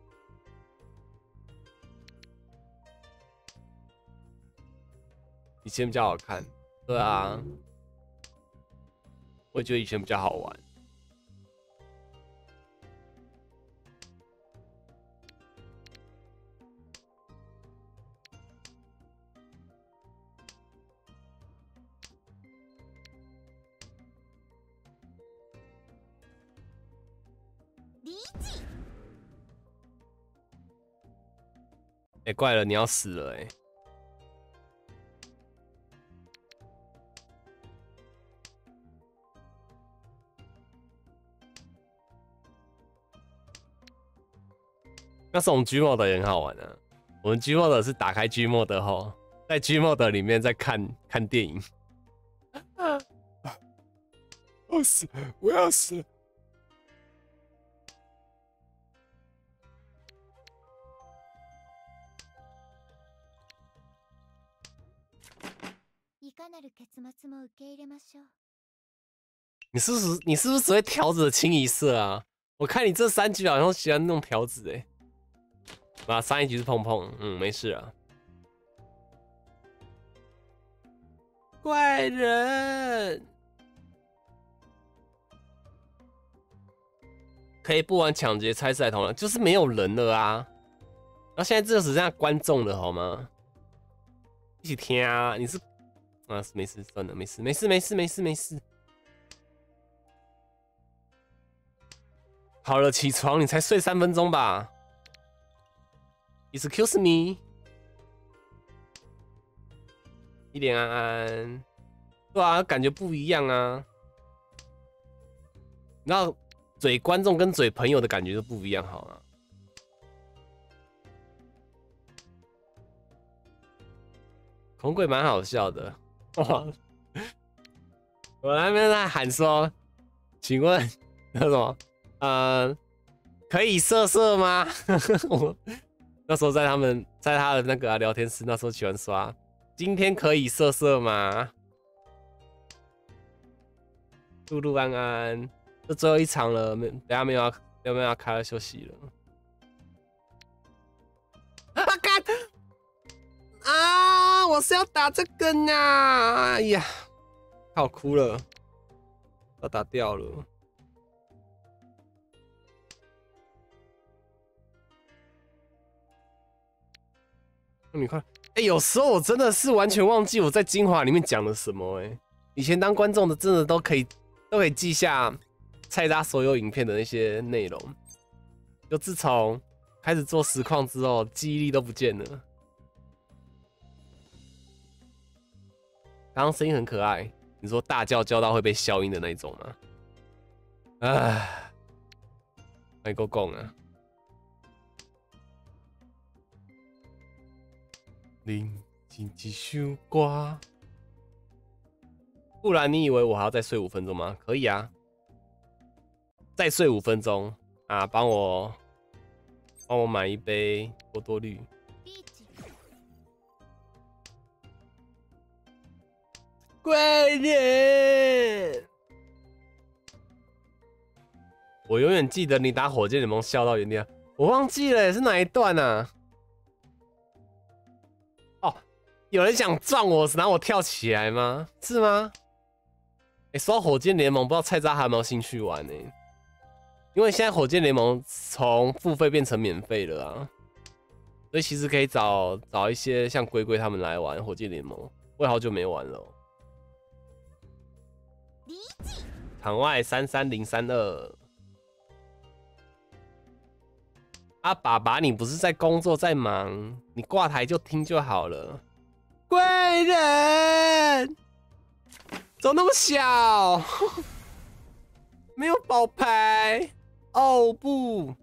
以前比较好看，对啊。我也觉得以前比较好玩。哎，怪了，你要死了哎！那是我们 Gmod 也很好玩啊。我们 Gmod 是打开 Gmod 后， 在 Gmod 里面在看电影。我死，我要死了！ いかなる結末も受け入れましょう。 你是不是只会条子的清一色啊？我看你这3局好像喜欢弄条子哎。啊，上一局是碰碰，没事啊。怪人可以不玩抢劫猜赛同了，就是没有人了啊。然后现在这只剩下观众了，好吗？一起听啊！你是啊，没事，算了，没事。好了，起床，你才睡3分钟吧 ？Excuse me， 一脸安安，对啊，感觉不一样啊。然后嘴观众跟嘴朋友的感觉都不一样，好吗？恐鬼蛮好笑的，我那边在喊说，请问那什么？可以色色吗？我那时候在他的那个聊天室，那时候喜欢刷，今天可以色色吗？露露安安，这最后一场了，等下没有要开了休息了。啊干！啊，我是要打这个呢！哎呀，好哭了，要打掉了。你看，有时候我真的是完全忘记我在精华里面讲了什么以前当观众的真的都可以记下菜渣所有影片的那些内容，就自从开始做实况之后，记忆力都不见了。刚刚声音很可爱，你说大叫叫到会被消音的那一种吗？唉，没够讲啊。聆听几首歌，不然你以为我还要再睡5分钟吗？可以啊，再睡5分钟啊！帮我买一杯多多绿。贵人，我永远记得你打火箭联盟笑到原地，我忘记了是哪一段啊？有人想撞我，然后我跳起来吗？是吗？说到火箭联盟，不知道菜渣还有没有兴趣玩呢？因为现在火箭联盟从付费变成免费了啊，所以其实可以找一些像龟龟他们来玩火箭联盟。我也好久没玩了。场外33032。啊，爸爸，你不是在工作在忙，你挂台就听就好了。贵人，怎么那么小？没有宝牌哦不！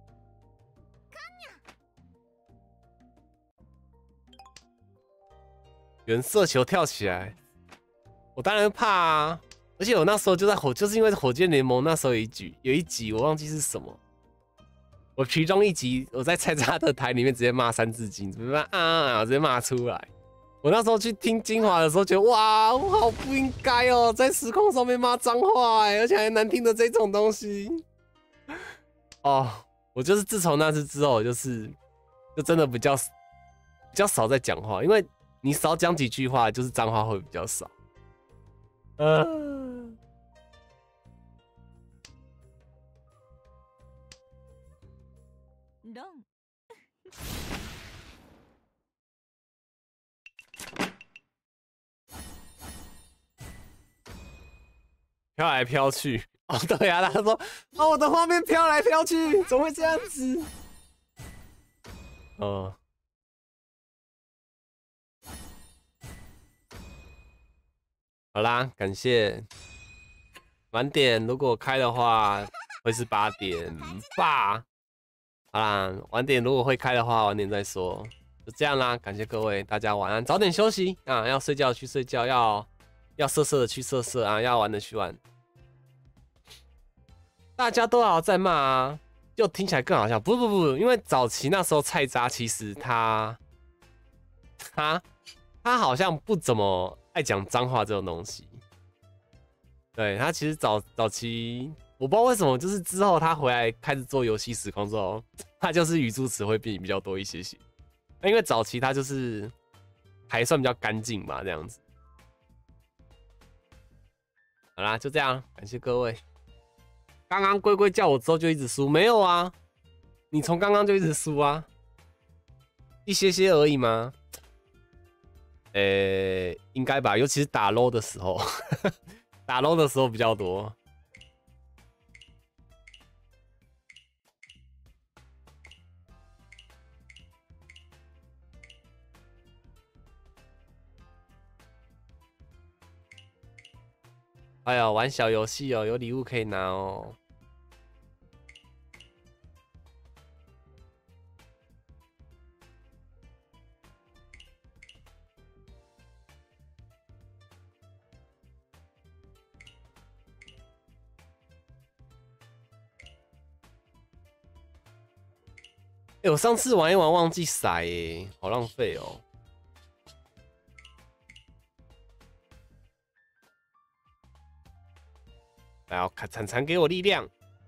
原色球跳起来，我当然怕啊！而且我那时候就是因为火箭联盟那时候有一集我忘记是什么，我其中一集我在菜渣的台里面直接骂3字经，怎么办啊？我直接骂出来。我那时候去听精华的时候，觉得哇，我好不应该哦，在实况上面骂脏话而且还难听的这种东西。哦，我就是自从那次之后，就真的比较少在讲话，因为你少讲几句话，就是脏话会比较少。飘来飘去，哦，对啊，他说，哦，我的画面飘来飘去，怎么会这样子？哦，好啦，感谢。晚点如果开的话，会是8点吧。好啦，晚点如果会开的话，晚点再说。 就这样啦，感谢各位，大家晚安，早点休息啊！要睡觉去睡觉，要色色的去色色啊，要玩的去玩。大家都好在骂啊，就听起来更好笑。不，因为早期那时候菜渣其实他好像不怎么爱讲脏话这种东西。对，他其实早期我不知道为什么，就是之后他回来开始做游戏实况之后，他就是语助词会比较多一些。因为早期他就是还算比较干净吧，这样子。好啦，就这样，感谢各位。刚刚龟龟叫我之后就一直输，没有啊？你从刚刚就一直输啊？一些而已吗？应该吧，尤其是打 low 的时候，打 low 的时候比较多。哎呀，玩小游戏哦，有礼物可以拿哦。我上次玩一玩忘记骰耶，好浪费哦。来哦，铲铲给我力量。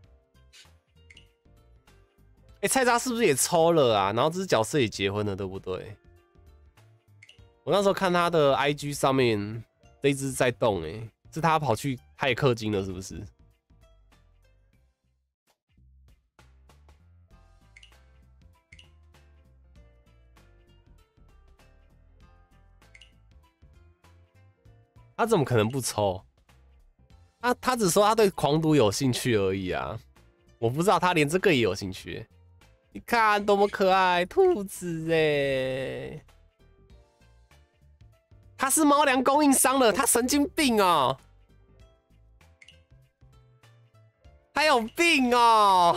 菜渣是不是也抽了啊？然后这只角色也结婚了，对不对？我那时候看他的 IG 上面这一只在动，是他跑去他也氪金了，是不是？他怎么可能不抽？他只说他对狂赌有兴趣而已啊！我不知道他连这个也有兴趣。你看多么可爱，兔子哎！他是猫粮供应商了，他神经病哦！他有病哦！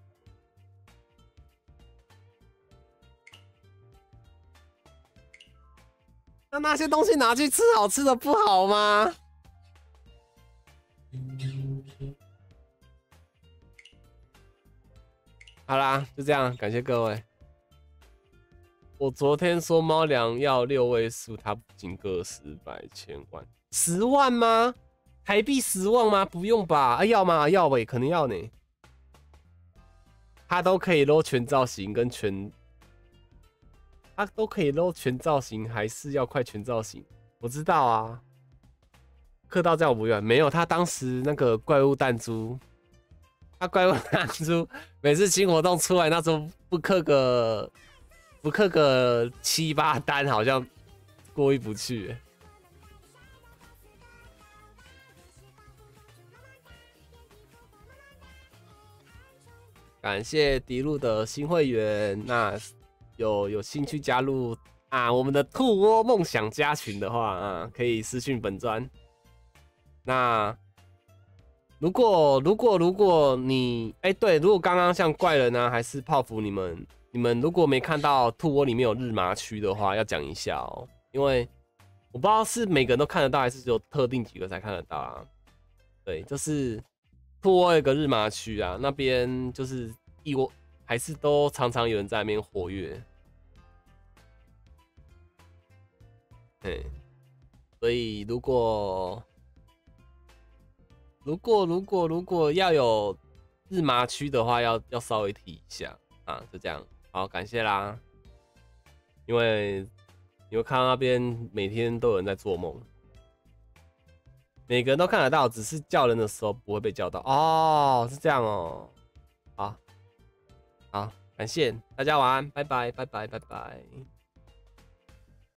那些东西拿去吃好吃的不好吗？好啦，就这样，感谢各位。我昨天说猫粮要6位数，他不仅个10、100、1000万，10万吗？台币10万吗？不用吧？啊，要吗？要呗，可能要呢。他都可以搂全造型跟全，他都可以搂全造型，还是要快全造型？我知道啊。氪到这样我不愿，没有他当时那个怪物弹珠。他怪物弹珠每次新活动出来，那时候不氪个7、8单，好像过意不去。感谢迪路的新会员，那有兴趣加入啊我们的兔窝梦想家群的话啊，可以私讯本专。那如果你对，如果刚刚像怪人啊还是泡芙，你们如果没看到兔窝里面有日麻区的话，要讲一下哦，因为我不知道是每个人都看得到，还是只有特定几个才看得到啊。对，就是兔窝有个日麻区啊，那边就是还是都常常有人在那边活跃。所以如果要有日麻区的话，要稍微提一下啊，就这样。好，感谢啦。因为你会看到那边每天都有人在做梦，每个人都看得到，只是叫人的时候不会被叫到。哦，是这样哦。好，感谢大家晚安，拜拜。